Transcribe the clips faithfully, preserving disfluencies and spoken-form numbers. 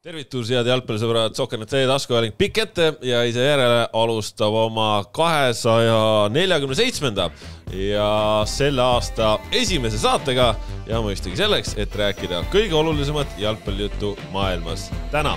Tervitus head jalgpallisõbrad, Sokkernet taskuhääling pikk ette ja ise järele alustab oma kahesaja neljakümne seitsmenda ja selle aasta esimese saatega ja mõistagi selleks, et rääkida kõige olulisemat jalgpallijuttu maailmas täna.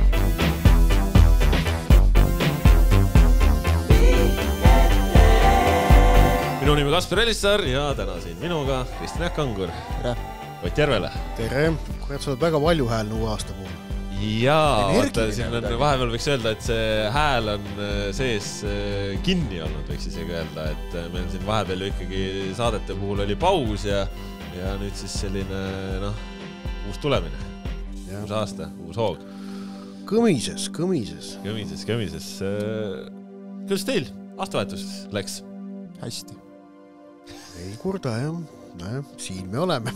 Minu nimi Kasper Elissaar ja täna siin minuga Kristjan Kangur. Tere. Ott Järvele. Tere. Kurat, sa oled väga palju hääl uue aasta puhul. Jaa, vaata, siin on vahepeal võiks öelda, et see hääl on sees kinni olnud, võiks isegi öelda, et meil siin vahepeal ju ikkagi saadete puhul oli paus ja, ja nüüd siis selline, noh, uus tulemine, ja. Uus aasta, uus hoog. Kõmises, kõmises. Kõmises, kõmises. Kuidas teil aastavahetus läks? Hästi. Ei kurda, jah. No, siin me oleme.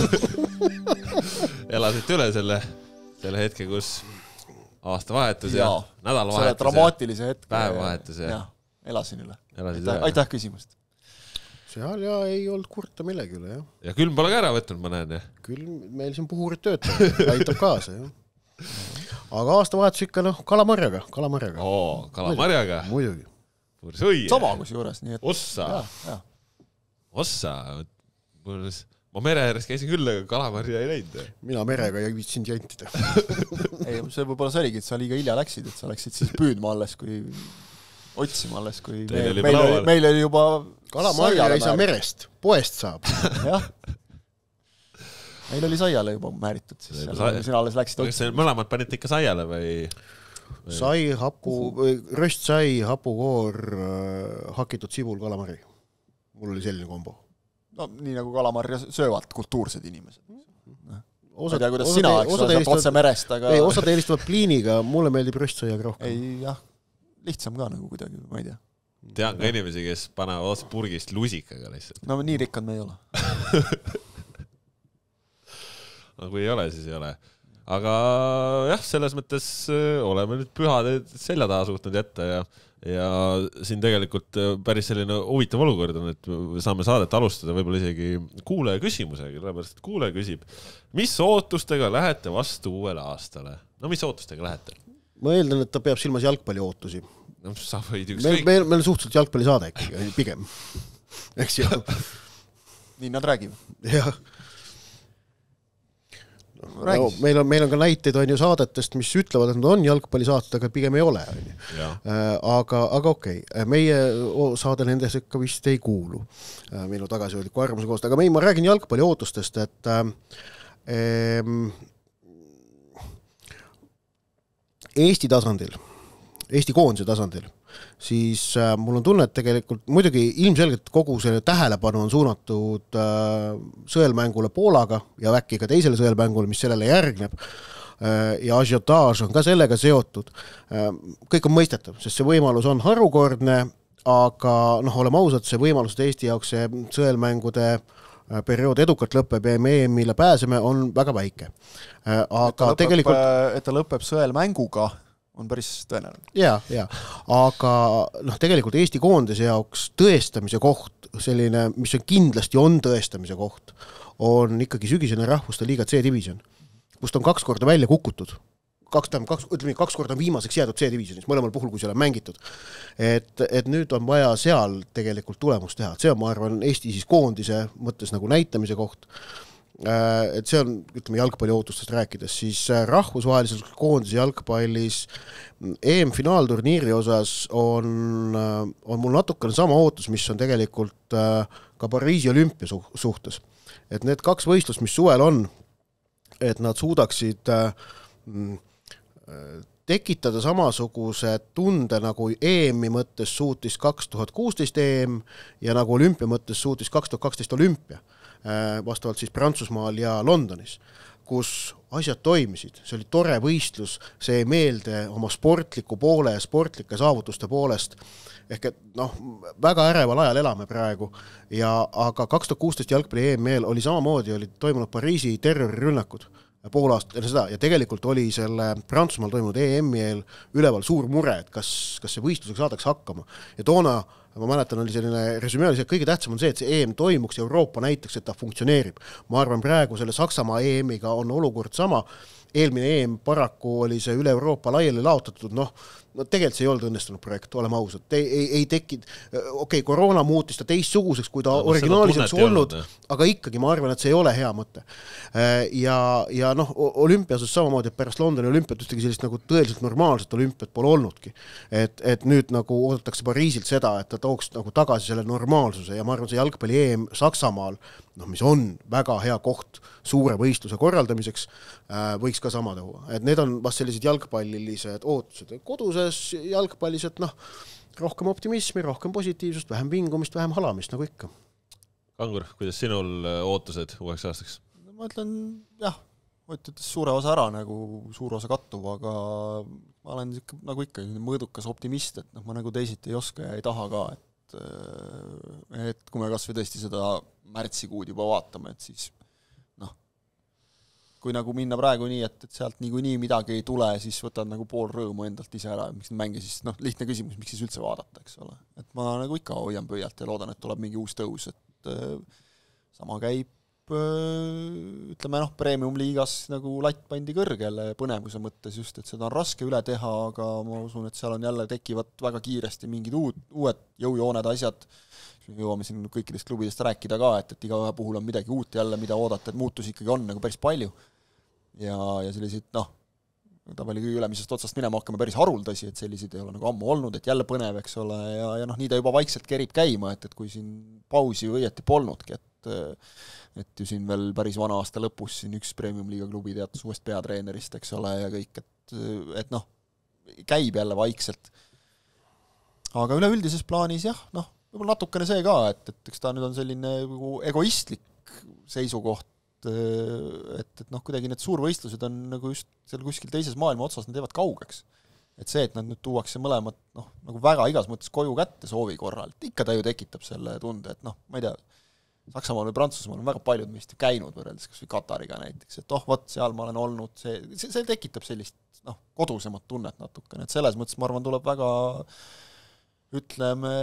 Elasite üle selle... selle hetke, kus aastavahetus ja, ja nädalavahetus selle dramaatilise hetke päevavahetus ja, ja elasin üle. Elasid aitäh, üle. Aitäh küsimust. Seal ja ei olnud kurta millegi üle, jah. Ja külm pole ka ära võtnud, ma näen. Ja. Külm, meil siin puhurid töötab, aitab kaasa, jah. Aga aastavahetus ikka, noh, kalamarjaga, kalamarjaga. Oo, kalamarjaga? Muidugi. Muidugi. Sama kus juures, nii et... Ossa. Ja, ja. Ossa. Ma mere ääres käisin küll, aga kalamarja ei näinud. Mina merega ei viitsinud jantida. Ei, see võib-olla see oligi, et sa liiga hilja läksid, et sa läksid siis püüdma alles, kui otsima alles, kui meil oli, meil, oli, meil oli juba kalamarja ei saa merest, poest saab. Jah. Meil oli saiale juba määritud, siis seal, sai... sina alles läksid otsima. Kas mõlemad panite ikka saiale või...? või...? Sai, hapu, röst sai, hapukoor, hakitud sibul, kalamari. Mul oli selline kombo. No nii nagu kalamarja söövad kultuursed inimesed. Osad, ma ei tea, kuidas sina, eks ole, saab otse merest, aga... Ei, osad eelistavad pliiniga, mulle meeldib röstsaiaga rohkem. Ei, jah, lihtsam ka nagu kuidagi, ma ei tea. Tean ka inimesi, kes panevad ots purgist lusikaga lihtsalt. No nii rikkad me ei ole. No kui ei ole, siis ei ole. Aga jah, selles mõttes oleme nüüd pühade selja taha suutnud jätta ja ja siin tegelikult päris selline huvitav olukord on, et saame saadet alustada võib-olla isegi kuulaja küsimusega, sellepärast, et kuulaja küsib, mis ootustega lähete vastu uuele aastale? No mis ootustega lähete? Ma eeldan, et ta peab silmas jalgpalli ootusi. No sa võid üks meil, meil, meil on suhteliselt jalgpalli saade ikkagi, pigem. Eks ju? Nii nad räägivad. Jah. No, meil, on, meil on ka näiteid on ju saadetest, mis ütlevad, et nad on jalgpallisaated, aga pigem ei ole. Aga, aga okei, okay. Meie saade nendes ikka vist ei kuulu minu tagasihoidliku arvamuse koost. Aga meie, ma räägin jalgpalli ootustest, et äh, Eesti tasandil, Eesti koondise tasandil, siis äh, mul on tunne, et tegelikult muidugi ilmselgelt kogu selle tähelepanu on suunatud äh, sõelmängule Poolaga ja väkki ka teisele sõelmängule, mis sellele järgneb äh, ja ažiotaaž on ka sellega seotud. Äh, kõik on mõistetav, sest see võimalus on harukordne, aga noh, oleme ausad, see võimalus, et Eesti jaoks see sõelmängude äh, periood edukalt lõpeb ja me mille pääseme, on väga väike. Äh, aga et ta lõpeb, tegelikult... et ta lõpeb sõelmänguga on päris tõenäoline. Jaa, jaa. Aga noh, tegelikult Eesti koondise jaoks tõestamise koht, selline, mis on kindlasti on tõestamise koht, on ikkagi sügisene rahvuste liiga C-division, kust on kaks korda välja kukutud. Kaks, kaks, ütleme, kaks korda on viimaseks jäädud C-divisionis, mõlemal puhul, kui see on mängitud. Et, et nüüd on vaja seal tegelikult tulemust teha. See on, ma arvan, Eesti siis koondise mõttes nagu näitamise koht. Et see on, ütleme, jalgpalli ootustest rääkides, siis rahvusvahelises koondise jalgpallis E M-finaalturniiri osas on, on mul natukene sama ootus, mis on tegelikult ka Pariisi olümpia suhtes. Et need kaks võistlust, mis suvel on, et nad suudaksid tekitada samasuguse tunde nagu E M-i mõttes suutis kaks tuhat kuusteist E M ja nagu olümpia mõttes suutis kaks tuhat kaksteist olümpia. Vastavalt siis Prantsusmaal ja Londonis, kus asjad toimisid. See oli tore võistlus, see ei meelde oma sportliku poole ja sportlike saavutuste poolest. Ehk et noh, väga äreval ajal elame praegu. Ja, aga kaks tuhat kuusteist jalgpalli E M-eel oli samamoodi, oli toimunud Pariisi terrorirünnakud pool aastat enne seda ja tegelikult oli selle Prantsusmaal toimunud E M-i eel üleval suur mure, et kas, kas see võistlusega saadaks hakkama. Ja toona ma mäletan, oli selline resümee, oli see, et kõige tähtsam on see, et see E M toimuks Euroopa näiteks, et ta funktsioneerib. Ma arvan, praegu selle Saksamaa E M-iga on olukord sama eelmine E M paraku oli see üle Euroopa laiali laotatud, noh, no tegelikult see ei olnud õnnestunud projekt, oleme ausad. Ei, ei, ei tekid, okei, okay, koroona muutis ta teistsuguseks, kui ta no, originaalis oleks olnud, aga ikkagi ma arvan, et see ei ole hea mõte. Ja, ja noh, olümpiasus samamoodi, et pärast Londoni olümpiat ühtegi sellist nagu tõeliselt normaalset olümpiat pole olnudki. Et, et nüüd nagu oodatakse Pariisilt seda, et ta tooks nagu tagasi selle normaalsuse ja ma arvan, see jalgpalli E M Saksamaal, noh, mis on väga hea koht suure võistluse korraldamiseks, võiks ka sama tuua. Et need on vast sellised jalgpallilised ootused. Koduses jalgpallis, et noh, rohkem optimismi, rohkem positiivsust, vähem vingumist, vähem halamist, nagu ikka. Kangur, kuidas sinul ootused uueks aastaks? Ma ütlen, jah, Ott ütles suure osa ära, nagu suur osa kattub, aga ma olen ikka, nagu ikka mõõdukas optimist, et noh, ma nagu teisiti ei oska ja ei taha ka, et, et kui me kas või tõesti seda märtsikuud juba vaatame, et siis noh, kui nagu minna praegu nii, et, et sealt niiku nii midagi ei tule, siis võtad nagu pool rõõmu endalt ise ära, miks mängi siis, noh, lihtne küsimus, miks siis üldse vaadata, eks ole. Et ma nagu ikka hoian pöialt ja loodan, et tuleb mingi uus tõus, et äh, sama käib, äh, ütleme noh, Premium liigas nagu latt pandi kõrgele põnevuse mõttes just, et seda on raske üle teha, aga ma usun, et seal on jälle tekivad väga kiiresti mingid uud, uued jõujooned asjad, jõuame siin kõikidest klubidest rääkida ka, et, et iga ühe puhul on midagi uut jälle, mida oodata, et muutusi ikkagi on nagu päris palju. Ja, ja selliseid, noh, ta oli kõige ülemisest otsast minema hakkama päris haruldasi, et selliseid ei ole nagu ammu olnud, et jälle põnev, eks ole, ja, ja noh, nii ta juba vaikselt kerib käima, et, et kui siin pausi õieti polnudki, et, et ju siin veel päris vana aasta lõpus siin üks Premium Liiga klubi teatas uuest peatreenerist, eks ole, ja kõik, et, et noh, käib jälle vaikselt. Aga üleüldises plaanis jah, noh, võib-olla natukene see ka, et, et eks ta nüüd on selline egoistlik seisukoht, et, et noh, kuidagi need suurvõistlused on nagu just seal kuskil teises maailma otsas, need jäävad kaugeks. Et see, et nad nüüd tuuakse mõlemad, noh, nagu väga igas mõttes koju kätte soovi korral, et ikka ta ju tekitab selle tunde, et noh, ma ei tea, Saksamaal või Prantsusmaal on väga paljud meist ju käinud võrreldes kas või Katariga näiteks, et oh, võt, seal ma olen olnud, see, see, see tekitab sellist, noh, kodusemat tunnet natukene, et selles mõttes, ma arvan, tuleb väga, ütleme,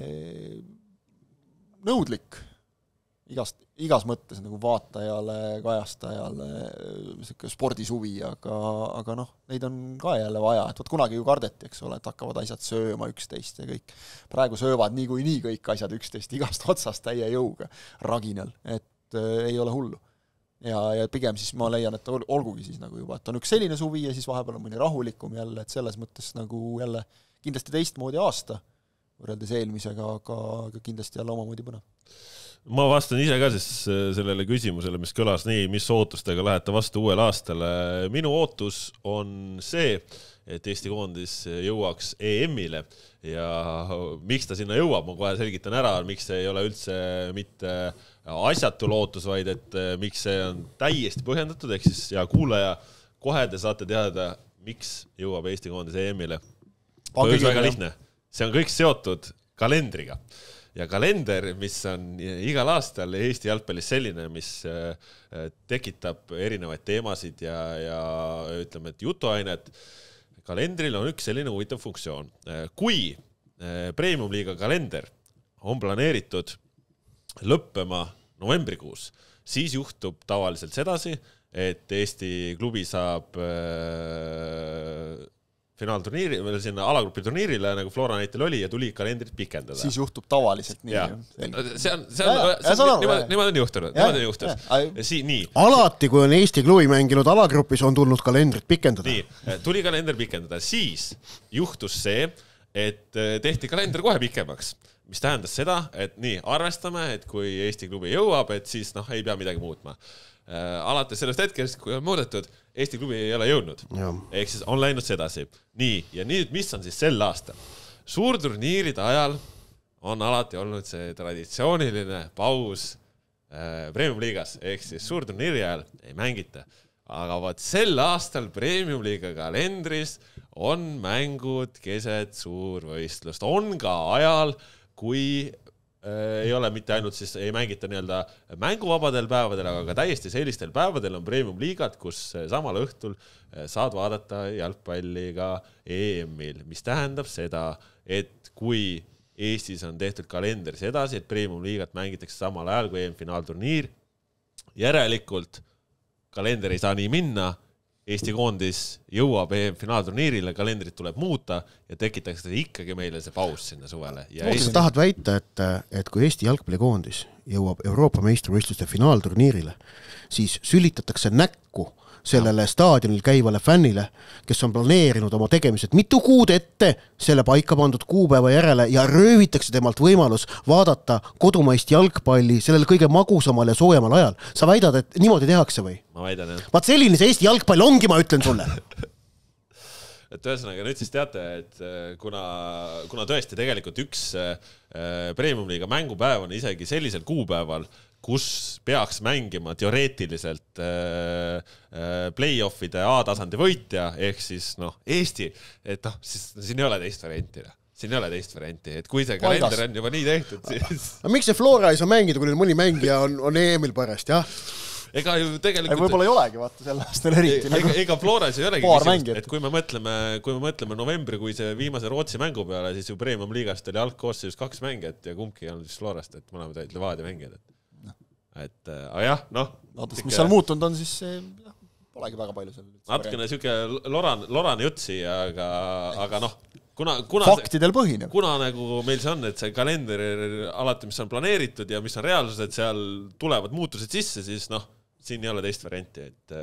nõudlik igast, igas mõttes nagu vaatajale, kajastajale, spordisuvi, aga, aga noh, neid on ka jälle vaja, et võt kunagi ju kardeti, eks ole, et hakkavad asjad sööma üksteist ja kõik. Praegu söövad nii kui nii kõik asjad üksteist igast otsast täie jõuga raginal, et äh, ei ole hullu. Ja, ja pigem siis ma leian, et olgugi siis nagu juba, et on üks selline suvi ja siis vahepeal on mõni rahulikum jälle, et selles mõttes nagu jälle kindlasti teistmoodi aasta võrreldes eelmisega, aga, aga kindlasti jälle omamoodi põnev. Ma vastan ise ka siis sellele küsimusele, mis kõlas nii, mis ootustega lähete vastu uuel aastale. Minu ootus on see, et Eesti koondis jõuaks E M-ile ja miks ta sinna jõuab, ma kohe selgitan ära, miks see ei ole üldse mitte asjatu lootus, vaid et miks see on täiesti põhjendatud, ehk siis ja kuulaja, kohe te saate teada, miks jõuab Eesti koondis E M-ile. Põhjus väga lihtne. See on kõik seotud kalendriga. Ja kalender, mis on igal aastal Eesti jalgpallis selline, mis tekitab erinevaid teemasid ja, ja ütleme, et jutuainet, kalendril on üks selline huvitav funktsioon. Kui Premium Liiga kalender on planeeritud lõppema novembrikuus, siis juhtub tavaliselt sedasi, et Eesti klubi saab finaalturniiri, või sinna alagrupi turniirile, nagu Flora näitel oli, ja tuli kalendrit pikendada. Siis juhtub tavaliselt nii. See on, see on, see on, see on niimoodi on juhtunud. Niimoodi on juhtunud. Si, nii. Alati, kui on Eesti klubi mänginud alagrupis, on tulnud kalendrit pikendada. Nii, tuli kalender pikendada. Siis juhtus see, et tehti kalender kohe pikemaks, mis tähendas seda, et nii, arvestame, et kui Eesti klubi jõuab, et siis noh, ei pea midagi muutma. Alates sellest hetkest, kui on muudetud, Eesti klubi ei ole jõudnud. Ehk siis on läinud sedasi. Nii, ja nüüd, mis on siis sel aastal? Suurturniiride ajal on alati olnud see traditsiooniline paus äh, Premium Liigas, ehk siis suurturniiri ajal ei mängita. Aga vaat sel aastal Premium Liiga kalendris on mängud keset suurvõistlust. On ka ajal, kui ei ole mitte ainult siis ei mängita nii-öelda mänguvabadel päevadel, aga ka täiesti sellistel päevadel on Premium Liigat, kus samal õhtul saad vaadata jalgpalliga E M-il, mis tähendab seda, et kui Eestis on tehtud kalendris edasi, et Premium Liigat mängitakse samal ajal kui E M-finaalturniir, järelikult kalender ei saa nii minna Eesti koondis jõuab E M-finaalturniirile, kalendrit tuleb muuta ja tekitakse ikkagi meile see paus sinna suvele. Ja Eesti... Sa tahad väita, et, et kui Eesti jalgpallikoondis jõuab Euroopa meistrivõistluste finaalturniirile, siis sülitatakse näkku sellele staadionil käivale fännile, kes on planeerinud oma tegemised mitu kuud ette selle paika pandud kuupäeva järele ja röövitakse temalt võimalus vaadata kodumaist jalgpalli sellel kõige magusamal ja soojamal ajal. Sa väidad, et niimoodi tehakse või? Ma väidan, jah. Vaat selline see Eesti jalgpall ongi, ma ütlen sulle. et ühesõnaga nüüd siis teate, et kuna, kuna tõesti tegelikult üks Premium-liiga mängupäev on isegi sellisel kuupäeval, kus peaks mängima teoreetiliselt play-offide A-tasandi võitja, ehk siis noh, Eesti, et noh, siis siin ei ole teist varianti. Siin ei ole teist varianti, et kui see kalender on juba nii tehtud, siis... Aga miks see Flora ei saa mängida, kui mõni mängija on, on E M-il pärast, jah? Ega ju tegelikult... Võib-olla ei olegi, vaata selle aastal eriti. Ega, ega Floras ei olegi küsimust, et kui me mõtleme, kui me mõtleme novembri, kui see viimase Rootsi mängu peale, siis ju Premium-liigast oli algkoosseis kaks mängijat ja kumbki ei olnud siis Florast, et mõlemad olid Levadia mängijad. Et, aga jah, noh... Oodast, mis seal muutunud on, siis jah, polegi väga palju seal. Natukene siuke loran, loran jutsi, aga, aga noh, kuna, kuna, faktidel põhineb. Kuna nagu meil see on, et see kalender alati, mis on planeeritud ja mis on reaalsus, et seal tulevad muutused sisse, siis noh, siin ei ole teist varianti, et,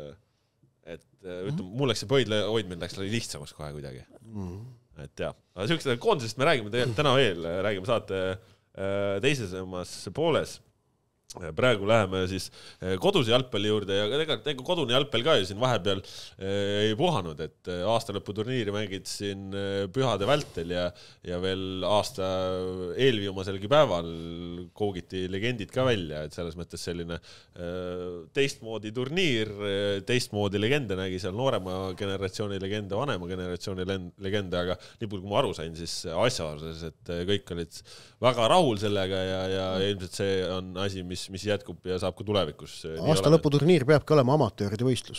et ütleme, mm. mul läks see pöidle hoidmine läks lihtsamaks kohe kuidagi. Mm. Et jah, aga siukest koondisest me räägime täna veel, räägime saate teisesemas pooles. Praegu läheme siis koduse jalgpalli juurde ja tegelikult ega kodune jalgpall ka ju siin vahepeal ei puhanud, et aastalõputurniiri mängid siin pühade vältel ja, ja veel aasta eelviimaselgi päeval koogiti legendid ka välja, et selles mõttes selline teistmoodi turniir, teistmoodi legende nägi seal noorema generatsiooni legende, vanema generatsiooni legende, aga nii palju kui ma aru sain, siis asjaoluses, et kõik olid väga rahul sellega ja, ja ilmselt see on asi, mis mis jätkub ja saab ka tulevikus. Aasta lõputurniir peabki olema amatööride võistlus.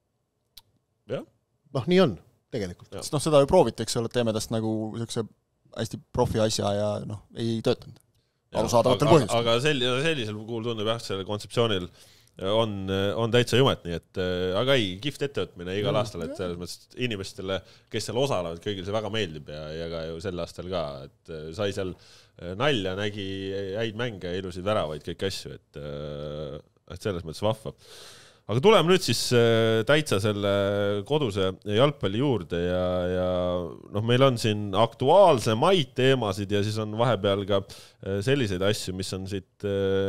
Jah. Noh, nii on, tegelikult. Sest noh, seda ju prooviteks, et teeme tast nagu hästi profi asja ja noh, ei töötanud. Arusaadavatel põhjustel. Aga sel, sellisel kuul tundub jah, selle kontseptsioonil on, on täitsa jumet, nii et aga ei, kift ettevõtmine igal aastal, et selles mõttes inimestele, kes seal osalevad, kõigil see väga meeldib ja, ja ka ju sel aastal ka, et sai seal nalja, nägi häid mänge, ilusid väravaid, kõik asju, et, et selles mõttes vahva. Aga tuleme nüüd siis täitsa selle koduse jalgpalli juurde ja, ja noh, meil on siin aktuaalse maid teemasid ja siis on vahepeal ka selliseid asju, mis on siit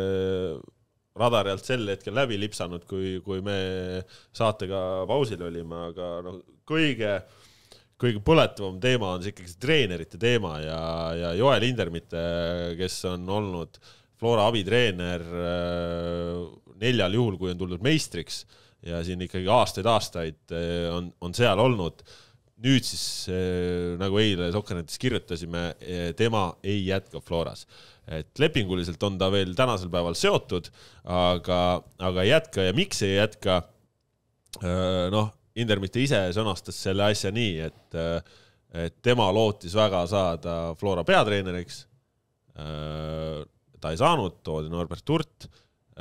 radari alt sel hetkel läbi lipsanud, kui, kui me saatega pausil olime, aga no, kõige, kõige põletavam teema on see ikkagi treenerite teema ja, ja Joel Indermitte, kes on olnud Flora abitreener neljal juhul, kui on tulnud meistriks ja siin ikkagi aastaid aastaid on, on seal olnud. Nüüd siis, nagu eile Sokkernetis kirjutasime, tema ei jätka Floras. Et lepinguliselt on ta veel tänasel päeval seotud, aga, aga jätka ja miks ei jätka, noh, Indermitte ise sõnastas selle asja nii, et, et tema lootis väga saada Flora peatreeneriks, ta ei saanud, toodi Norbert Hurt,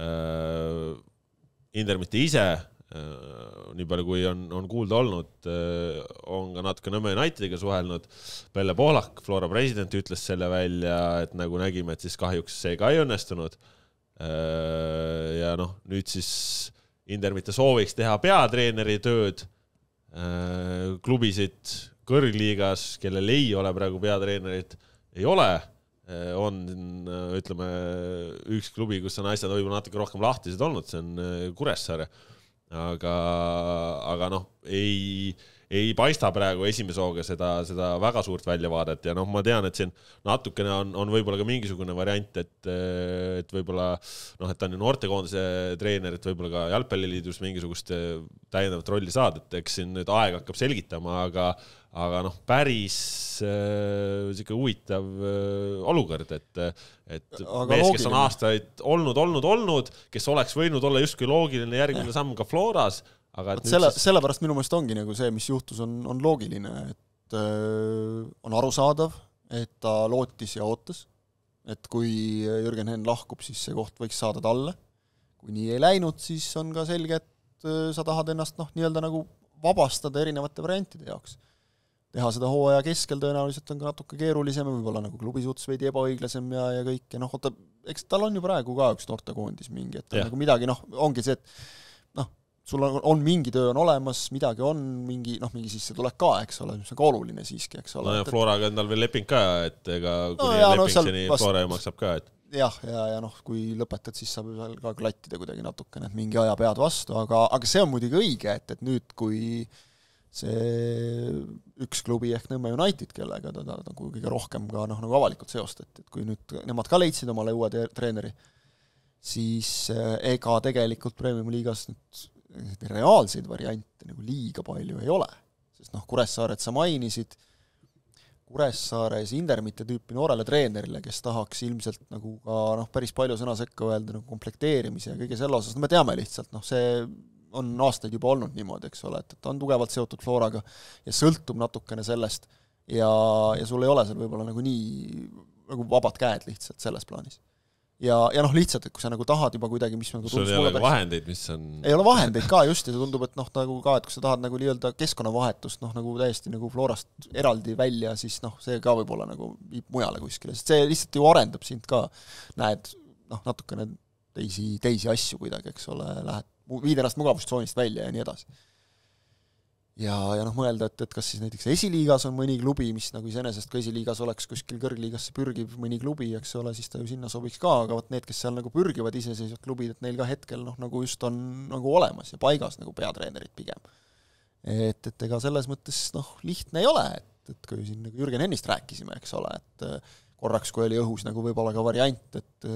Indermitte ise, nii palju kui on, on kuulda olnud, on ka natuke Nõmme Unitediga suhelnud. Pelle Pohlak, Flora president, ütles selle välja, et nagu nägime, et siis kahjuks see ka ei õnnestunud. Ja noh, nüüd siis Indermitte sooviks teha peatreeneri tööd, klubisid kõrgliigas, kellel ei ole praegu peatreenerit, ei ole. On, ütleme, üks klubi, kus on asjad võib-olla natuke rohkem lahtised olnud, see on Kuressaare. Aga, aga noh, ei, ei paista praegu esimese hooga seda, seda väga suurt väljavaadet ja noh, ma tean, et siin natukene on, on võib-olla ka mingisugune variant, et, et võib-olla noh, et ta on ju noortekoondise treener, et võib-olla ka jalgpalliliidus mingisugust täiendavat rolli saad, et eks siin nüüd aeg hakkab selgitama, aga aga noh, päris äh, siuke huvitav äh, olukord, et, et aga mees, loogiline. Kes on aastaid olnud, olnud, olnud, kes oleks võinud olla justkui loogiline järgmine samm ka Floras, aga et selle, siis... sellepärast minu meelest ongi nagu see, mis juhtus, on, on loogiline, et äh, on arusaadav, et ta lootis ja ootas, et kui Jürgen Henn lahkub, siis see koht võiks saada talle. Kui nii ei läinud, siis on ka selge, et sa tahad ennast noh, nii-öelda nagu vabastada erinevate variantide jaoks. Teha seda hooaja keskel tõenäoliselt on ka natuke keerulisem, võib-olla nagu klubi suhtes veidi ebaõiglasem ja, ja kõik, ja noh, oota, eks tal on ju praegu ka üks noortekoondis mingi, et nagu midagi, noh, ongi see, et noh, sul on, on mingi töö on olemas, midagi on, mingi, noh, mingi sisse tuleb ka, eks ole, mis on ka oluline siiski, eks ole. No ja Floraga on tal veel leping ka, et ega kuni no, lepingseni no, Flora ju maksab ka, et jah, ja, ja noh, kui lõpetad, siis saab seal ka klattida kuidagi natukene, et mingi aja pead vastu, aga, aga see on muidugi õige, et, et nüüd, kui see üks klubi ehk Nõmme United, kellega ta nagu kõige rohkem ka noh, nagu avalikult seostati, et kui nüüd nemad ka leidsid omale uue treeneri, siis ega tegelikult Premium liigas nüüd reaalseid variante nagu liiga palju ei ole, sest noh, Kuressaaret sa mainisid, Kuressaares Indermite tüüpi noorele treenerile, kes tahaks ilmselt nagu ka noh, päris palju sõna sekka öelda nagu komplekteerimise ja kõige selle osas, no me teame lihtsalt, noh see on aastaid juba olnud niimoodi, eks ole, et ta on tugevalt seotud Floraga ja sõltub natukene sellest ja, ja sul ei ole seal võib-olla nagu nii nagu vabad käed lihtsalt selles plaanis. Ja, ja noh, lihtsalt, et kui sa nagu tahad juba kuidagi, mis nagu sul ei ole vahendeid, mis on ei ole vahendeid ka just ja see tundub, et noh, nagu ka, et kui sa tahad nagu nii-öelda keskkonnavahetust, noh, nagu täiesti nagu Florast eraldi välja, siis noh, see ka võib-olla nagu viib mujale kuskile, sest see lihtsalt ju arendab sind ka, näed, noh, natukene teisi, teisi asju kuidagi, eks ole, lähed, viid ennast mugavustsoonist välja ja nii edasi. Ja, ja noh, mõelda, et, et kas siis näiteks esiliigas on mõni klubi, mis nagu iseenesest kui esiliigas oleks kuskil kõrgliigasse pürgiv mõni klubi, eks ole, siis ta ju sinna sobiks ka, aga võt need, kes seal nagu pürgivad iseseisvad klubid, et neil ka hetkel noh, nagu just on nagu olemas ja paigas nagu peatreenerid pigem. Et, et ega selles mõttes noh, lihtne ei ole, et, et kui siin nagu Jürgen Ennist rääkisime, eks ole, et korraks, kui oli õhus nagu võib-olla ka variant, et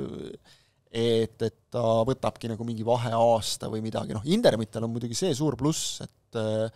et, et ta võtabki nagu mingi vahe aasta või midagi, noh, Indermitel on muidugi see suur pluss, et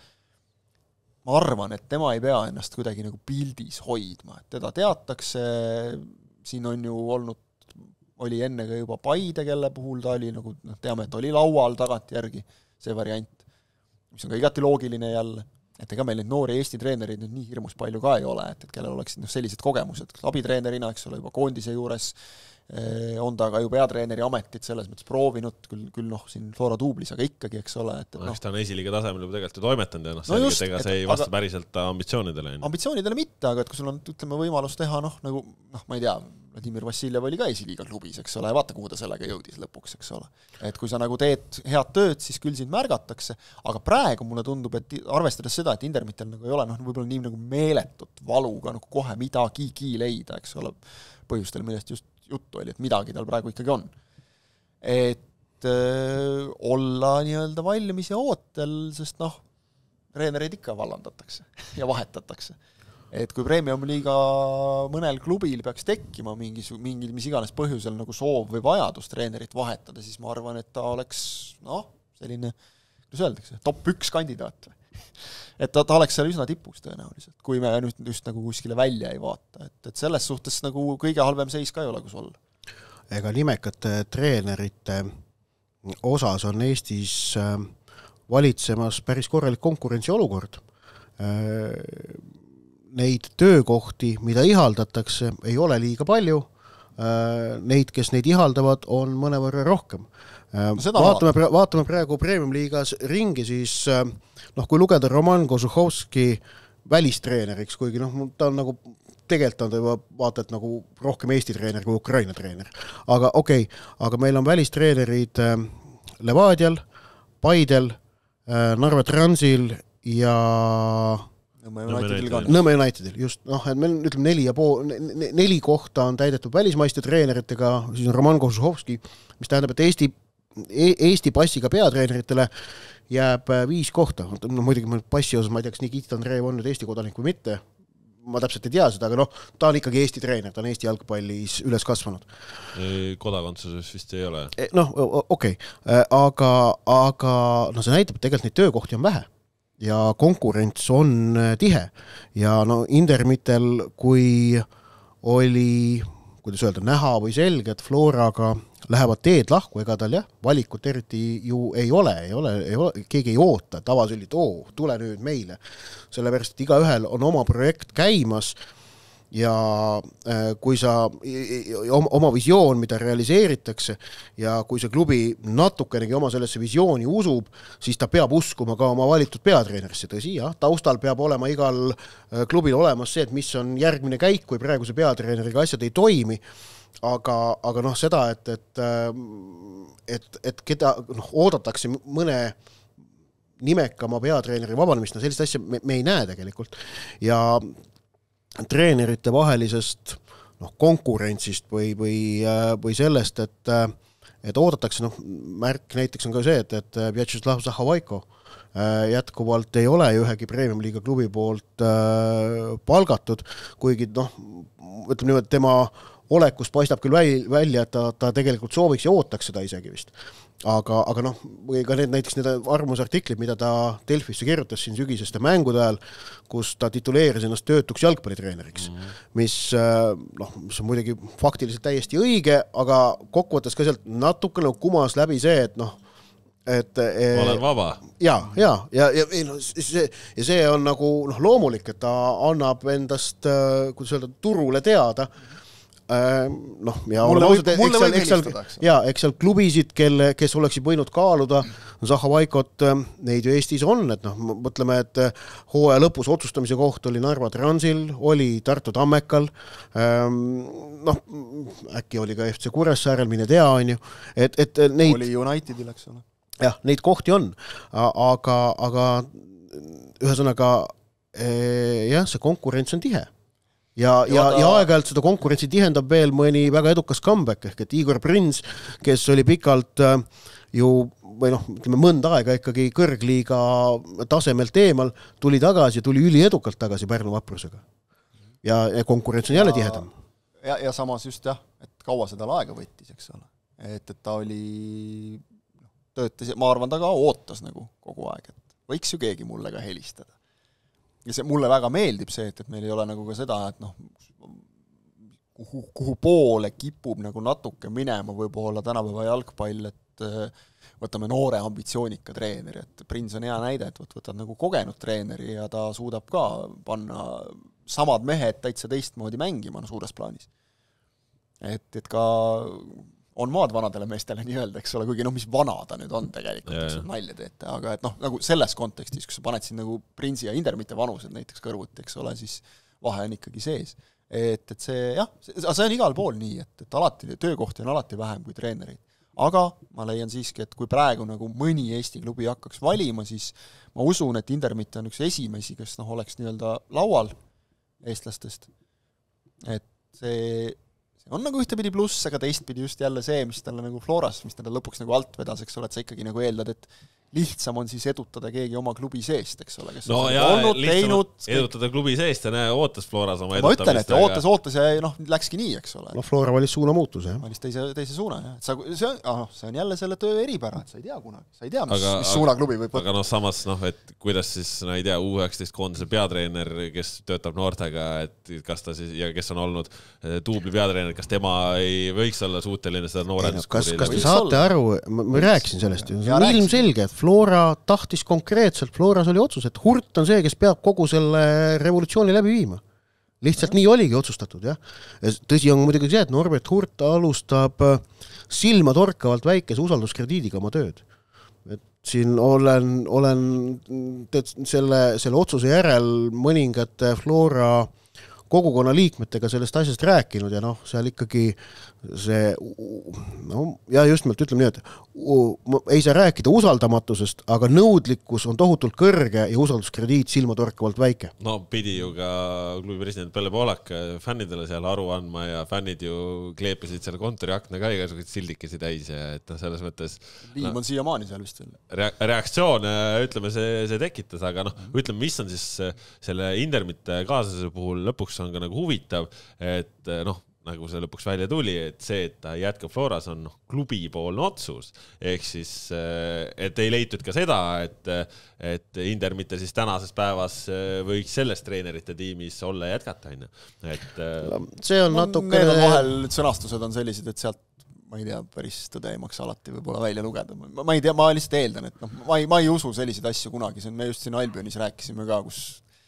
ma arvan, et tema ei pea ennast kuidagi nagu pildis hoidma, et teda teatakse, siin on ju olnud, oli enne ka juba Paide, kelle puhul ta oli nagu, noh, teame, et oli laual tagant järgi see variant, mis on ka igati loogiline jälle, et ega meil neid noori Eesti treenereid nüüd nii hirmus palju ka ei ole, et, et kellel oleks noh, sellised kogemused, abitreenerina, eks ole, juba koondise juures, on ta ka ju peatreeneri ametit selles mõttes proovinud, küll, küll noh, siin Flora duublis, aga ikkagi, eks ole. Et, et no, eks ta on esiliiga tasemel juba tegelikult ju toimetanud ja noh, no just, ega see ei vasta aga, päriselt ambitsioonidele. Ambitsioonidele mitte, aga et kui sul on, ütleme, võimalus teha, noh, nagu, noh, ma ei tea, Vladimir Vassiljev oli ka esiliiga klubis, eks ole, vaata, kuhu ta sellega jõudis lõpuks, eks ole. Et kui sa nagu teed head tööd, siis küll sind märgatakse, aga praegu mulle tundub, et arvestades seda, et Indermitel nagu ei ole, noh, võib-olla nii nagu meeletut valuga nagu kohe midagigi leida, eks ole, põhjustel, millest just juttu oli, et midagi tal praegu ikkagi on. Et öö, olla nii-öelda valmis ja ootel, sest noh, treenereid ikka vallandatakse ja vahetatakse. Et kui Premium-liiga mõnel klubil peaks tekkima mingi, mingi mis iganes põhjusel nagu soov või vajadus treenerit vahetada, siis ma arvan, et ta oleks noh, selline, kuidas öeldakse, top üks kandidaat. Et ta, ta oleks seal üsna tipuks tõenäoliselt, kui me nüüd just nagu kuskile välja ei vaata. Et, et selles suhtes nagu kõige halvem seis ka ei ole, kus olla. Ega nimekate treenerite osas on Eestis valitsemas päris korralik konkurentsiolukord. Neid töökohti, mida ihaldatakse, ei ole liiga palju. Neid, kes neid ihaldavad, on mõnevõrra rohkem. No vaatame, vaatame praegu Premium-liigas ringi, siis noh, kui lugeda Roman Kozuhovski välistreeneriks, kuigi noh, ta on nagu, tegelikult on ta juba vaata, et nagu rohkem Eesti treener kui Ukraina treener. Aga okei, okay, aga meil on välistreenerid Levadial, Paidel, Narva Transil ja Nõmme Unitedil, just, noh, et meil ütleme neli ja pool, neli kohta on täidetud välismaiste treeneritega, siis on Roman Kozuhovski, mis tähendab, et Eesti, Eesti passiga peatreeneritele jääb viis kohta. No, muidugi passi osas, ma ei tea, kas Nikita Andreev on nüüd Eesti kodanik või mitte, ma täpselt ei tea seda, aga noh, ta on ikkagi Eesti treener, ta on Eesti jalgpallis üles kasvanud. Kodakondsuses vist ei ole. Noh, okei, okay. aga, aga no, see näitab, et tegelikult neid töökohti on vähe. Ja konkurents on tihe ja no Indermitel, kui oli, kuidas öelda, näha või selge, et Floraga lähevad teed lahku, ega tal jah, valikut eriti ju ei ole, ei ole, ei ole, keegi ei oota, tavasülid, oo, tule nüüd meile, sellepärast, et igaühel on oma projekt käimas ja kui sa oma visioon, mida realiseeritakse ja kui see klubi natukenegi oma sellesse visiooni usub, siis ta peab uskuma ka oma valitud peatreenerisse. Tõsi, jah, taustal peab olema igal klubil olemas see, et mis on järgmine käik, kui praeguse peatreeneriga asjad ei toimi, aga, aga noh, seda, et, et, et, et keda noh, oodatakse mõne nimekama peatreeneri vabanemist, no sellist asja me, me ei näe tegelikult. Ja treenerite vahelisest noh, konkurentsist või, või, või sellest, et, et oodatakse, noh, märk näiteks on ka see, et, et Vjatšeslav Zahovaiko jätkuvalt ei ole ühegi Premium-liiga klubi poolt palgatud, kuigi noh, ütleme nii, et tema olekust paistab küll välja, et ta, ta tegelikult sooviks ja ootaks seda isegi vist. Aga, aga noh, või ka need näiteks need arvamusartiklid, mida ta Delfisse kirjutas siin sügiseste mängude ajal, kus ta tituleeris ennast töötuks jalgpallitreeneriks, mm. mis, noh, mis on muidugi faktiliselt täiesti õige, aga kokkuvõttes ka sealt natukene kumas läbi see, et noh, et ma olen vaba. Ja, ja, ja, ja, ja, see, ja see on nagu noh, loomulik, et ta annab endast, kuidas öelda, turule teada, noh, ja mulle võib, mulle võib helistada. Ja, eks seal klubisid, kelle, kes oleksid võinud kaaluda, Zahovaikot, neid ju Eestis on, et noh, mõtleme, et hooaja lõpus otsustamise koht oli Narva Transil, oli Tartu Tammekal, noh, äkki oli ka F C Kuressaarel, mine tea, on ju, et, et neid... Oli Unitedil, eks ole. Jah, neid kohti on, aga, aga ühesõnaga, jah, see konkurents on tihe. Ja, ja, ja aeg-ajalt seda konkurentsi tihendab veel mõni väga edukas comeback, ehk et Igor Prins, kes oli pikalt ju, või noh, ütleme mõnda aega ikkagi kõrgliiga tasemelt eemal, tuli tagasi ja tuli üli edukalt tagasi Pärnu Vaprusega. Ja, ja konkurents on jälle tihedam. Ja, ja samas just jah, et kaua seda aega võttis, eks ole. Et, et ta oli, töötas, ma arvan, ta ka ootas nagu kogu aeg, et võiks ju keegi mulle ka helistada. Ja see, mulle väga meeldib see, et, et meil ei ole nagu ka seda, et noh, kuhu, kuhu poole kipub nagu natuke minema võib-olla tänapäeva jalgpall, et võtame noore ambitsioonika treeneri, et Prins on hea näide, et võtad nagu kogenud treeneri ja ta suudab ka panna samad mehed täitsa teistmoodi mängima no, suures plaanis. Et, et ka on maad vanadele meestele nii öelda, eks ole, kuigi noh, mis vana ta nüüd on tegelikult, eks ole, nalja teete, aga et noh, nagu selles kontekstis, kus sa paned siin nagu Prinsi ja Indermite vanused näiteks kõrvuti, eks ole, siis vahe on ikkagi sees. Et, et see, jah, see, see on igal pool nii, et, et alati, töökohti on alati vähem kui treenereid. Aga ma leian siiski, et kui praegu nagu mõni Eesti klubi hakkaks valima, siis ma usun, et Indermite on üks esimesi, kes noh, oleks nii-öelda laual eestlastest. Et see on nagu ühtepidi pluss, aga teistpidi just jälle see, mis talle nagu Floras, mis talle lõpuks nagu alt vedas, eks ole, et sa ikkagi nagu eeldad, et lihtsam on siis edutada keegi oma klubi seest, eks ole, kes no on jaa, olnud, teinud. Edutada klubi seest ja näe, ootas Floras oma edutamist. Ma ütlen, et ootas, ootas ja noh, läkski nii, eks ole. No Flora valis suuna muutus, jah. Valis teise, teise suuna, jah. Sa, see, on, ah, see on jälle selle töö eripära, et sa ei tea kunagi. Sa ei tea, mis, aga, mis suuna klubi võib võtta. Aga noh, samas, noh, et kuidas siis, no ei tea, U üheksateist koondise peatreener, kes töötab noortega, et kas ta siis, ja kes on olnud tuubli peatreener, kas tema ei võiks olla suuteline seda noorendust? Kas, kas te saate aru, ma, ma rääkisin sellest, see on ilmselge, et Flora tahtis konkreetselt, Floras oli otsus, et Hurt on see, kes peab kogu selle revolutsiooni läbi viima. Lihtsalt ja. Nii oligi otsustatud, jah. Tõsi on muidugi see, et Norbert Hurt alustab silma torkavalt väikese usalduskrediidiga oma tööd. Et siin olen, olen selle, selle otsuse järel mõningate Flora kogukonna liikmetega sellest asjast rääkinud ja noh, seal ikkagi see, no ja just meilt ütleme nii, et ei saa rääkida usaldamatusest, aga nõudlikkus on tohutult kõrge ja usalduskrediit silmatorkavalt väike. No pidi ju ka klubi president Pelle Poolak fännidele seal aru andma ja fännid ju kleepisid selle kontori akna ka igasugused sildikesi täis ja et noh, selles mõttes Liim on no, siiamaani seal vist veel. Reaktsioon, ütleme, see, see tekitas, aga noh, ütleme, mis on siis selle Indermite kaaslase puhul lõpuks on ka nagu huvitav, et noh, nagu see lõpuks välja tuli, et see, et ta jätkab Floras on noh, klubi poolne otsus. Ehk siis, et ei leitud ka seda, et, et Indermite siis tänases päevas võiks selles treenerite tiimis olla jätkata. Et, see on natuke... Need on vahel sõnastused on sellised, et sealt ma ei tea, päris tõde ei maksa alati võib-olla välja lugeda. Ma, ma ei tea, ma lihtsalt eeldan, et noh, ma ei, ma ei usu selliseid asju kunagi. See on, me just siin Albionis rääkisime ka, kus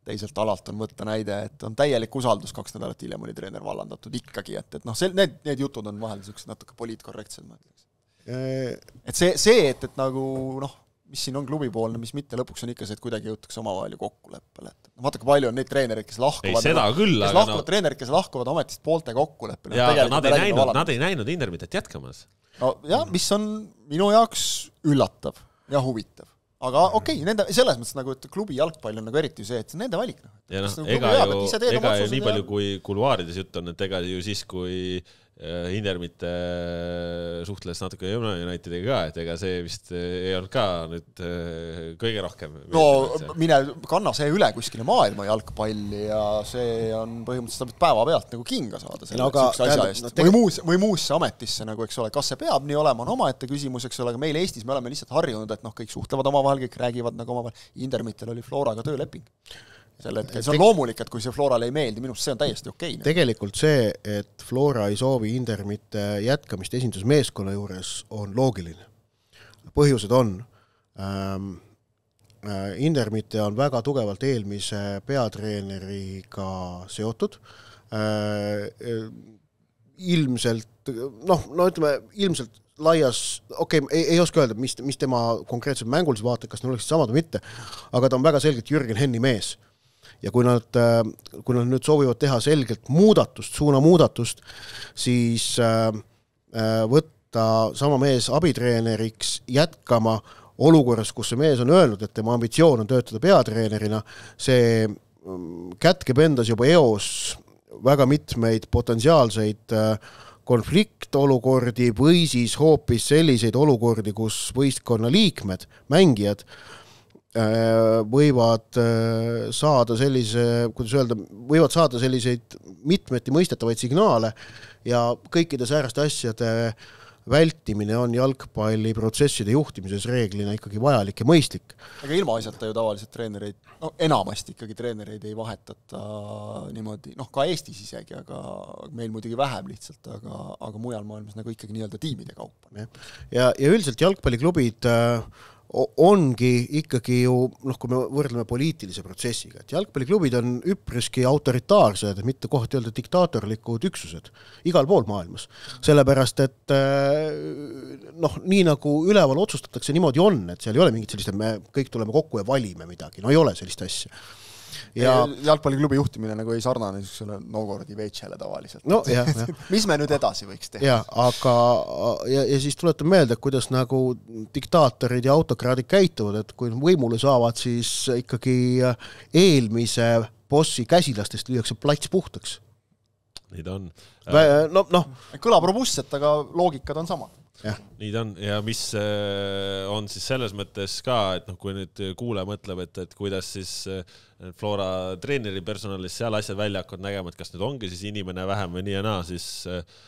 teiselt alalt on võtta näide, et on täielik usaldus, kaks nädalat hiljem oli treener vallandatud ikkagi, et, et noh, see, need, need jutud on vahel sellised natuke poliitkorrektsed, ma ütleks. Et see, see et, et nagu noh, mis siin on klubipoolne, mis mitte, lõpuks on ikka see, et kuidagi jõutakse omavahel ju kokkuleppele. Et vaatake, palju on neid treenereid, kes lahkuvad, ei, seda küll, kes aga lahkuvad no... treenerid, kes lahkuvad ametist poolte kokkuleppele. Jaa, aga nad ei, näinud, nad ei näinud Indermitet jätkamas. No jah, mis on minu jaoks üllatav ja huvitav. Aga okei, okay, nende, selles mõttes nagu, et klubi jalgpall on nagu eriti see, et see nende valik. Ja noh, ega ju, ega ju nii palju, kui kuluaarides jutt on, et ega ju siis, kui Indermite suhtles natuke Unitediga ka, et ega see vist ei olnud ka nüüd kõige rohkem. No mine, kanna see üle kuskile maailma jalgpalli ja see on põhimõtteliselt päeva pealt nagu kinga saada selle no, aga, asja eest. No, või, muus, või muusse ametisse, nagu, eks ole, kas see peab nii olema, on omaette küsimus, eks ole, aga meil Eestis me oleme lihtsalt harjunud, et noh, kõik suhtlevad omavahel, kõik räägivad nagu omavahel. Indermitel oli Floraga tööleping. Selle, et see on loomulik, et kui see Florale ei meeldi, minust see on täiesti okei. Tegelikult see, et Flora ei soovi Indermite jätkamist esindusmeeskonna juures, on loogiline. Põhjused on. Ähm, äh, Indermite on väga tugevalt eelmise peatreeneriga seotud. Äh, ilmselt, noh, no ütleme, ilmselt laias, okei, okay, ei, ei oska öelda, mis, mis tema konkreetselt mängulis vaatab, kas neil oleks samad või mitte, aga ta on väga selgelt Jürgen Henni mees. Ja kui nad, kui nad nüüd soovivad teha selgelt muudatust, suuna muudatust, siis võtta sama mees abitreeneriks jätkama olukorras, kus see mees on öelnud, et tema ambitsioon on töötada peatreenerina, see kätkeb endas juba eos väga mitmeid potentsiaalseid konfliktolukordi või siis hoopis selliseid olukordi, kus võistkonna liikmed, mängijad võivad saada sellise, kuidas öelda, võivad saada selliseid mitmeti mõistetavaid signaale ja kõikide sääraste asjade vältimine on jalgpalliprotsesside juhtimises reeglina ikkagi vajalik ja mõistlik. Aga ilma asjata ju tavaliselt treenereid, no enamasti ikkagi treenereid ei vahetata niimoodi, noh ka Eestis isegi, aga meil muidugi vähem lihtsalt, aga, aga mujal maailmas nagu ikkagi nii-öelda tiimide kaupa. Ja, ja üldiselt jalgpalliklubid ongi ikkagi ju, noh, kui me võrdleme poliitilise protsessiga, et jalgpalliklubid on üpriski autoritaarsed, mitte kohati öelda diktaatorlikud üksused igal pool maailmas. Sellepärast, et noh, nii nagu üleval otsustatakse, niimoodi on, et seal ei ole mingit sellist, et me kõik tuleme kokku ja valime midagi, no ei ole sellist asja. Ja jalgpalliklubi juhtimine nagu ei sarnane niisugusele Novgorodi veitšele tavaliselt. No, jah, jah. Mis me nüüd edasi võiks teha? Ja, aga, ja, ja siis tuletan meelde, kuidas nagu diktaatorid ja autokraadid käituvad, et kui võimule saavad, siis ikkagi eelmise bossi käsilastest lüüakse plats puhtaks. Nii ta on. No, no. Kõlab robustset, aga loogikad on samad. Ja. Nii ta on ja mis on siis selles mõttes ka, et noh, kui nüüd kuule mõtleb, et, et kuidas siis Flora treeneri personalis seal asjad välja hakkavad nägema, et kas nüüd ongi siis inimene vähem või nii ja naa, siis äh,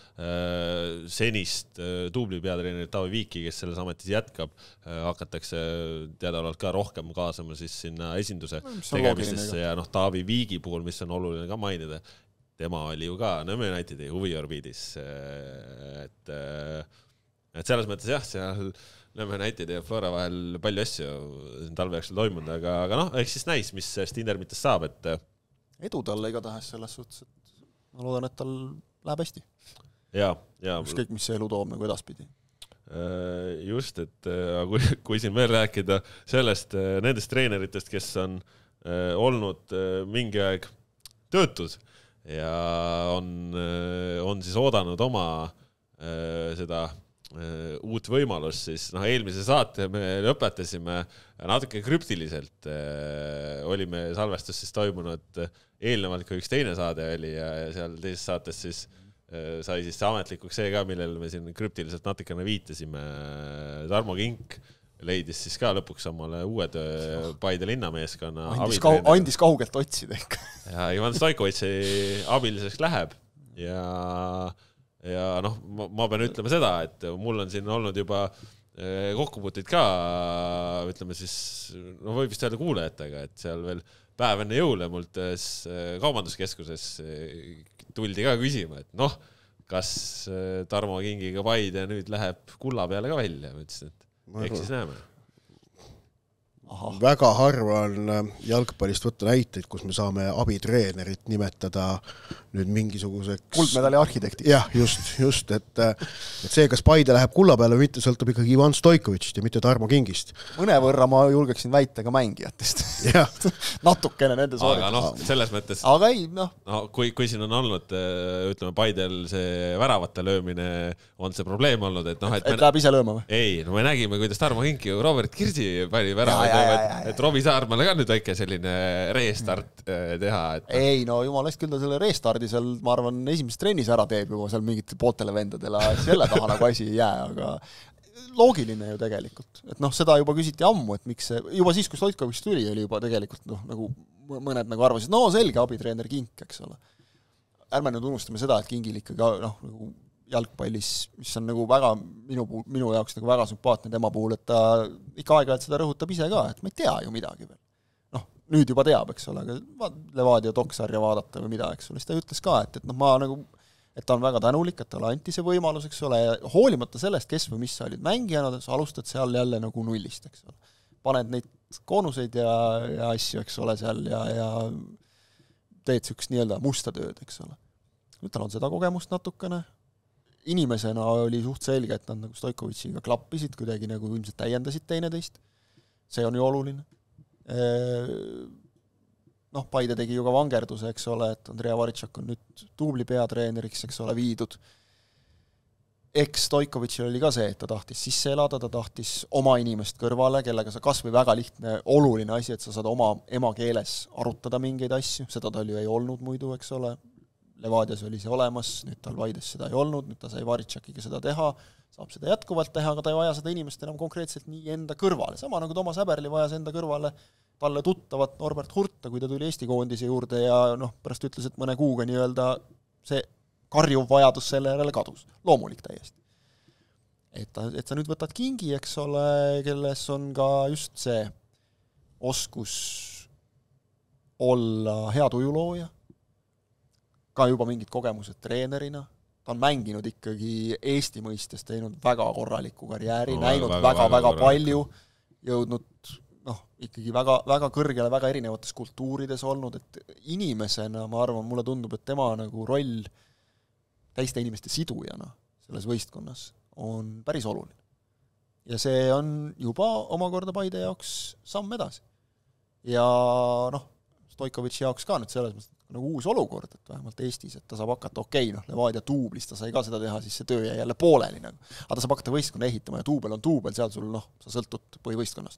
senist äh, tuubli peatreenerit Taavi Viiki, kes selles ametis jätkab, äh, hakatakse teadaolevalt ka rohkem kaasama siis sinna esinduse tegemistesse ja noh, Taavi Viigi puhul, mis on oluline ka mainida, tema oli ju ka Nõmme Unitedi huviorbiidis, et et selles mõttes jah, seal Nõmme United ja Flora vahel palju asju talve jooksul toimunud, aga, aga noh, eks siis näis, mis Indermitest saab, et edu talle igatahes selles suhtes, et ma loodan, et tal läheb hästi. Ja, ja. Ükskõik, mis see elu toob nagu edaspidi. Just, et kui, kui siin veel rääkida sellest, nendest treeneritest, kes on olnud mingi aeg töötud ja on, on siis oodanud oma seda uut võimalust, siis noh, eelmise saate me lõpetasime natuke krüptiliselt. Olime salvestus siis toimunud eelnevalt, kui üks teine saade oli ja seal teises saates siis sai siis ametlikuks see ka, millele me siin krüptiliselt natukene viitasime. Tarmo Kink leidis siis ka lõpuks omale uued Paide linnameeskonna andis, kau andis kaugelt otsida ikka. Ja Ivan Stojkovitši abiliseks läheb ja ja noh, ma, ma pean ütlema seda, et mul on siin olnud juba kokkupuuteid ka, ütleme siis, no võib vist öelda kuulajatega, et seal veel päev enne jõule mult kaubanduskeskuses tuldi ka küsima, et noh, kas Tarmo Kingiga Paide nüüd läheb kulla peale ka välja, ma ütlesin, et eks siis näeme. Aha. Väga harva on jalgpallist võtta näiteid, kus me saame abitreenerit nimetada nüüd mingisuguseks... kuldmedali arhitekti. Jah, just, just, et, et see, kas Paide läheb kulla peale või mitte, sõltub ikkagi Ivan Stoikovitšist ja mitte Tarmo Kingist. Mõne võrra ma julgeksin väita ka mängijatest. Natukene nende sooritus. Aga noh, selles mõttes... Aga ei, noh. No, kui, kui siin on olnud, ütleme, Paidel see väravate löömine on see probleem olnud, et noh... Et, et, et läheb ise lööma või? Ei, no me nägime, kuidas Tarmo Kink ju Robert Kirsi pani väravaid lööma, et, et Robbie Saarmale ka nüüd väike selline restart teha. Et... Ei, no jumalast küll ta selle restardi seal, ma arvan, esimeses trennis ära teeb juba seal mingit pooltele vendadele, selle taha nagu asi ei jää, aga loogiline ju tegelikult. Et noh, seda juba küsiti ammu, et miks see, juba siis, kui Stoikovitš tuli, oli juba tegelikult noh, nagu mõned nagu arvasid, no selge abitreener Kink, eks ole. Ärme nüüd unustame seda, et Kingil ikkagi noh, nagu jalgpallis, mis on nagu väga minu, minu jaoks nagu väga sümpaatne tema puhul, et ta ikka aeg-ajalt seda rõhutab ise ka, et ma ei tea ju midagi veel. Noh, nüüd juba teab, eks ole, aga Levadia doksarja vaadata või mida, eks ole, siis ta ütles ka, et, et noh, ma nagu, et ta on väga tänulik, et talle anti see võimalus, eks ole, ja hoolimata sellest, kes või mis sa olid mängijana, sa alustad seal jälle nagu nullist, eks ole. Paned neid koonuseid ja, ja asju, eks ole, seal ja, ja teed sükst nii-öelda musta tööd, eks ole. Nüüd tal on seda kogemust natukene, inimesena oli suht selge, et nad nagu Stoikovitšiga klappisid, kuidagi nagu ilmselt täiendasid teineteist. See on ju oluline. Noh, Paide tegi ju ka vangerduse, eks ole, et Andrea Varitšak on nüüd tuubli peatreeneriks, eks ole, viidud. Eks Stoikovitšil oli ka see, et ta tahtis sisse elada, ta tahtis oma inimest kõrvale, kellega sa kas või väga lihtne, oluline asi, et sa saad oma ema keeles arutada mingeid asju, seda tal ju ei olnud muidu, eks ole. Levadias oli see olemas, nüüd tal Vaides seda ei olnud, nüüd ta sai Varitšakiga seda teha, saab seda jätkuvalt teha, aga ta ei vaja seda inimest enam konkreetselt nii enda kõrvale. Sama nagu Toomas Häberli vajas enda kõrvale talle tuttavat Norbert Hurta, kui ta tuli Eesti koondise juurde ja noh, pärast ütles, et mõne kuuga nii-öelda see karjuv vajadus selle järele kadus. Loomulik täiesti. Et, ta, et sa nüüd võtad Kingi, eks ole, kelles on ka just see oskus olla hea tujulooja, ka juba mingid kogemused treenerina, ta on mänginud ikkagi Eesti mõistes, teinud väga korraliku karjääri, no, näinud väga-väga palju, jõudnud noh, ikkagi väga, väga kõrgele, väga erinevates kultuurides olnud, et inimesena, ma arvan, mulle tundub, et tema nagu roll teiste inimeste sidujana selles võistkonnas on päris oluline. Ja see on juba omakorda Paide jaoks samm edasi. Ja noh, Stoikovitši jaoks ka nüüd selles mõttes nagu uus olukord, et vähemalt Eestis, et ta saab hakata, okei, noh, Levadia tuublis, ta sai ka seda teha, siis see töö jäi jälle pooleli nagu. Aga ta saab hakata võistkonna ehitama ja tuubel on tuubel, seal sul, noh, sa sõltud põhivõistkonnast.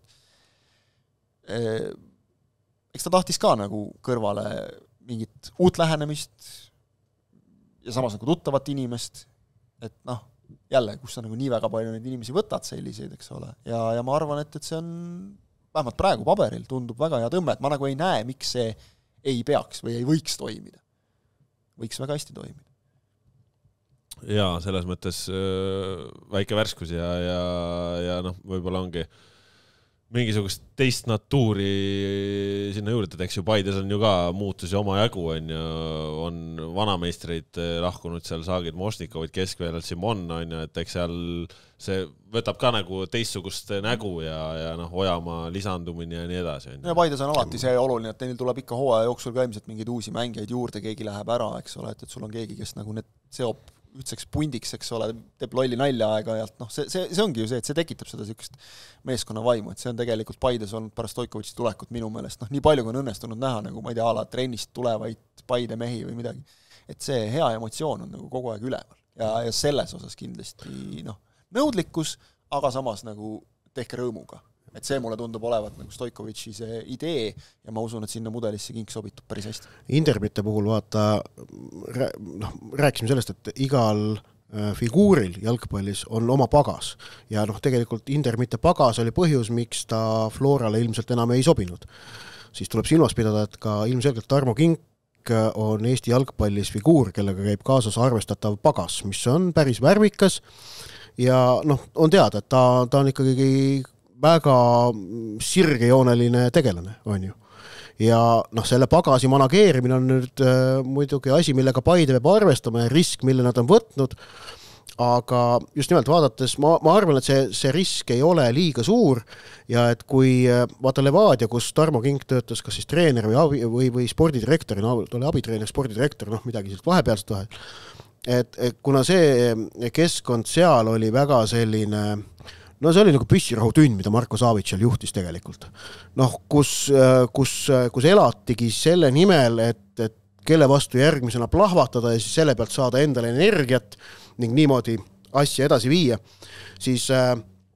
Eks ta tahtis ka nagu kõrvale mingit uut lähenemist ja samas nagu tuttavat inimest, et noh, jälle, kus sa nagu nii väga palju neid inimesi võtad selliseid, eks ole, ja, ja ma arvan, et, et see on vähemalt praegu paberil tundub väga hea tõmme, et ma nagu ei näe, miks see ei peaks või ei võiks toimida. Võiks väga hästi toimida. Jaa, selles mõttes äh, väike värskus ja, ja, ja noh, võib-olla ongi mingisugust teist natuuri sinna juurde, et eks ju Paides on ju ka muutusi oma jagu, on, ju, on vanameistreid lahkunud seal, Saagid Mošnikovid, keskveelalt Simon, on ju, et eks seal see võtab ka nagu teistsugust nägu ja, ja noh, Ojamaa lisandumine ja nii edasi. Ja Paides on alati see oluline, et neil tuleb ikka hooaja jooksul ka ilmselt mingeid uusi mängijaid juurde, keegi läheb ära, eks ole, et, et sul on keegi, kes nagu need seob ühtseks pundiks, eks ole, teeb lolli nalja aega-ajalt, noh, see, see, see ongi ju see, et see tekitab seda sükest meeskonna vaimu, et see on tegelikult Paides olnud pärast Stoikovitši tulekut minu meelest, noh, nii palju kui on õnnestunud näha, nagu ma ei tea, ala trennist tulevaid Paide mehi või midagi, et see hea emotsioon on nagu kogu aeg üleval ja, ja selles osas kindlasti, noh, nõudlikkus, aga samas nagu tehke rõõmuga. Et see mulle tundub olevat nagu Stoikovitši see idee ja ma usun, et sinna mudelisse Kink sobitub päris hästi. Interbite puhul vaata, noh, rääkisime sellest, et igal figuuril jalgpallis on oma pagas ja noh, tegelikult Interbite pagas oli põhjus, miks ta Florale ilmselt enam ei sobinud. Siis tuleb silmas pidada, et ka ilmselgelt Tarmo Kink on Eesti jalgpallis figuur, kellega käib kaasas arvestatav pagas, mis on päris värvikas ja noh, on teada, et ta, ta on ikkagi väga sirgejooneline tegelane, on ju. Ja noh, selle pagasi manageerimine on nüüd äh, muidugi asi, millega Paide peab arvestama ja risk, mille nad on võtnud, aga just nimelt vaadates, ma, ma arvan, et see, see risk ei ole liiga suur ja et kui vaata Levadia, kus Tarmo Kink töötas kas siis treener või, abi, või, või spordidirektor, no ta oli abitreener, spordidirektor, noh midagi sellist vahepealset vahel, et, et kuna see keskkond seal oli väga selline, no see oli nagu püssirahutünn, mida Marko Savic seal juhtis tegelikult. Noh, kus, kus, kus elatigi selle nimel, et, et kelle vastu järgmisena plahvatada ja siis selle pealt saada endale energiat ning niimoodi asja edasi viia, siis ja,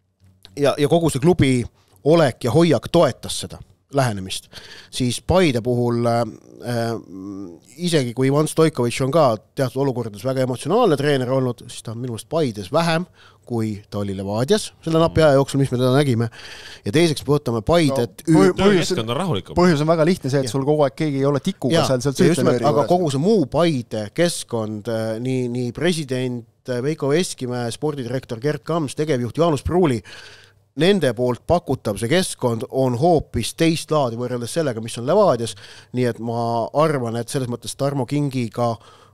ja kogu see klubi olek ja hoiak toetas seda lähenemist. Siis Paide puhul äh, isegi kui Ivan Stojkovic on ka teatud olukordades väga emotsionaalne treener olnud, siis ta on minu meelest Paides vähem, kui ta oli Levadias selle napi aja jooksul, mis me teda nägime. Ja teiseks võtame Paidet no, ü- põhjus, on põhjus on väga lihtne see, et sul kogu aeg keegi ei ole tikuga ja, seal, seal süütlenööri aga kogu see muu Paide keskkond, nii, nii president Veiko Veskimäe, spordidirektor Gert Kams, tegevjuht Jaanus Pruuli, nende poolt pakutav see keskkond on hoopis teist laadi võrreldes sellega, mis on Levadias, nii et ma arvan, et selles mõttes Tarmo Kingiga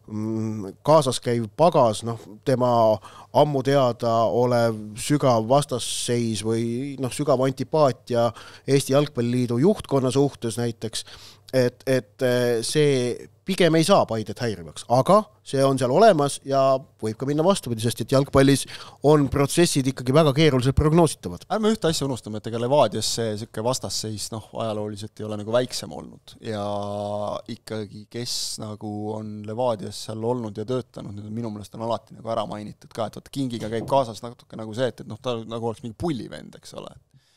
kaasas käiv pagas, noh, tema ammu teada olev sügav vastasseis või noh, sügav antipaatia Eesti Jalgpalliliidu juhtkonna suhtes näiteks, et, et see pigem ei saa Paidet häirivaks, aga see on seal olemas ja võib ka minna vastupidi, sest et jalgpallis on protsessid ikkagi väga keeruliselt prognoositavad. Ärme ühte asja unustame, et ega Levadias see süke vastasseis noh, ajalooliselt ei ole nagu väiksem olnud ja ikkagi, kes nagu on Levadias seal olnud ja töötanud, nüüd minu meelest on alati nagu ära mainitud ka, et vaata Kingiga käib kaasas natuke nagu see, et, et noh, ta nagu oleks mingi pullivend, eks ole.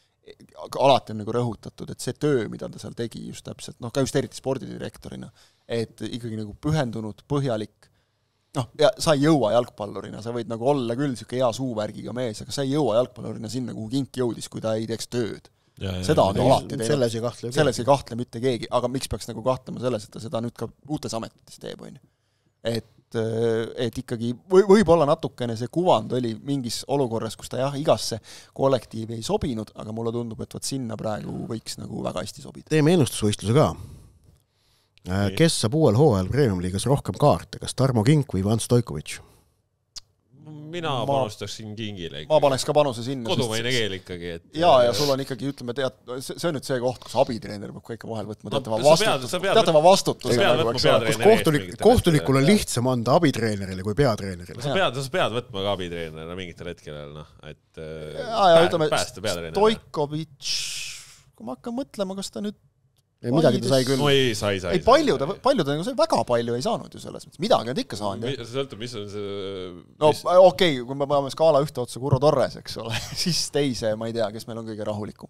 Alati on nagu rõhutatud, et see töö, mida ta seal tegi just täpselt, noh ka just eriti spordidirektorina, et ikkagi nagu pühendunud, põhjalik, noh, ja sa ei jõua jalgpallurina, sa võid nagu olla küll siuke hea suuvärgiga mees, aga sa ei jõua jalgpallurina sinna, kuhu Kink jõudis, kui ta ei teeks tööd. Ja, ja, seda on ja, alati teinud. Selles ei kahtle, selles ei kahtle mitte keegi, aga miks peaks nagu kahtlema selles, et ta seda nüüd ka uutes ametites teeb, on ju. Et et ikkagi või, võib-olla natukene see kuvand oli mingis olukorras, kus ta jah, igasse kollektiivi ei sobinud, aga mulle tundub, et võt sinna praegu võiks nagu väga hästi sobida. Teeme ennustusvõistluse ka. Kes saab uuel hooajal Premium-liigas rohkem kaarte, kas Tarmo Kink või Ivan Stojkovic? Mina ma, panustaksin Kingile ikkagi. Ma paneks ka panuse sinna. Kodumaine keel ikkagi. Et... Ja, ja sul on ikkagi, ütleme, tead, see on nüüd see koht, kus abitreener peab ka ikka vahel võtma no, teatava vastutus. Teatava vastutus. Kohtulik, kohtulikul on lihtsam anda abitreenerile kui peatreenerile. Sa pead, sa pead võtma ka abitreenerina mingitel hetkel, noh, et ja, ja, ütleme, Stojkovic, kui ma hakkan mõtlema, kas ta nüüd ei, midagi ta sai küll. No ei, sai, sai. Ei, palju ta, palju ta nagu sai, väga palju ei saanud ju selles mõttes. Midagi on ikka saanud. See sõltub, mis on see... No mis... okei, okay, kui me peame skaala ühte otsa Kuro Torres, eks ole, siis teise, ma ei tea, kes meil on kõige rahulikum.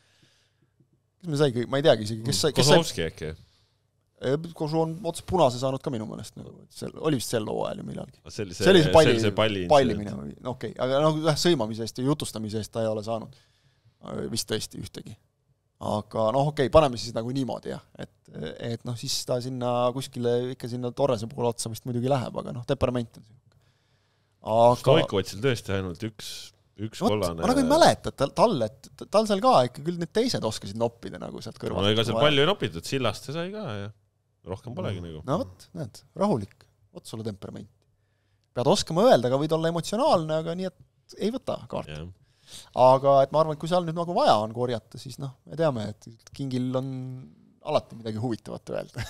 Kes me sai, ma ei teagi isegi, kes sai... Kozlovski äkki? Kosu on otse punase saanud ka minu mõnest. Oli vist sel hooajal ju millalgi. See oli see, see palli, see palli, palli minema. No, okei, okay. Aga no, sõimamise eest ja jutustamise eest ta ei ole saanud. Vist tõesti ühtegi. Aga noh, okei, okay, paneme siis nagu niimoodi, jah. Et, et noh, siis ta sinna kuskile, ikka sinna Torrese poole otsa vist muidugi läheb, aga noh, temperament on see. Aga... Stojkovitsil tõesti ainult üks, üks Võt, kollane... Ma nagu ei mäleta, et tal, et tal seal ka ikka küll need teised oskasid noppida nagu sealt kõrvalt. No ega seal palju ei nopitud, Sillaste sai ka ja rohkem polegi mm. nagu. No võt, näed, rahulik, võt sulle temperament. Pead oskama öelda, aga võid olla emotsionaalne, aga nii, et ei võta kaart. Yeah. Aga et ma arvan, et kui seal nüüd nagu vaja on korjata, siis noh, me teame, et Kingil on alati midagi huvitavat öelda.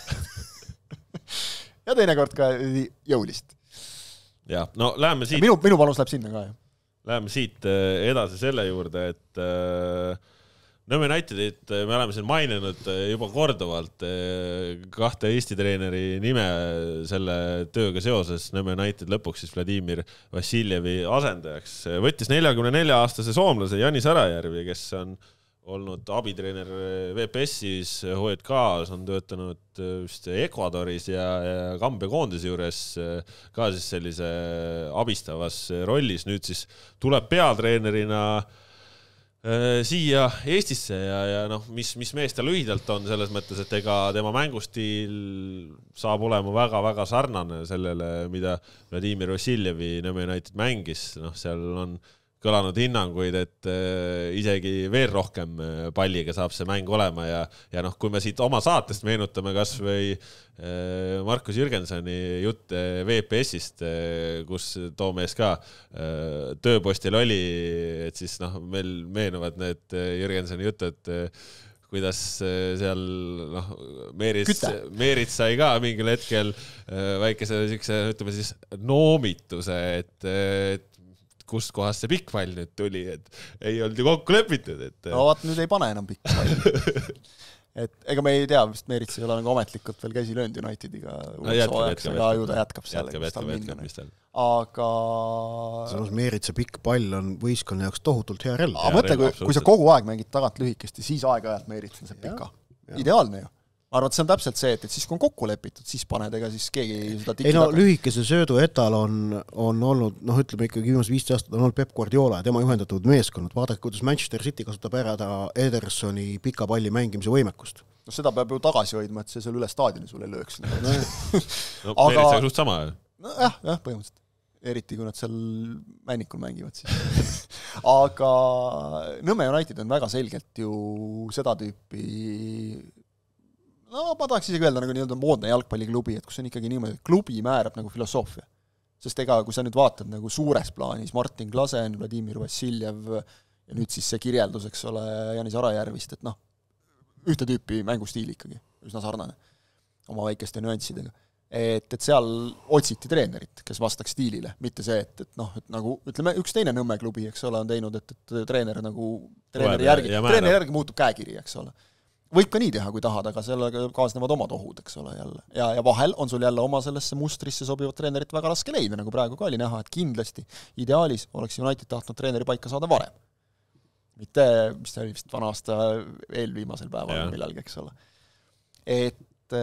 Ja teinekord ka jõulist. Ja, no läheme siit... Minu, minu panus läheb sinna ka, jah. Läheme siit edasi selle juurde, et Nõmme Unitedit me oleme siin maininud juba korduvalt kahte Eesti treeneri nime selle tööga seoses. Nõmme United lõpuks siis Vladimir Vassiljevi asendajaks. Võttis neljakümne nelja aastase soomlase Jani Sarajärvi, kes on olnud abitreener V P S-is, H J K-s, on töötanud just Ecuadoris ja, ja Kambja koondise juures ka siis sellise abistavas rollis. Nüüd siis tuleb peatreenerina siia Eestisse ja, ja noh, mis, mis mees ta lühidalt on selles mõttes, et ega tema mängustiil saab olema väga-väga sarnane sellele, mida Vladimir Vassiljevi Nõmme United mängis. Noh, seal on kõlanud hinnanguid, et isegi veel rohkem palliga saab see mäng olema ja, ja noh, kui me siit oma saatest meenutame kas või Markus Jürgensoni jutt V P S-ist, kus too mees ka tööpostil oli, et siis noh, meil meenuvad need Jürgensoni jutud, kuidas seal noh, Meerits, Meerits sai ka mingil hetkel väikese siukse, ütleme siis noomituse, et, et kust kohast see pikk pall nüüd tuli, et ei olnud ju kokku lepitud. Et... No vaat nüüd ei pane enam pikk pall. Et ega me ei tea, vist Meerits ei ole nagu ametlikult veel käsi löönud Unitediga. No, jätkab, jätkab, aga ju ta jätkab seal. Jätkab, jätkab, jätkab, mis tal. Aga... Samas Meeritsa pikk pall on võistkonna jaoks tohutult hea relv. Aga mõtle, kui, kui sa kogu aeg mängid tagant lühikest ja siis aeg-ajalt Meerits on see pika. Ja. Ideaalne ju. Ma arvan, et see on täpselt see, et, et siis kui on kokku lepitud, siis paned, ega siis keegi seda tiki ei no taga. Lühikese söödu etal on, on olnud, noh ütleme ikkagi viimased viisteist aastat on olnud Pep Guardiola ja tema juhendatud meeskonnad. Vaadake, kuidas Manchester City kasutab ära ta Edersoni pika palli mängimise võimekust. No seda peab ju tagasi hoidma, et see seal üle staadioni sulle lööks. No, no aga... Meeritsa suht sama. No jah, jah, põhimõtteliselt. Eriti kui nad seal männikul mängivad siis. Aga Nõmme United on väga selgelt ju seda tüüpi no ma tahaks isegi öelda nagu nii-öelda moodne jalgpalliklubi, et kus on ikkagi niimoodi, et klubi määrab nagu filosoofia. Sest ega, kui sa nüüd vaatad nagu suures plaanis Martin Klasen, Vladimir Vassiljev ja nüüd siis see kirjeldus, eks ole, Janis Arajärvist, et noh, ühte tüüpi mängustiil ikkagi, üsna sarnane oma väikeste nüanssidega. Et, et seal otsiti treenerit, kes vastaks stiilile, mitte see, et, et noh, et nagu, ütleme, üks teine Nõmme klubi, eks ole, on teinud, et, et treener nagu, treeneri järgi, treeneri järgi muutub käekiri, eks ole. Võib ka nii teha, kui tahad, aga sellega kaasnevad omad ohud, eks ole, jälle. Ja, ja vahel on sul jälle oma sellesse mustrisse sobivat treenerit väga raske leida, nagu praegu ka oli näha, et kindlasti ideaalis oleks United tahtnud treeneri paika saada varem. Mitte, mis ta oli vist vana aasta eelviimasel päeval millalgi, eks ole. Et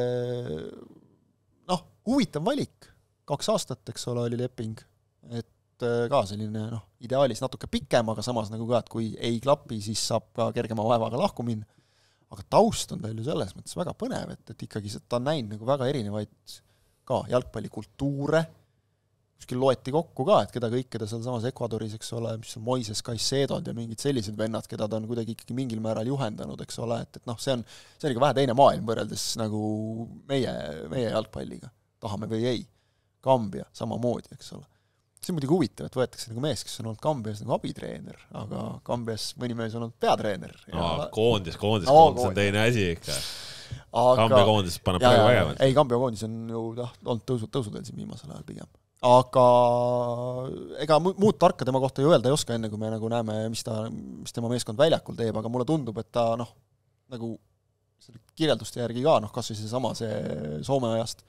noh, huvitav valik, kaks aastat, eks ole, oli leping, et ka selline noh, ideaalis natuke pikem, aga samas nagu ka, et kui ei klapi, siis saab ka kergema vaevaga lahku minna. Aga taust on teil ju selles mõttes väga põnev, et, et ikkagi ta on näinud nagu väga erinevaid ka jalgpallikultuure, kuskil loeti kokku ka, et keda kõike ta seal samas Ecuadoris, eks ole, mis on Moises Caicedo'd ja mingid sellised vennad, keda ta on kuidagi ikkagi mingil määral juhendanud, eks ole, et, et noh, see on, see on ikka vähe teine maailm võrreldes nagu meie, meie jalgpalliga, tahame või ei. Kambia samamoodi, eks ole. See on muidugi huvitav, et võetakse nagu mees, kes on olnud Kambias nagu abitreener, aga Kambias mõni mees on olnud peatreener. Ja... Aa, koondis, koondis, no, koondis on teine asi ikka. Aga... Kambia koondis paneb ja, praegu vägevalt. Ei, Kambia koondis on ju noh, olnud tõusud, tõusudel siin viimasel ajal pigem. Aga ega muud tarka tema kohta ju öelda ei oska enne, kui me nagu näeme, mis, ta, mis tema meeskond väljakul teeb, aga mulle tundub, et ta noh, nagu kirjelduste järgi ka, noh, kas või see sama see Soome ajast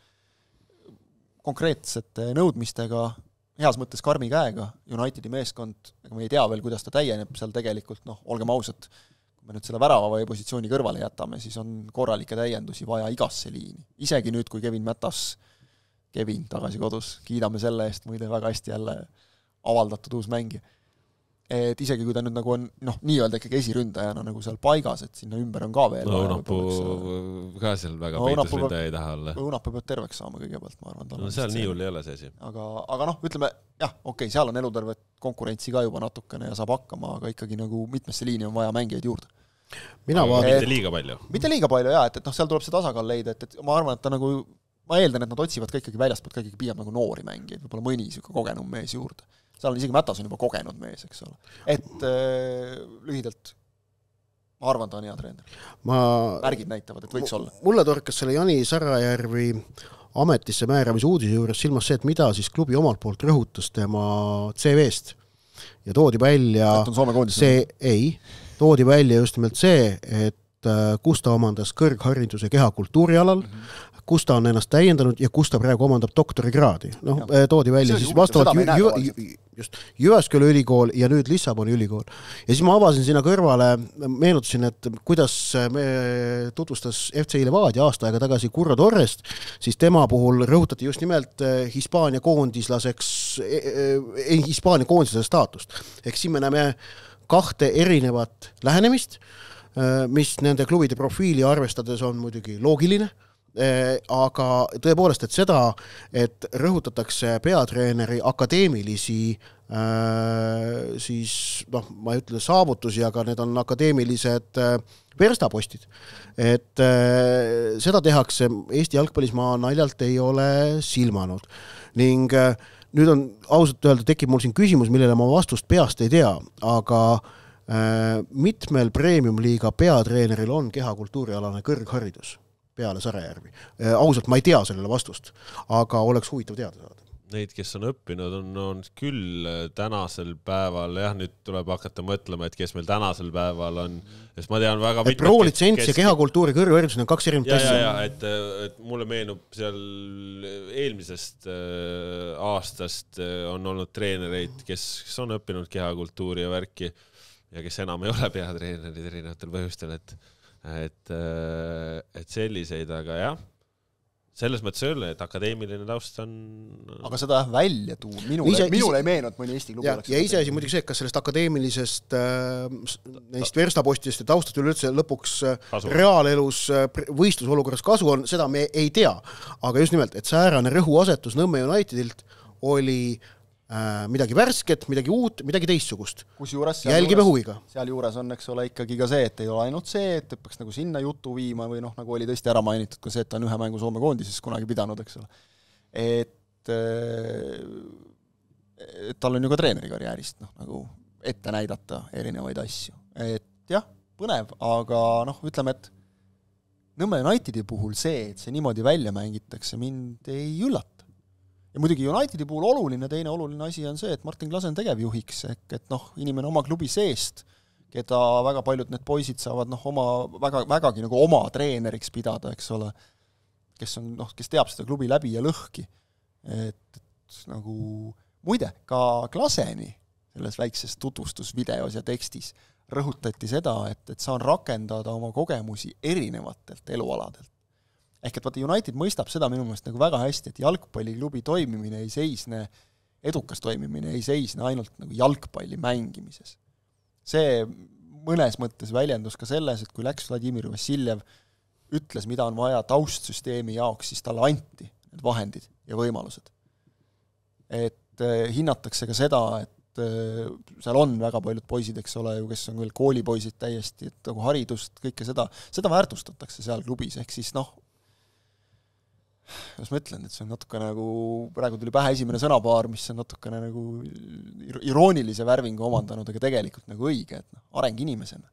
konkreetsete nõudmistega heas mõttes karmi käega, Unitedi meeskond, aga me ei tea veel, kuidas ta täieneb seal tegelikult, noh, olgem ausad, kui me nüüd selle värava või positsiooni kõrvale jätame, siis on korralikke täiendusi vaja igasse liini. Isegi nüüd, kui Kevin Mätas, Kevin tagasi kodus, kiidame selle eest, muide väga hästi jälle avaldatud uus mängija. Et isegi kui ta nüüd nagu on, noh, nii-öelda ikkagi esiründajana nagu seal paigas, et sinna ümber on ka veel. No Unapu ka seal väga no, peitusründaja ei taha olla. Unapu peab terveks saama kõigepealt, ma arvan. No seal nii hull ei ole see asi. Aga, aga noh, ütleme, jah, okei, seal on elutervet konkurentsi ka juba natukene ja saab hakkama, aga ikkagi nagu mitmesse liini on vaja mängijaid juurde. Mina vaatan... Mitte liiga palju. Mitte liiga palju, jah, et, et noh, seal tuleb see tasakaal leida, et, et ma arvan, et ta nagu, ma eeldan, et nad otsivad ka ikkagi väljastpoolt ka ikkagi pigem nagu noori mängijaid, võib-olla mõni siuke kogenum mees juurde. Seal on isegi Mätas on juba kogenud mees, eks ole. Et äh, lühidalt, ma arvan, ta on hea treener. Ma... Märgid näitavad, et võiks olla. Mulle torkas selle Jani Sarajärvi ametisse määramise uudise juures silmas see, et mida siis klubi omalt poolt rõhutas tema C V-st. Ja toodi välja... Et on Soome koondis. See, ei, toodi välja just nimelt see, et kus ta omandas kõrghariduse kehakultuurialal, mm-hmm. kus ta on ennast täiendanud ja kus ta praegu omandab doktorikraadi. Noh, toodi välja siis vastavalt Jü- Jü- Jü- just Jyväskylä ülikool ja nüüd Lissaboni ülikool. Ja siis ma avasin sinna kõrvale, meenutasin, et kuidas me tutvustas F C Levadia aasta aega tagasi Curro Torrest, siis tema puhul rõhutati just nimelt Hispaania koondislaseks, Hispaania koondislaseks staatust. Ehk siin me näeme kahte erinevat lähenemist, mis nende klubide profiili arvestades on muidugi loogiline, aga tõepoolest, et seda, et rõhutatakse peatreeneri akadeemilisi siis, noh, ma ei ütle saavutusi, aga need on akadeemilised verstapostid. Et seda tehakse Eesti jalgpallis ma naljalt ei ole silmanud. Ning nüüd on ausalt öelda, tekib mul siin küsimus, millele ma vastust peast ei tea, aga mitmel premium-liiga peatreeneril on kehakultuurialane kõrgharidus peale Sarajärvi. Ausalt, ma ei tea sellele vastust, aga oleks huvitav teada saada. Neid, kes on õppinud, on, on küll tänasel päeval, jah, nüüd tuleb hakata mõtlema, et kes meil tänasel päeval on, sest ma tean väga et pro-litsents kes... ja kehakultuuri kõrgharidus on kaks erinevat asja. Ja, ja, et, et mulle meenub seal eelmisest äh, aastast on olnud treenereid, kes, kes on õppinud kehakultuuri ja värki ja kes enam ei ole peatreenerid erinevatel põhjustel, et, et, et selliseid, aga jah, selles mõttes öelda, et akadeemiline taust on... Aga seda välja tuu, minule, ise, minule ei meenud mõni Eesti klubi. Ja, ja ise asi muidugi see, kas sellest akadeemilisest äh, neist verstapostidest ja taustast üleüldse lõpuks kasu. Reaalelus võistlusolukorras kasu on, seda me ei tea. Aga just nimelt, et säärane rõhuasetus Nõmme Unitedilt oli äh, midagi värsket, midagi uut, midagi teistsugust. Jälgime huviga. Seal juures on, eks ole, ikkagi ka see, et ei ole ainult see, et peaks nagu sinna jutu viima või noh, nagu oli tõesti ära mainitud ka see, et ta on ühe mängu Soome koondises kunagi pidanud, eks ole. Et, et tal on ju ka treeneri karjäärist noh, nagu ette näidata erinevaid asju. Et jah, põnev, aga noh, ütleme, et Nõmme Unitedi puhul see, et see niimoodi välja mängitakse, mind ei üllata. Ja muidugi Unitedi puhul oluline, teine oluline asi on see, et Martin Klase on tegevjuhiks, ehk et noh, inimene oma klubi seest, keda väga paljud need poisid saavad noh, oma, väga, vägagi nagu oma treeneriks pidada, eks ole, kes on, noh, kes teab seda klubi läbi ja lõhki. Et, et nagu, muide, ka Klaseni selles väikses tutvustusvideos ja tekstis rõhutati seda, et, et saan rakendada oma kogemusi erinevatelt elualadelt. Ehk et vaata, United mõistab seda minu meelest nagu väga hästi, et jalgpalliklubi toimimine ei seisne, edukas toimimine ei seisne ainult nagu jalgpalli mängimises. See mõnes mõttes väljendus ka selles, et kui läks Vladimir Vassiljev, ütles, mida on vaja taustsüsteemi jaoks, siis talle anti need vahendid ja võimalused. Et eh, hinnatakse ka seda, et eh, seal on väga paljud poisid, eks ole, kes on veel koolipoisid täiesti, et nagu haridust, kõike seda, seda väärtustatakse seal klubis, ehk siis noh, kuidas ma ütlen, et see on natuke nagu, praegu tuli pähe esimene sõnapaar, mis on natukene nagu iroonilise värvingu omandanud, aga tegelikult nagu õige, et noh, areng inimesena.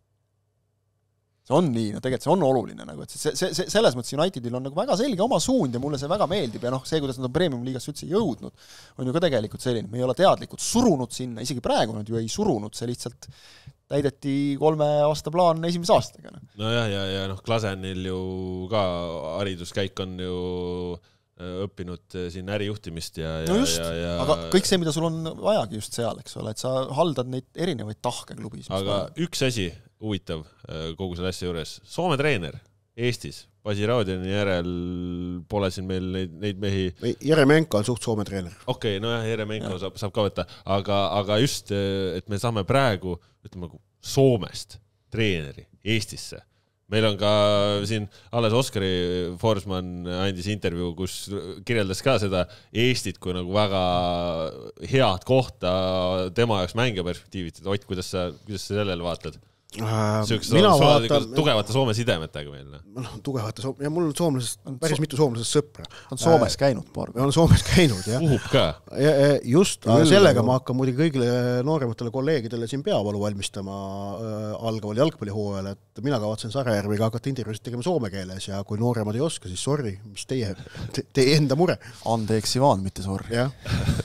See on nii, no tegelikult see on oluline, nagu, et see, see, selles mõttes Unitedil on nagu väga selge oma suund ja mulle see väga meeldib ja noh, see, kuidas nad on premium-liigasse üldse jõudnud, on ju ka tegelikult selline, me ei ole teadlikult surunud sinna, isegi praegu nad ju ei surunud, see lihtsalt täideti kolme aasta plaan esimese aastaga. No jah, ja, ja noh, Klasenil ju ka hariduskäik on ju õppinud siin ärijuhtimist ja, ja, no just, ja, ja aga kõik see, mida sul on vajagi just seal, eks ole, et sa haldad neid erinevaid tahke klubis. Aga üks asi huvitav kogu selle asja juures, Soome treener Eestis, Basi Raudjani järel pole siin meil neid, neid mehi... Jeremenko on suht Soome treener. Okei, okay, no jah, Jeremenko ja. saab, saab ka võtta, aga, aga just, et me saame praegu, ütleme, Soomest treeneri Eestisse. Meil on ka siin alles Oskari Forsman andis intervjuu, kus kirjeldas ka seda Eestit kui nagu väga head kohta tema jaoks mängija perspektiivit. Ott, kuidas sa, kuidas sa sellele vaatad? Mina vaatan... Tugevate Soome sidemetega meil. No, tugevate Soome... Ja mul on soomlasest, päris so... mitu soomlasest sõpra. On Soomes käinud paar. On Soomes käinud, jah. Uhub ka. Ja, just, aga sellega ma hakkan muidugi kõigile noorematele kolleegidele siin peavalu valmistama äh, algaval jalgpallihooajal, et mina kavatsen Sarajärviga hakata intervjuusid tegema soome keeles ja kui nooremad ei oska, siis sorry, mis teie, te, teie enda mure. Andeeks Ivan, mitte sorry. Jah.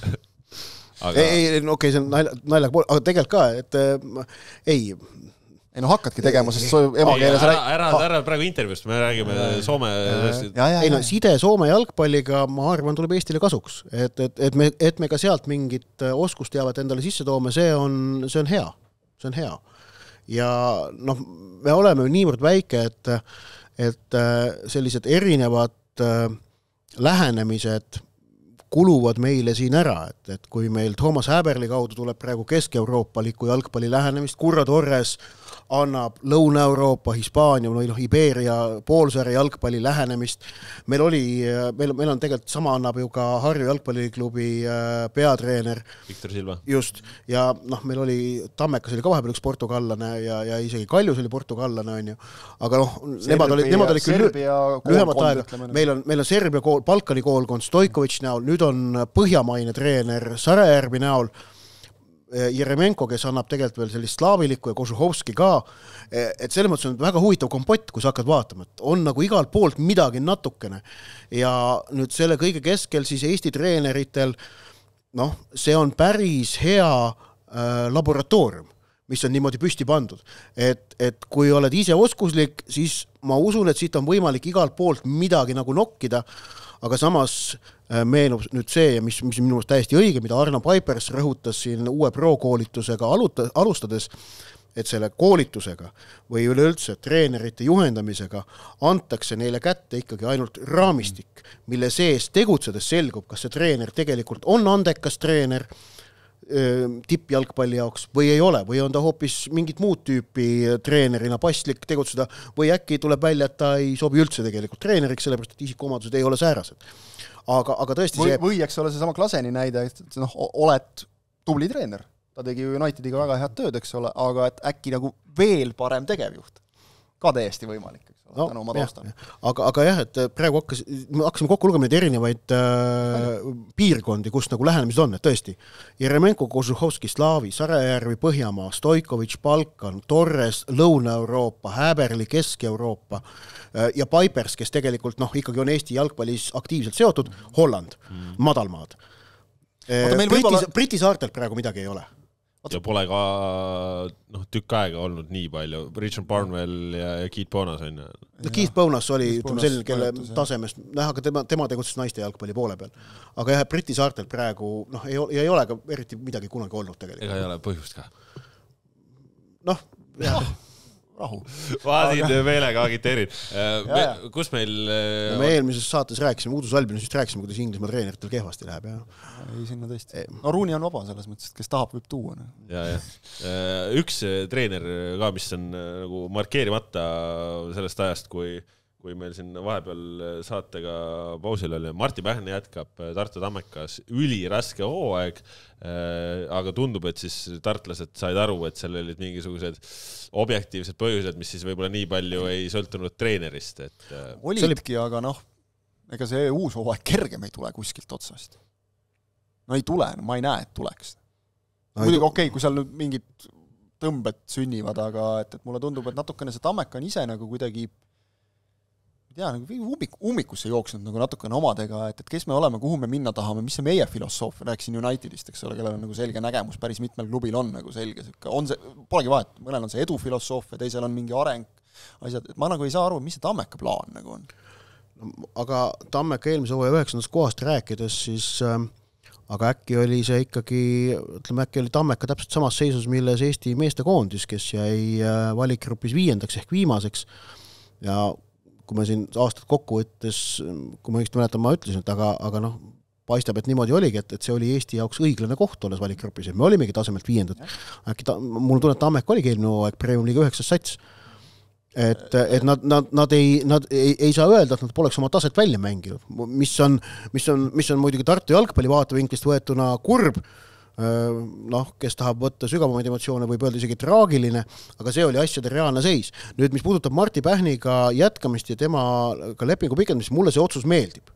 Aga... Ei, ei, no okei, see on nalja, nalja pool, aga tegelikult ka, et äh, ei... Ei no hakkadki tegema, sest emakeeles ära, ära, ära praegu intervjuust, me räägime Soome... Ja, ja, ei no side Soome jalgpalliga, ma arvan, tuleb Eestile kasuks. Et, et, et, me, et me ka sealt mingit oskusteavet endale sisse toome, see on, see on hea. See on hea. Ja noh, me oleme niivõrd väike, et, et sellised erinevad lähenemised kuluvad meile siin ära, et, et kui meil Toomas Häberli kaudu tuleb praegu Kesk-Euroopaliku jalgpalli lähenemist, Kurra Torres annab Lõuna-Euroopa, Hispaania või noh, Iberia poolsaare jalgpalli lähenemist. Meil oli, meil, meil on tegelikult sama annab ju ka Harju jalgpalliklubi peatreener. Viktor Silva. Just, ja noh, meil oli Tammekas oli ka vahepeal üks portugallane ja, ja isegi Kaljus oli portugallane, on ju. Aga noh, nemad olid, nemad olid küll lühemat aega. Meil on, meil on Serbia kool, Balkani koolkond Stojkovic näol, nüüd on Põhjamaine treener Sarajärvi näol, Jeremenko, kes annab tegelikult veel sellist slaavilikku ja Kožuhovski ka, et selles mõttes on väga huvitav kompott, kui sa hakkad vaatama, et on nagu igalt poolt midagi natukene ja nüüd selle kõige keskel siis Eesti treeneritel, noh, see on päris hea äh, laboratoorium, mis on niimoodi püsti pandud, et, et kui oled ise oskuslik, siis ma usun, et siit on võimalik igalt poolt midagi nagu nokkida, aga samas meenub nüüd see, mis, mis minu meelest täiesti õige, mida Arno Paipers rõhutas siin uue pro-koolitusega alustades, et selle koolitusega või üleüldse treenerite juhendamisega antakse neile kätte ikkagi ainult raamistik, mille sees tegutsedes selgub, kas see treener tegelikult on andekas treener tippjalgpalli jaoks või ei ole, või on ta hoopis mingit muud tüüpi treenerina paslik tegutseda või äkki tuleb välja, et ta ei sobi üldse tegelikult treeneriks, sellepärast et isikuomadused ei ole säärased. Aga, aga tõesti või, see... Või eks ole see sama Klaseni näide, et noh, oled tubli treener. Ta tegi ju Unitediga väga head tööd, eks ole, aga et äkki nagu veel parem tegevjuht. Ka täiesti võimalik, eks ole, no, tänu oma taustan. Aga, aga jah, et praegu hakkas, me hakkasime kokku lugema neid erinevaid äh, piirkondi, kus nagu lähenemised on, et tõesti. Jeremenko, Kožuhovski, Slaavi, Sarajärvi, Põhjamaa, Stojkovic, Balkan, Torres, Lõuna-Euroopa, Häberli, Kesk-Euroopa äh, ja Paipers, kes tegelikult noh, ikkagi on Eesti jalgpallis aktiivselt seotud, Holland, mm. madalmaad. Äh, Briti, võibolla... Briti saartelt praegu midagi ei ole. Ja pole ka noh, tükk aega olnud nii palju. Richard Barnwell ja, ja Keith Bonas on. No, Keith Bonas oli selline, kelle tasemest, näha, aga tema, tema tegutses naiste jalgpalli poole peal. Aga jah, Briti saartel praegu noh, ei, ei ole ka eriti midagi kunagi olnud tegelikult. Ega ei ole põhjust ka. Noh, jah. Oh. Rahu. Ma siin meelega agiteerin. Me, kus meil... No, me eelmises saates rääkisime, Uudus Albinusist rääkisime, kuidas Inglismaa treeneritel kehvasti läheb. Ja. Ei, sinna tõesti. No Ruuni on vaba selles mõttes, et kes tahab, võib tuua. No. Ja, ja. Üks treener ka, mis on nagu markeerimata sellest ajast, kui, kui meil siin vahepeal saatega pausil oli. Martti Pähne jätkab Tartu Tammekas üliraske hooaeg, aga tundub, et siis tartlased said aru, et seal olid mingisugused objektiivsed põhjused, mis siis võib-olla nii palju ei sõltunud treenerist. Et... Olidki, aga noh, ega see uus hooaeg kergem ei tule kuskilt otsast. No ei tule, no ma ei näe, et tuleks. No, muidugi okei, okay, kui seal nüüd mingid tõmbed sünnivad, aga et, et mulle tundub, et natukene see Tammeka on ise nagu kuidagi ja, nagu ummik, ummikusse jooksnud nagu natukene omadega, et, et kes me oleme, kuhu me minna tahame, mis see meie filosoof, rääkisin Unitedist, eks ole, kellel on nagu selge nägemus, päris mitmel klubil on nagu selge, on see, polegi vahet, mõnel on see edufilosoof ja teisel on mingi areng, asjad, et ma nagu ei saa aru, mis see Tammeka plaan nagu on. Aga Tammeka eelmise hooaja üheksandast kohast rääkides, siis äh, aga äkki oli see ikkagi, ütleme, äkki oli Tammeka täpselt samas seisus, milles Eesti meeste koondis, kes jäi äh, valikgrupis viiendaks ehk viimaseks ja kui ma siin aastat kokku võttes, kui ma õigesti mäletan, ma ütlesin, et aga, aga noh, paistab, et niimoodi oligi, et, et see oli Eesti jaoks õiglane koht olles valikgrupis, et me olimegi tasemelt viiendad. Äkki ta, mul tunnet Tammeka oligi eelmine hooaeg Premium Liiga üheksas sats. Et, et nad, nad, nad, ei, nad ei, ei saa öelda, et nad poleks oma taset välja mänginud, mis on, mis on, mis on muidugi Tartu jalgpalli vaatevinklist võetuna kurb, noh, kes tahab võtta sügavamaid emotsioone, võib öelda isegi traagiline, aga see oli asjade reaalne seis. Nüüd, mis puudutab Martti Pähniga jätkamist ja tema ka lepingu pikendamist, mulle see otsus meeldib.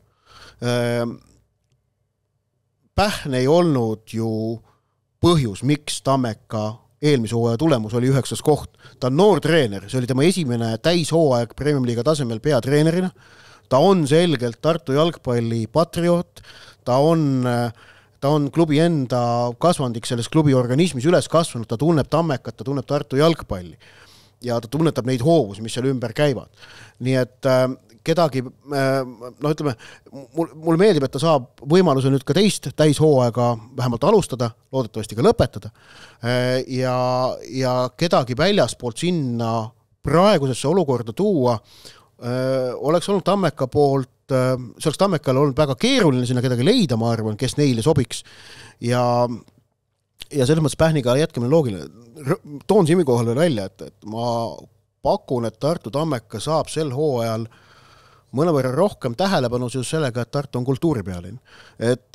Pähn ei olnud ju põhjus, miks Tammeka eelmise hooaja tulemus oli üheksas koht. Ta on noor treener, see oli tema esimene täishooaeg Premium Liiga tasemel peatreenerina. Ta on selgelt Tartu jalgpalli patrioot, ta on ta on klubi enda kasvandik selles klubi organismis üles kasvanud, ta tunneb Tammekat, ta tunneb Tartu jalgpalli ja ta tunnetab neid hoovusi, mis seal ümber käivad. Nii et äh, kedagi, äh, no ütleme, mul, mul meeldib, et ta saab võimaluse nüüd ka teist täishooaega vähemalt alustada, loodetavasti ka lõpetada äh, ja, ja kedagi väljaspoolt sinna praegusesse olukorda tuua äh, oleks olnud Tammeka poolt see oleks Tammekal olnud väga keeruline sinna kedagi leida, ma arvan, kes neile sobiks. Ja, ja selles mõttes Pähniga jätkamine loogiline. Toon Simi kohal välja, et, et ma pakun, et Tartu Tammeka saab sel hooajal mõnevõrra rohkem tähelepanu just sellega, et Tartu on kultuuripealinn. Et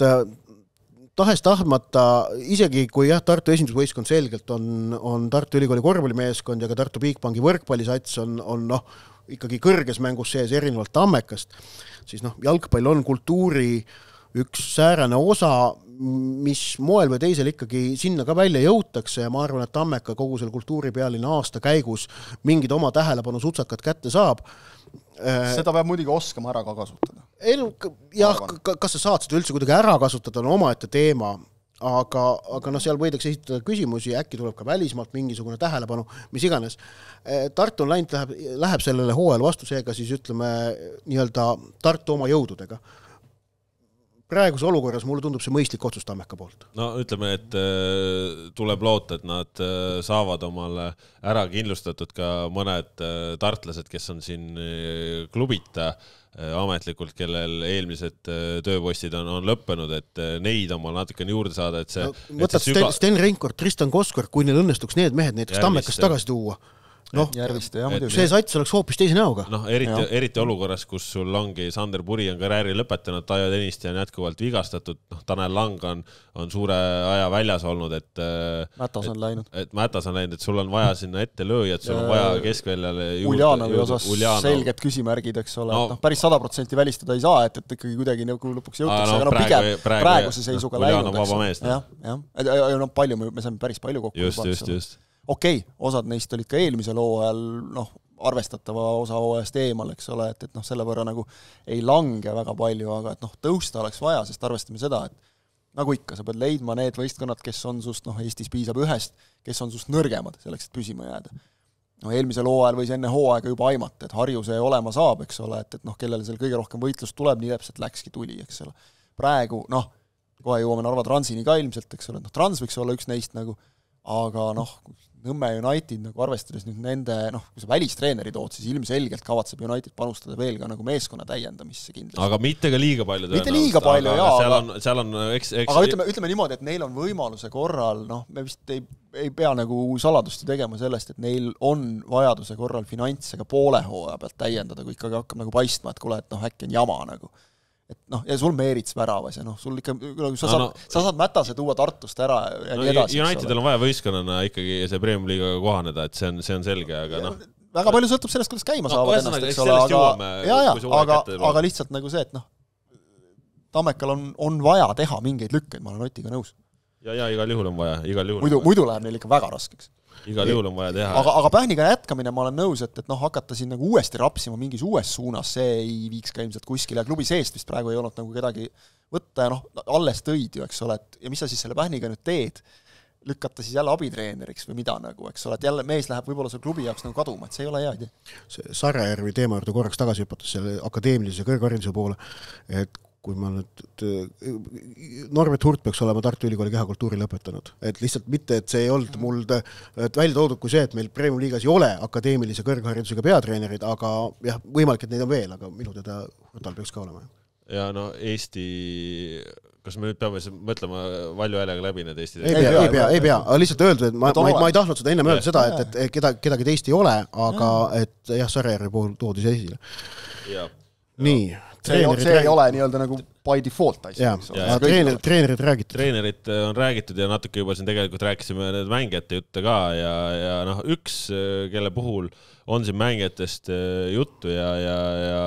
tahes tahtmata, isegi kui jah, Tartu esindusvõistkond selgelt on, on Tartu Ülikooli korvpallimeeskond ja ka Tartu Bigbanki võrkpallisats on, on noh, ikkagi kõrges mängus sees erinevalt Tammekast, siis noh, jalgpall on kultuuri üks säärane osa, mis moel või teisel ikkagi sinna ka välja jõutakse ja ma arvan, et Tammeka kogu selle kultuuripealine aasta käigus mingid oma tähelepanu sutsakad kätte saab. Seda peab muidugi oskama ära ka kasutada. Ei, jah, kas sa saad seda üldse kuidagi ära kasutada, on omaette teema, aga, aga no seal võidakse esitada küsimusi, äkki tuleb ka välismaalt mingisugune tähelepanu, mis iganes. Tartu on läinud, läheb, läheb sellele hooajal vastu seega siis ütleme nii-öelda Tartu oma jõududega. Praeguse olukorras mulle tundub see mõistlik otsus Tammeka poolt. No ütleme, et äh, tuleb loota, et nad äh, saavad omale ära kindlustatud ka mõned äh, tartlased, kes on siin äh, klubita äh, ametlikult, kellel eelmised äh, tööpostid on, on lõppenud, et äh, neid omal natukene juurde saada. Et see, no, võtad Sten, süga... Sten Reinkord, Tristan Koskor, kui neil õnnestuks need mehed näiteks Tammekast tagasi tuua. No, Järviste, jah, see sats oleks hoopis teise näoga. No, eriti, eriti olukorras, kus sul ongi Sander Puri on karjääri lõpetanud, Taio Tõniste on jätkuvalt vigastatud, noh, Tanel Lang on, on suure aja väljas olnud, et Mätas on läinud. Et Mätas on läinud, et sul on vaja sinna ette lööjad, sul on vaja keskväljale Uljanovi osas Uljanov. Selged küsimärgid, eks ole, no, et noh, päris sada protsenti välistada ei saa, et, et ikkagi kuidagi nagu lõpuks jõutakse, no, aga no pigem praegu, praeguse seisuga läinud, eks. Jah, jah, no palju, me saame päris palju kokku. Just, just, just. Okei, okay, osad neist olid ka eelmisel hooajal noh, arvestatava osa hooajast eemal, eks ole, et, et noh, selle võrra nagu ei lange väga palju, aga et noh, tõusta oleks vaja, sest arvestame seda, et nagu ikka, sa pead leidma need võistkonnad, kes on sust, noh, Eestis piisab ühest, kes on sust nõrgemad selleks, et püsima jääda. No, eelmisel hooajal võis enne hooaega juba aimata, et Harju see olema saab, eks ole, et, et noh, kellele seal kõige rohkem võitlust tuleb, nii täpselt läkski tuli, eks ole. Praegu, noh, kohe jõuame Narva Transini ka ilmselt, eks ole, noh, Trans võiks olla üks neist nagu, aga noh, Nõmme United nagu arvestades nüüd nende, noh, kui sa välistreeneri tood, siis ilmselgelt kavatseb United panustada veel ka nagu meeskonna täiendamisse kindlasti. Aga mitte ka liiga palju. Mitte liiga palju, jaa. Seal on, seal on eks, eks... Aga ütleme, ütleme niimoodi, et neil on võimaluse korral, noh, me vist ei, ei pea nagu saladusti tegema sellest, et neil on vajaduse korral finantsega poole hooaja pealt täiendada, kui ikkagi hakkab nagu paistma, et kuule, et noh, äkki on jama nagu. Et noh, ja sul Meerits väravas ja noh, sul ikka, sa saad, no, no, sa saad Mätase tuua Tartust ära ja no, nii edasi. Unitedil on vaja võistkonnana ikkagi see Premium Liigaga kohaneda, et see on, see on selge, aga noh. Väga palju sõltub sellest, kuidas käima no, saavad ennast, eks ole, aga, ja, ja, aga, aga lihtsalt nagu see, et noh, Tammekal on, on vaja teha mingeid lükkeid, ma olen Otiga nõus. Ja, ja igal juhul on vaja, igal juhul. Muidu, muidu läheb neil ikka väga raskeks. Igal juhul on vaja teha. Aga, aga Pähniga jätkamine ma olen nõus, et, et noh, hakata siin nagu uuesti rapsima mingis uues suunas, see ei viiks ka ilmselt kuskile. Klubi seest vist praegu ei olnud nagu kedagi võtta ja noh, alles tõid ju, eks ole, et ja mis sa siis selle Pähniga nüüd teed, lükkata siis jälle abitreeneriks või mida nagu, eks ole, et jälle mees läheb võib-olla selle klubi jaoks nagu kaduma, et see ei ole hea idee. See Sarajärvi teema juurde korraks tagasi hüpates selle akadeemilise kõrghariduse poole, et kui ma nüüd, Norbert Hurt peaks olema Tartu Ülikooli kehakultuuri lõpetanud, et lihtsalt mitte, et see ei olnud mul välja toodud kui see, et meil Premium Liigas ei ole akadeemilise kõrgharidusega peatreenerid, aga jah, võimalik, et neid on veel, aga minu teda Hurtal peaks ka olema. Ja no Eesti, kas me nüüd peame mõtlema valju häälega läbi need Eesti? Ei pea, ei pea, ei pea, aga lihtsalt öeldud, et ma, ma, ei, ma ei tahtnud seda enne öelda seda, et, et keda, kedagi teist ei ole, aga et jah, Sarajärvi puhul toodi see esile. Ja. Nii. See, see ei ole nii-öelda nagu by default asja. Treenerid, treenerid räägitud. Treenerid on räägitud ja natuke juba siin tegelikult rääkisime need mängijate jutte ka ja, ja noh, üks, kelle puhul on siin mängijatest juttu ja, ja, ja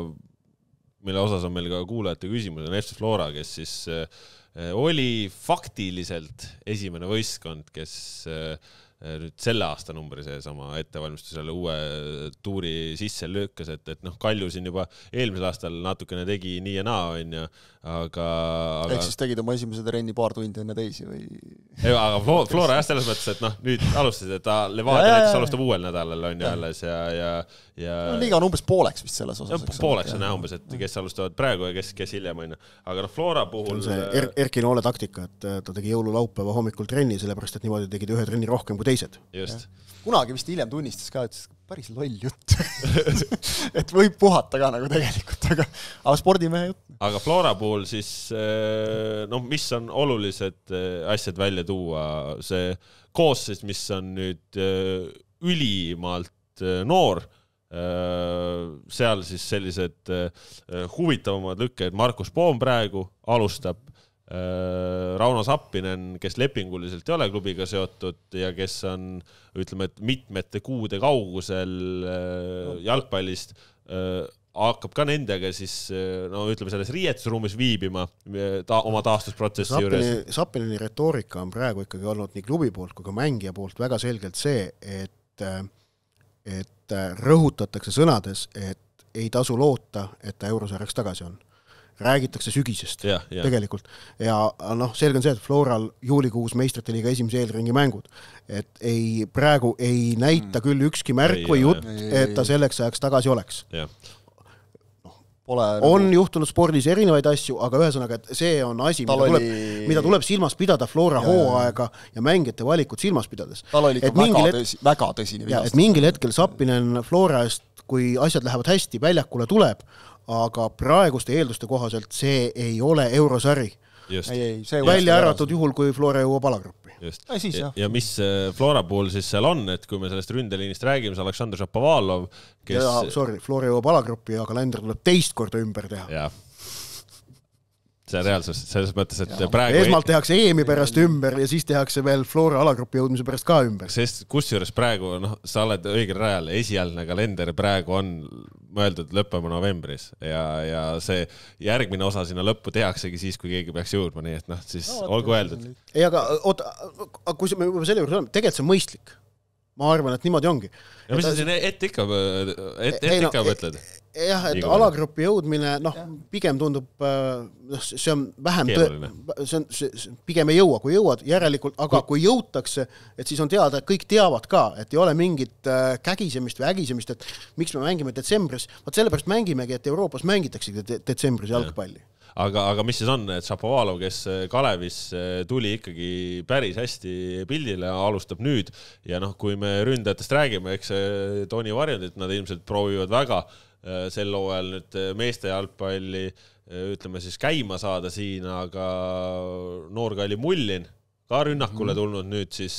mille osas on meil ka kuulajate küsimus on F C Flora, kes siis oli faktiliselt esimene võistkond, kes nüüd selle aasta numbri see sama ettevalmistusele uue tuuri sisse lükkas, et, et noh, Kalju siin juba eelmisel aastal natukene tegi nii ja naa, on ju, aga... aga... Ehk siis tegid oma esimese trenni paar tundi enne teisi või... Ei, aga Flora jah, selles mõttes, et noh, nüüd alustasid, et ta Levadia näiteks alustab uuel nädalal, on ju alles ja... ja, ja... No, liiga on umbes pooleks vist selles osas. No, pooleks on jah umbes, et kes alustavad praegu ja kes, kes hiljem, on ju. Aga noh, Flora puhul... See er, Erki Noole taktika, et ta tegi jõululaupäeva hommikul trenni, sellepärast, et niimoodi tegid ühe trenni rohkem kui teised. Just. Kunagi vist hiljem tunnistas ka, et päris loll jutt. et võib puhata ka nagu tegelikult, aga, aga spordimehe jutt. Aga Flora puhul siis, no mis on olulised asjad välja tuua, see koosseis, mis on nüüd ülimalt noor, seal siis sellised huvitavamad lükked, Markus Poom praegu alustab, Rauno Sappinen, kes lepinguliselt ei ole klubiga seotud ja kes on, ütleme, et mitmete kuude kaugusel jalgpallist, hakkab ka nendega siis, no ütleme, selles riietusruumis viibima ta, oma taastusprotsessi Sappini, juures. Sappinini retoorika on praegu ikkagi olnud nii klubi poolt kui ka mängija poolt väga selgelt see, et et rõhutatakse sõnades, et ei tasu loota, et ta eurosarjaks tagasi on. Räägitakse sügisest ja, ja. tegelikult. Ja noh, selge on see, et Floral juulikuus meistrite liiga esimese eelringi mängud. Et ei, praegu ei näita mm. küll ükski märk või jutt, et ta selleks ajaks tagasi oleks. Ja. Pole, on nagu... juhtunud spordis erinevaid asju, aga ühesõnaga, et see on asi, mida, oli... tuleb, mida tuleb silmas pidada Flora ja, hooaega ja mängijate valikut silmas pidades. Tal oli ikka väga, et... tõsi, väga tõsine vigastus. Et mingil hetkel Sappinen Flora eest, kui asjad lähevad hästi, väljakule tuleb, aga praeguste eelduste kohaselt see ei ole eurosari. Ei, ei, see välja äratud juhul, kui Flora jõuab alagruppi. Ai, siis, ja, ja mis Flora puhul siis seal on, et kui me sellest ründeliinist räägime, see Aleksandr Šapovalov, kes... Ja, sorry, Flora jõuab alagruppi ja kalender tuleb teist korda ümber teha. Ja. See on reaalsus, selles mõttes, et ja. praegu... Esmalt tehakse E M I pärast ümber ja siis tehakse veel Flora alagruppi jõudmise pärast ka ümber. Sest kus juures praegu, noh, sa oled õigel rajal, esialgne kalender praegu on mõeldud lõppema novembris ja, ja see järgmine osa sinna lõppu tehaksegi siis, kui keegi peaks jõudma, nii et noh, siis no, olgu öeldud. Ei, aga oota, kui me juba selle juurde oleme, tegelikult see on mõistlik. Ma arvan, et niimoodi ongi. Ja mis sa siin ette ikka, ette, ette ikka mõtled? Jah, et alagruppi jõudmine, noh, pigem tundub, noh, see on vähem tõe, see on see, pigem ei jõua, kui jõuad järelikult, aga kui jõutakse, et siis on teada, et kõik teavad ka, et ei ole mingit kägisemist või ägisemist, et miks me mängime detsembris, vaat sellepärast mängimegi, et Euroopas mängitakse detsembris jalgpalli. Aga, aga mis siis on, et Šapovalov, kes Kalevis tuli ikkagi päris hästi pildile, alustab nüüd ja noh, kui me ründajatest räägime, eks Toni Varjundit, nad ilmselt proovivad väga sel hooajal nüüd meeste jalgpalli, ütleme siis käima saada siin, aga noorkalli Mullin ka rünnakule tulnud nüüd siis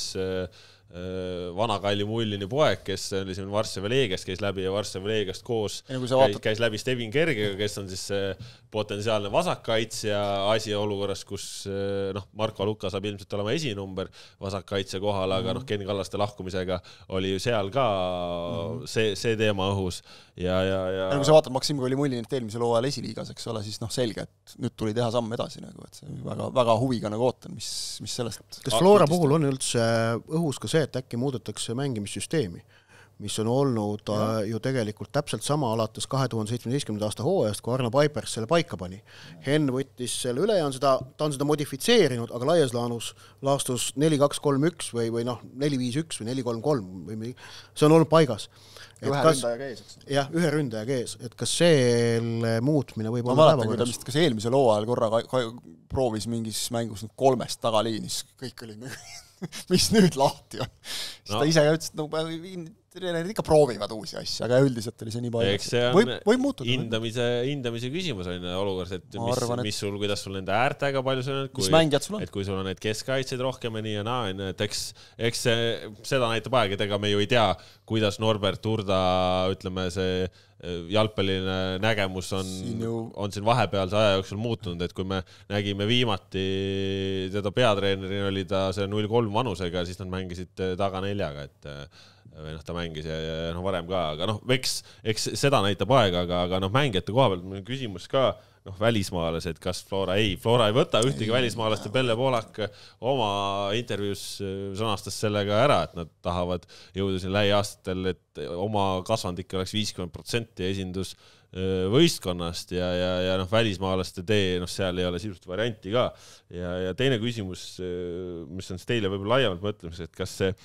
vana Kalli Mullini poeg, kes oli siin Varssavi Leegiast, käis läbi ja Varssavi Leegiast koos käis, vaatad... käis läbi Stevin Kergega, kes on siis potentsiaalne vasakkaitsja asi olukorras, kus noh, Marko Luka saab ilmselt olema esinumber vasakkaitsja kohal, aga mm-hmm. noh, Ken Kallaste lahkumisega oli seal ka mm-hmm. see, see teema õhus ja, ja, ja... ja kui sa vaatad Maksim Kalli Mullinit eelmisel hooajal esiliigas, eks ole, siis noh, selge, et nüüd tuli teha samm edasi nagu, et see väga, väga huviga nagu ootan, mis, mis sellest... Kas Flora puhul on üldse õhus ka see, et äkki muudetakse mängimissüsteemi, mis on olnud ja. ju tegelikult täpselt sama alates kahe tuhande seitsmeteistkümnenda aasta hooajast, kui Arno Paipers selle paika pani. Henn võttis selle üle ja on seda, ta on seda modifitseerinud, aga laias laanus laastus neli kaks kolm üks või, või noh, neli viis üks või neli kolm kolm või see on olnud paigas. Et ühe kas, ründaja kees, eks? Jah, ühe ründaja kees. Et kas selle muutmine võib olla päeva võrras? Ma mäletan, kas eelmisel hooajal korra ka, ka, proovis mingis mängus kolmest tagaliinis, kõik oli mis nüüd lahti on. Siis no. ta ise ütles, et no, treenerid ikka proovivad uusi asja, aga üldiselt oli see nii palju. Eks see on võib, võib muutuda, hindamise, hindamise küsimus on olukorras, et mis, arvan, et... mis sul, kuidas sul nende äärtega palju sul on, kui, sul on? Et kui sul on need keskkaitseid rohkem ja nii ja naa, et eks, eks see, seda näitab aeg, et ega me ju ei tea, kuidas Norbert Urda, ütleme, see jalgpalline nägemus on siin, ju... on siin vahepealse aja jooksul muutunud, et kui me nägime viimati teda peatreenerina oli ta see null kolm vanusega, siis nad mängisid taga neljaga, et või noh, ta mängis ja, ja noh, varem ka, aga noh, eks, eks seda näitab aega, aga, aga noh, mängijate koha pealt meil küsimus ka, noh, välismaalased, kas Flora ei, Flora ei võta ühtegi välismaalast ja Pelle Poolak oma intervjuus sõnastas sellega ära, et nad tahavad jõuda siin lähiaastatel, et oma kasvandik oleks viiskümmend protsenti esindus võistkonnast ja, ja, ja noh, välismaalaste tee, noh, seal ei ole sisust varianti ka. Ja, ja teine küsimus, mis on teile võib-olla laiemalt mõtlemis, et kas see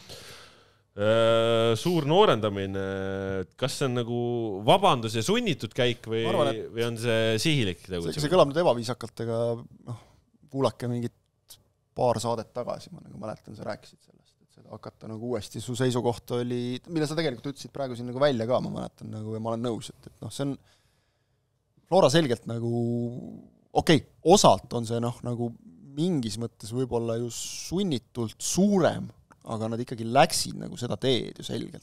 suur noorendamine, kas see on nagu vabandus ja sunnitud käik või, arvan, et... või on see sihilik? See, see kõlab nüüd ebaviisakalt, ega noh, kuulake mingit paar saadet tagasi, ma nagu mäletan, sa rääkisid sellest, et seda hakata nagu uuesti, su seisukoht oli, mille sa tegelikult ütlesid praegu siin nagu välja ka, ma mäletan nagu, ja ma olen nõus, et, et noh, see on Flora selgelt nagu, okei, okay, osalt on see noh, nagu mingis mõttes võib-olla ju sunnitult suurem, aga nad ikkagi läksid nagu seda teed ju selgelt.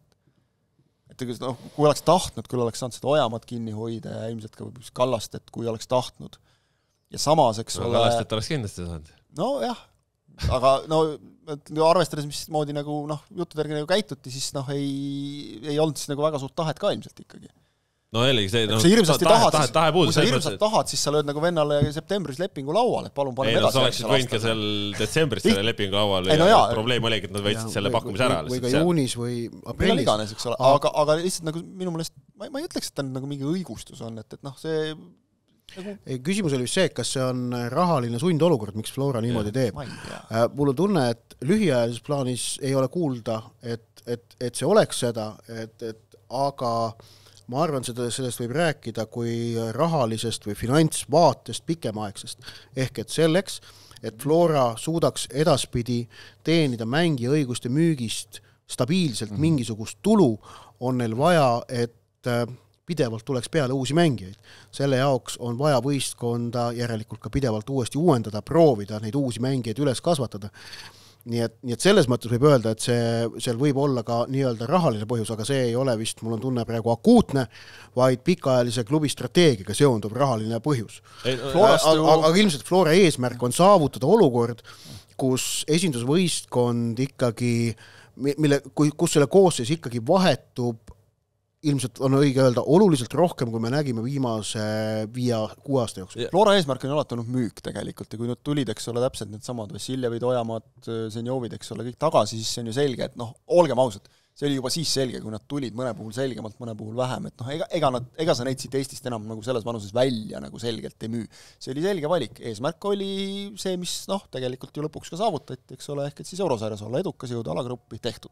Et noh, kui oleks tahtnud, küll oleks saanud seda Ojamat kinni hoida ja ilmselt ka Kallast, et kui oleks tahtnud. Ja samas, eks no, ole... Kallast, et oleks kindlasti saanud. No jah, aga no arvestades, mis moodi nagu noh, juttudega nagu käituti, siis noh, ei, ei olnud siis nagu väga suurt tahet ka ilmselt ikkagi. No jällegi see, no, kui sa hirmsasti tahe, tahad, tahe, tahe puudus, kui sa hirmsasti tahad, siis sa lööd nagu vennale septembris lepingu lauale, et palun pane edasi. Ei, no sa oleksid võinud ka seal detsembris selle lepingu lauale ja, no ja probleem oligi, et nad võitsid selle pakkumise ära. Või ka juunis või aprillis. Iganes, eks ole, aga, aga lihtsalt nagu minu meelest, ma, ma ei ütleks, et ta nagu mingi õigustus on, et, et noh, see nagu... Küsimus oli vist see, kas see on rahaline sundolukord, miks Flora niimoodi teeb. Mul on tunne, et lühiajalises plaanis ei ole kuulda, et, et, et see oleks seda, et, et aga ma arvan, seda, sellest võib rääkida kui rahalisest või finantsvaatest pikemaaegsest. Ehk et selleks, et Flora suudaks edaspidi teenida mängi õiguste müügist stabiilselt mm-hmm. mingisugust tulu, on neil vaja, et pidevalt tuleks peale uusi mängijaid. Selle jaoks on vaja võistkonda järelikult ka pidevalt uuesti uuendada, proovida neid uusi mängijaid üles kasvatada. Nii et, nii et selles mõttes võib öelda, et see, seal võib olla ka nii-öelda rahaline põhjus, aga see ei ole vist, mul on tunne praegu akuutne, vaid pikaajalise klubi strateegiga seonduv rahaline põhjus. Aga, aga ilmselt Flora eesmärk on saavutada olukord, kus esindusvõistkond ikkagi, mille, kus selle koosseis ikkagi vahetub, ilmselt on õige öelda, oluliselt rohkem, kui me nägime viimase viie kuue aasta jooksul. Flora eesmärk on alati olnud müük tegelikult ja kui nüüd tulid, eks ole, täpselt need samad Vassiljevid, Ojamad, Senjovid, eks ole, kõik tagasi, siis see on ju selge, et noh, olgem ausad, see oli juba siis selge, kui nad tulid mõne puhul selgemalt, mõne puhul vähem, et noh, ega, ega, nad, ega sa neid siit Eestist enam nagu selles vanuses välja nagu selgelt ei müü. See oli selge valik. Eesmärk oli see, mis noh, tegelikult ju lõpuks ka saavutati, eks ole, ehk et siis eurosarjas olla edukas, jõuda alagruppi tehtud.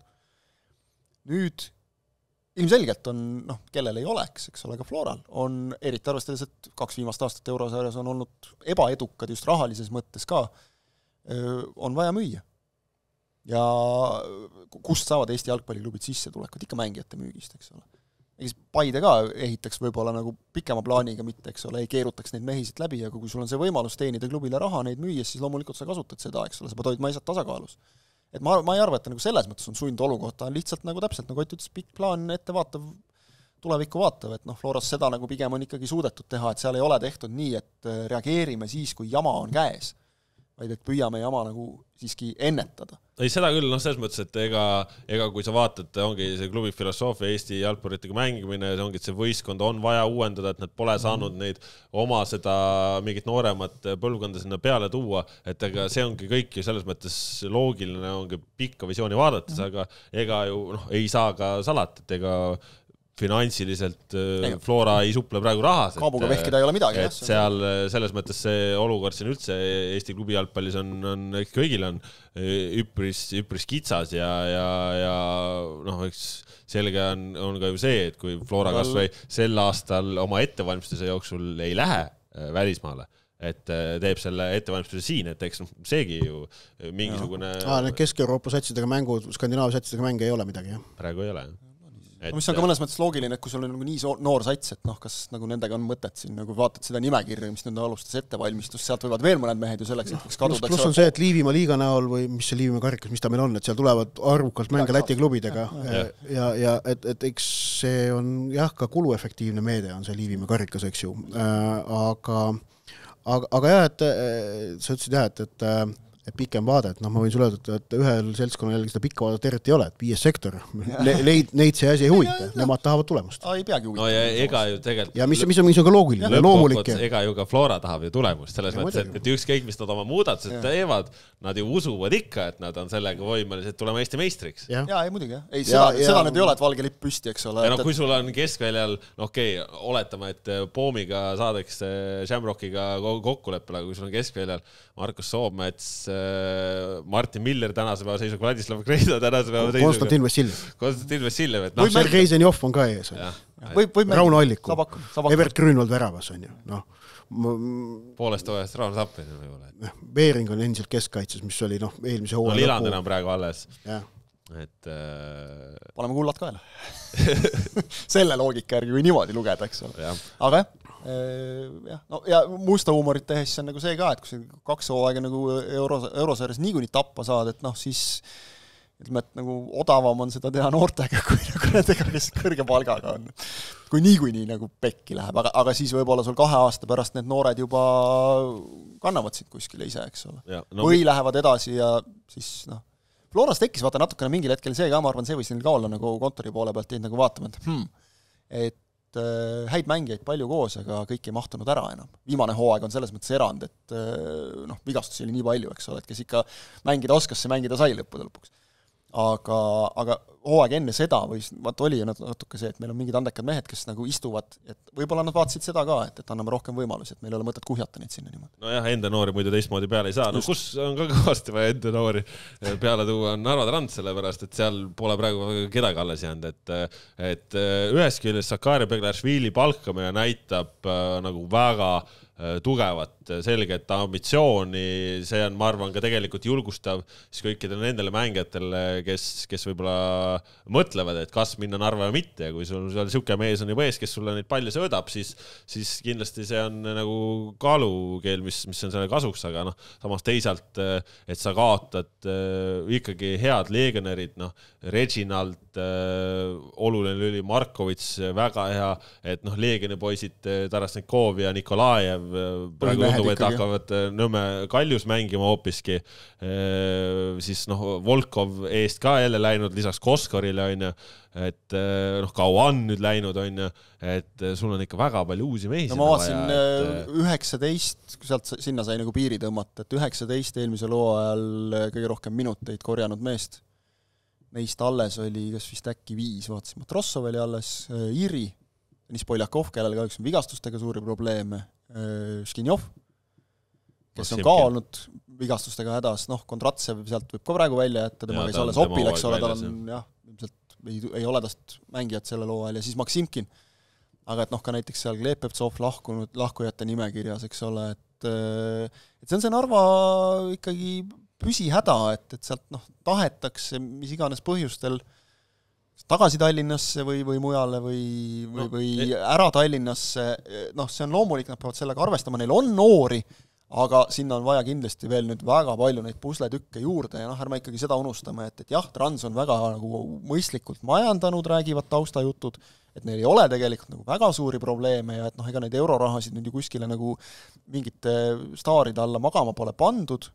Nüüd ilmselgelt on, noh, kellel ei oleks, eks ole, ka Floral, on eriti arvestades, et kaks viimast aastat eurosarjas on olnud ebaedukad just rahalises mõttes ka, on vaja müüa. Ja kust saavad Eesti jalgpalliklubid sisse tulekud? Ikka mängijate müügist, eks ole. Egis Paide ka ehitaks võib-olla nagu pikema plaaniga mitte, eks ole, ei keerutaks neid mehisid läbi, aga kui sul on see võimalus teenida klubile raha neid müües, siis loomulikult sa kasutad seda, eks ole, sa pead hoidma asjad tasakaalus. Et ma, ma ei arva, et nagu selles mõttes on sund olukohta, on lihtsalt nagu täpselt, nagu Ott ütles, pikk plaan ettevaatav, tulevikku vaatav, et noh, Floras seda nagu pigem on ikkagi suudetud teha, et seal ei ole tehtud nii, et reageerime siis, kui jama on käes, vaid et püüame jama nagu siiski ennetada. Ei, seda küll, noh, selles mõttes, et ega, ega kui sa vaatad, ongi see klubi filosoofia Eesti jalgpallitega mängimine, see ongi, et see võistkond on vaja uuendada, et nad pole saanud mm. neid oma seda mingit nooremat põlvkonda sinna peale tuua, et ega see ongi kõik ju selles mõttes loogiline, ongi pikka visiooni vaadates, mm. aga ega ju noh, ei saa ka salat, et ega finantsiliselt Ega. Flora ei suple praegu rahas. Kaabuga vehkida ei ole midagi. Et seal selles mõttes see olukord siin üldse Eesti klubi jalgpallis on, on kõigil on üpris, üpris kitsas ja, ja, ja noh, eks selge on, on ka ju see, et kui Flora kas või sel aastal oma ettevalmistuse jooksul ei lähe välismaale, et teeb selle ettevalmistuse siin, et eks seegi ju mingisugune... Ah, need Kesk-Euroopa satsidega mängu, Skandinaavia satsidega mänge ei ole midagi, jah? Praegu ei ole, jah. Et... No, mis on ka mõnes mõttes loogiline, et kui sul on nagu nii noor sats, et noh, kas nagu nendega on mõtet siin, nagu vaatad seda nimekirja, mis nüüd alustas ettevalmistust, sealt võivad veel mõned mehed ju selleks, et kas kadudaks... Plus on see, et Liivimaa liiga näol või mis see Liivimaa karikas, mis ta meil on, et seal tulevad arvukalt mänge Läti klubidega ja, ja, ja et, et eks see on jah, ka kuluefektiivne meede on see Liivimaa karikas, eks ju, äh, aga, aga, aga jah, et sa ütlesid jah, et, et et pikem vaade, et noh, ma võin sulle öelda, et ühel seltskonnal jällegi seda pikka vaade tervet ei ole, et viies sektor, neid, neid see asi ei huvita, nemad tahavad tulemust. Aa, ei peagi huvita. No ja ega ju tegelikult... Ja mis, mis, on, mis on ka loogiline, loomulik. Ega ju ka Flora tahab ju tulemust, selles mõttes, et, et ükskõik, mis nad oma muudatused teevad, nad ju usuvad ikka, et nad on sellega võimelised tulema Eesti meistriks. Ja, ja ei muidugi, jah. Ei, seda, ja, seda ja... nüüd ei ole, et valge lipp püsti, eks ole. Ja no, kui sul on keskväljal, no okei, okay, oletame, et Poomiga saadakse Shamrockiga kokkuleppele, kui sul on keskväljal Markus Soomets, Martin Miller tänase päeva seisuga, Vladislav Kreida tänase päeva seisuga. Konstantin Vassiljev. Konstantin Vassiljev. No, Sergei Zenjov on ka ees. Rauno Alliku. Evert Grünwald väravas on ju. No. Poolest hooajast Rauno Tappin. Beering on endiselt keskkaitses, mis oli no, eelmise hooaja no, Liland enam praegu alles. Jah. et äh... paneme kullad kaela. Selle loogika järgi, kui niimoodi lugeda, eks ole. Aga jah, jah, no ja musta huumorit tehes on nagu see ka, et kui see kaks hooaega nagu euro, eurosarjas niikuinii tappa saad, et noh, siis ütleme, et nagu odavam on seda teha noortega, kui nagu nendega, kes kõrge palgaga on. Kui niikuinii nagu pekki läheb, aga, aga siis võib-olla sul kahe aasta pärast need noored juba kannavad siit kuskile ise, eks ole. Ja, no, või lähevad edasi ja siis noh, Floras tekkis vaata natukene mingil hetkel see ka, ma arvan, see võis neil ka olla nagu kontori poole pealt teid nagu vaatama, et, hmm, et äh, häid mängijaid palju koos, aga kõik ei mahtunud ära enam. Viimane hooaeg on selles mõttes erand, et äh, noh, vigastusi oli nii palju, eks ole, et kes ikka mängida oskas, see mängida sai lõppude lõpuks. Aga, aga hooaeg enne seda või vaat oli ju natuke see, et meil on mingid andekad mehed, kes nagu istuvad, et võib-olla nad vaatasid seda ka, et, et anname rohkem võimalusi, et meil ei ole mõtet kuhjata neid sinna niimoodi. No jah, enda noori muidu teistmoodi peale ei saa. No kus on ka kõvasti vaja enda noori peale tuua on Narva Trans, sellepärast, et seal pole praegu kedagi alles jäänud, et, et ühes küljest Sakari Beglaršvili palkamine näitab äh, nagu väga tugevat, selget ambitsiooni, see on, ma arvan, ka tegelikult julgustav siis kõikidele nendele mängijatele, kes, kes võib-olla mõtlevad, et kas minna Narva või mitte, ja kui sul seal siuke mees on juba ees, kes sulle neid palle söödab, siis, siis kindlasti see on nagu kaalukeel, mis, mis on selle kasuks, aga noh, samas teisalt, et sa kaotad ikkagi head legionärid, noh, Reginald, oluline lüli, Markovits, väga hea, et noh, leegioni poisid Tarasnikov ja Nikolajev praegu tundub, et hakkavad Nõmme Kaljus mängima hoopiski, siis noh, Volkov eest ka jälle läinud, lisaks Koskorile on ju, et noh, Kauan nüüd läinud on ju, et sul on ikka väga palju uusi mehi. No ma vaatasin et... üheksateist, sealt sinna sai nagu piiri tõmmata, et üheksateist eelmisel hooajal kõige rohkem minuteid korjanud meest. Neist alles oli, kas vist äkki viis, vaatasin, Matrossov oli alles, Iri, Nis Poljakov, kellel ka üks on vigastustega suuri probleeme, Škinjov, kes on ka olnud vigastustega hädas, noh, Kondratsev sealt võib ka praegu välja jätta, tema käis alles opil, eks ole, tal on, jah, ilmselt ei, ei ole tast mängijat selle loo ajal, ja siis Maksimkin, aga et noh, ka näiteks seal Klepevtsov lahkunud, lahkujate nimekirjas, eks ole, et, et see on see Narva ikkagi püsihäda, et, et sealt noh, tahetakse mis iganes põhjustel tagasi Tallinnasse või, või mujale või, või, no, või et... ära Tallinnasse, noh, see on loomulik, nad peavad sellega arvestama, neil on noori, aga sinna on vaja kindlasti veel nüüd väga palju neid pusletükke juurde ja noh, ärme ikkagi seda unustame, et, et jah, Trans on väga nagu mõistlikult majandanud, räägivad taustajutud, et neil ei ole tegelikult nagu väga suuri probleeme ja et noh, ega neid eurorahasid nüüd ju kuskile nagu mingite staaride alla magama pole pandud,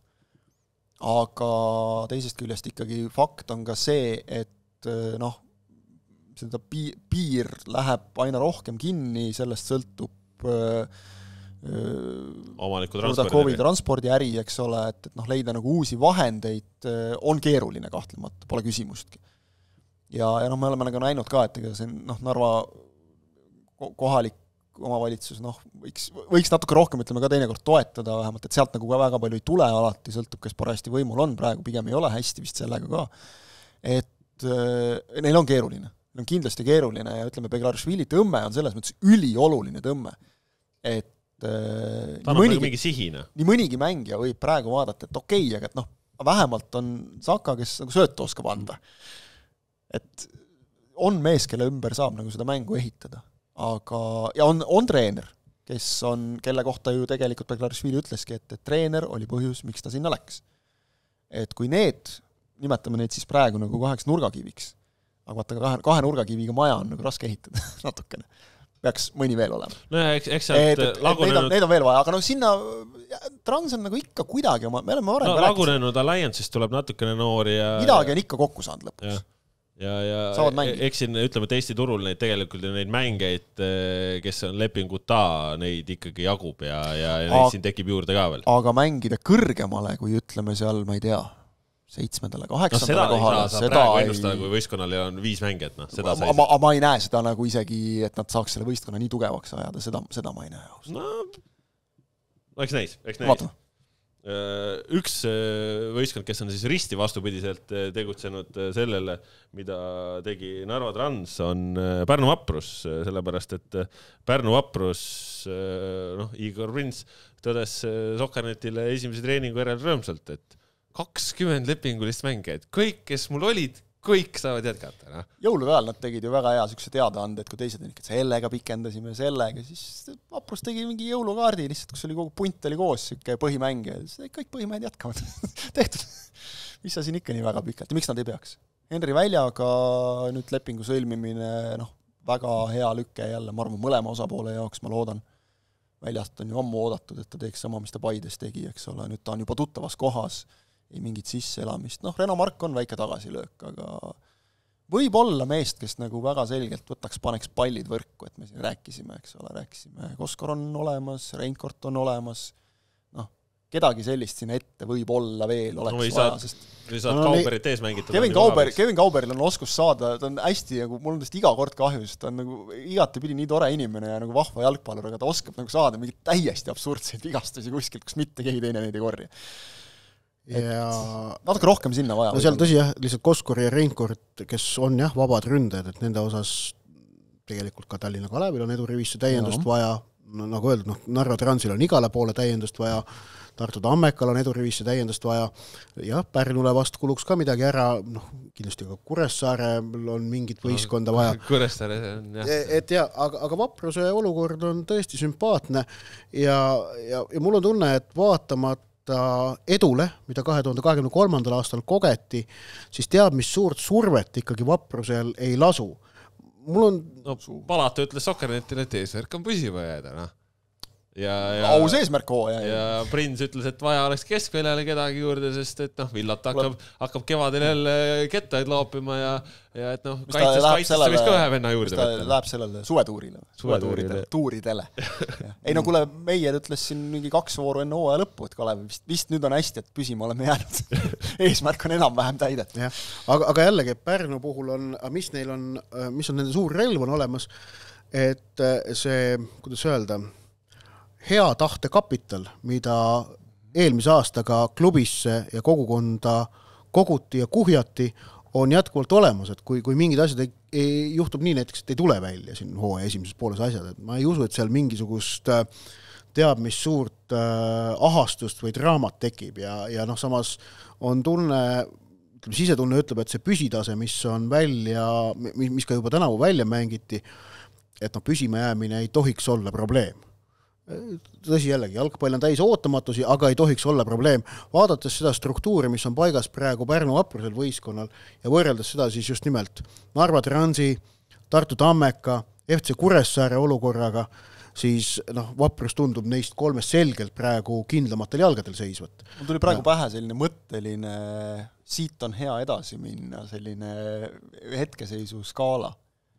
aga teisest küljest ikkagi fakt on ka see, et noh, seda piir läheb aina rohkem kinni, sellest sõltub omaniku transpordi, transpordiäri, eks ole, et, et noh, leida nagu uusi vahendeid on keeruline kahtlemata, pole küsimustki. Ja, ja noh, me oleme nagu näinud ka, et ega see noh, Narva kohalik omavalitsus, noh, võiks, võiks natuke rohkem, ütleme ka teinekord toetada vähemalt, et sealt nagu ka väga palju ei tule alati, sõltub, kes parajasti võimul on, praegu pigem ei ole hästi vist sellega ka, et äh, neil on keeruline. On kindlasti keeruline ja ütleme, Beglaršvili tõmme on selles mõttes ülioluline tõmme, et äh, ta on mõnigi, mingi sihina. Nii mõnigi mängija võib praegu vaadata, et okei, okay, aga et noh, vähemalt on Saka, kes nagu söötu oskab anda. Et on mees, kelle ümber saab nagu seda mängu ehitada, aga ja on, on treener, kes on, kelle kohta ju tegelikult Beglaršvili ütleski, et, et treener oli põhjus, miks ta sinna läks. Et kui need, nimetame neid siis praegu nagu kaheks nurgakiviks, aga vaata, kahe, kahe nurgakiviga maja on nagu raske ehitada natukene. Peaks mõni veel olema. No eks, eks sealt et, lagunenud... Need on, need on veel vaja, aga no sinna Trans on nagu ikka kuidagi oma, me oleme varem no, lagunenud Alliance'ist tuleb natukene noori ja... midagi on ikka kokku saanud lõpuks. Ja, ja, ja eks siin, ütleme, et Eesti turul neid tegelikult ja neid mängeid, kes on lepinguta, neid ikkagi jagub ja, ja, ja neid A... siin tekib juurde ka veel. Aga mängida kõrgemale, kui ütleme seal, ma ei tea, seitsmendale, kaheksandale no, kohale. Seda ei saa praegu ennustada, kui võistkonnal on viis mängijat. No, seda ma, ma, ma ei näe seda nagu isegi, et nad saaks selle võistkonna nii tugevaks ajada, seda, seda ma ei näe. No, eks näis, eks näis. Üks võistkond, kes on siis risti vastupidiselt tegutsenud sellele, mida tegi Narva Trans, on Pärnu Vaprus, sellepärast, et Pärnu Vaprus, noh, Igor Prins tõdes Sokkernetile esimese treeningu järel rõõmsalt, et kakskümmend lepingulist mängijad, kõik, kes mul olid, kõik saavad jätkata. No. Jõulude ajal nad tegid ju väga hea sükse teadaande, et kui teised on ikka sellega pikendasime sellega, siis Vaprus tegi mingi jõulukaardi lihtsalt, kus oli kogu punt oli koos, siuke põhimäng ja kõik põhimäed jätkavad. Tehtud. Mis sa siin ikka nii väga pikalt ja miks nad ei peaks? Henri Väljaga nüüd lepingu sõlmimine, noh, väga hea lükke jälle, ma arvan mõlema osapoole jaoks, ma loodan. Väljast on ju ammu oodatud, et ta teeks sama, mis ta Paides tegi, eks ole, nüüd ta on juba tuttavas kohas, ei mingit sisseelamist. Noh, Reno Mark on väike tagasilöök, aga võib olla meest, kes nagu väga selgelt võtaks, paneks pallid võrku, et me siin rääkisime, eks ole, rääkisime. Koskor on olemas, Reinkort on olemas, noh, kedagi sellist siin ette võib olla veel, oleks no, vaja, saad, sest või saad no, Kauberit ees mängitada. Kevin, Kauber, Kevin Kauberil on oskus saada, ta on hästi, nagu, mul on tõesti iga kord kahju, sest ta on nagu igati pidi nii tore inimene ja nagu vahva jalgpallur, aga ta oskab nagu saada mingi täiesti absurdseid vigastusi kuskilt, kus mitte keegi teine neid ei korja. Ja... natuke rohkem sinna vaja. No seal tõsi jah, lihtsalt Koskor ja Reinkord, kes on jah, vabad ründajad, et nende osas tegelikult ka Tallinna Kalevil on edurivisse täiendust no. vaja, no, nagu öeldud, noh, Narva Transil on igale poole täiendust vaja, Tartu Tammekal on edurivisse täiendust vaja, jah, Pärnule vast kuluks ka midagi ära, noh, kindlasti ka Kuressaarel on mingit võistkonda vaja. Kuressaare on, jah. Et jah, aga, aga Vapruse olukord on tõesti sümpaatne ja, ja, ja mul on tunne, et vaatamata edule, mida kahe tuhande kahekümne kolmandal aastal kogeti, siis teab, mis suurt survet ikkagi Vaprusel ei lasu. Mul on... No, Palata ütles Sokkernetile, et eesmärk on püsima jääda, noh. Ja, ja, aus eesmärk hoo, ja, ja Prins ütles, et vaja oleks keskväljale kedagi juurde, sest et noh, Villat hakkab, hakkab kevadel jälle kettaid loopima ja, ja et noh, kaitses, kaitses võiks ka ühe venna juurde võtta. Ta läheb sellele suvetuurile, suvetuuridele, tuuridele. Ei no kuule, Meier ütles siin mingi kaks vooru enne hooaja lõppu, et Kalev vist, vist nüüd on hästi, et püsima oleme jäänud. Eesmärk on enam-vähem täidet. Aga, aga jällegi, Pärnu puhul on, mis neil on, mis on nende suur relv on olemas, et see, kuidas öelda, hea tahte kapital, mida eelmise aastaga klubisse ja kogukonda koguti ja kuhjati, on jätkuvalt olemas, et kui, kui mingid asjad ei, ei juhtub nii näiteks, et ei tule välja siin hooaja esimeses pooles asjad, et ma ei usu, et seal mingisugust teab, mis suurt äh, ahastust või draamat tekib ja, ja noh, samas on tunne, ütleme, sisetunne ütleb, et see püsitase, mis on välja, mis ka juba tänavu välja mängiti, et noh, püsima jäämine ei tohiks olla probleem. Tõsi jällegi, jalgpall on täis ootamatusi, aga ei tohiks olla probleem. Vaadates seda struktuuri, mis on paigas praegu Pärnu Vaprusel võistkonnal ja võrreldes seda siis just nimelt Narva Transi, Tartu Tammeka, F C Kuressaare olukorraga, siis noh, Vaprus tundub neist kolmest selgelt praegu kindlamatel jalgadel seisvat. Mul tuli praegu pähe selline mõtteline, siit on hea edasi minna, selline hetkeseisu skaala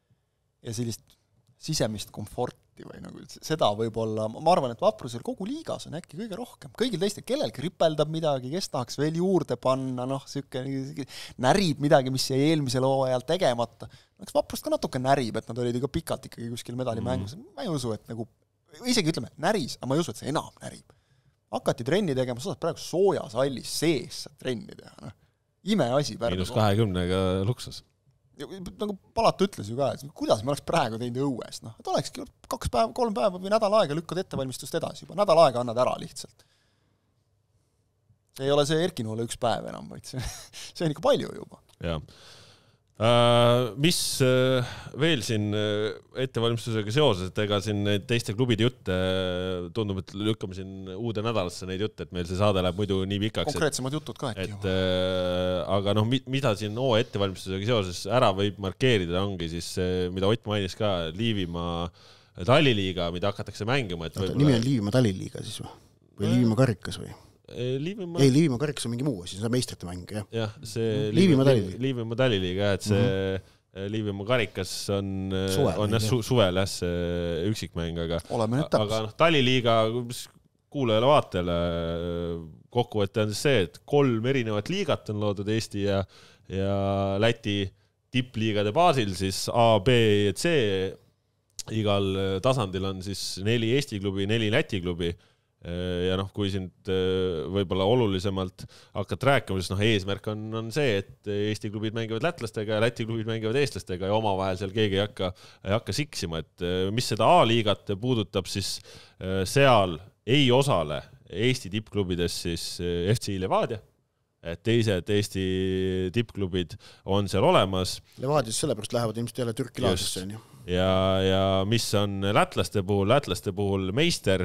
ja sellist sisemist komforti või nagu seda võib-olla, ma arvan, et Vaprusel kogu liigas on äkki kõige rohkem. Kõigil teistel, kellelgi ripeldab midagi, kes tahaks veel juurde panna, noh, süke, närib midagi, mis jäi eelmisel hooajal tegemata. Eks Vaprust ka natuke närib, et nad olid ka pikalt ikkagi kuskil medalimängus. Mm. Ma ei usu, et nagu, isegi ütleme, näris, aga ma ei usu, et see enam närib. Hakati trenni tegema, sa saad praegu soojas hallis sees trenni teha. No. Ime asi. Miinus kahekümnega luksus. Nagu Palata ütles ju ka, et kuidas me oleks praegu teinud õues, noh, et olekski kaks päeva, kolm päeva või nädal aega lükkad ettevalmistust edasi juba, nädal aega annad ära lihtsalt. See ei ole see Erkinuule üks päev enam, vaid see, see on ikka palju juba. Jaa. Uh, mis uh, veel siin uh, ettevalmistusega seoses, et ega siin teiste klubide jutte uh, tundub, et lükkame siin uude nädalasse neid jutte, et meil see saade läheb muidu nii pikaks. Konkreetsemad jutud ka äkki. Et, uh, aga noh, mida siin oo ettevalmistusega seoses ära võib markeerida, ongi siis, mida Ott mainis ka, Liivimaa Talliliiga, mida hakatakse mängima. Et Oota, nimi on Liivimaa Talliliiga siis või? Või Liivimaa Karikas või? Liivimaa... Ei, Liivimaa Karikas on mingi muu asi, see on meistrite mäng, jah. Jah, see Liivimaa Talliliiga. Liivimaa Talliliiga, et see mm-hmm. Liivimaa Karikas on, suvel, on jah, su, suvel jah, see üksikmäng, aga, aga noh, Talliliiga kuulajale vaatele kokkuvõtte on see, et kolm erinevat liigat on loodud Eesti ja, ja Läti tippliigade baasil, siis A, B ja C igal tasandil on siis neli Eesti klubi, neli Läti klubi. Ja noh, kui sind võib-olla olulisemalt hakkad rääkima, siis noh, eesmärk on, on see, et Eesti klubid mängivad lätlastega ja Läti klubid mängivad eestlastega ja omavahel seal keegi ei hakka, ei hakka siksima, et mis seda A-liigat puudutab, siis seal ei osale Eesti tippklubides siis F C Levadia, et teised Eesti tippklubid on seal olemas. Levadias sellepärast lähevad ilmselt jälle Türki laadesse. Ja, ja mis on lätlaste puhul, lätlaste puhul meister,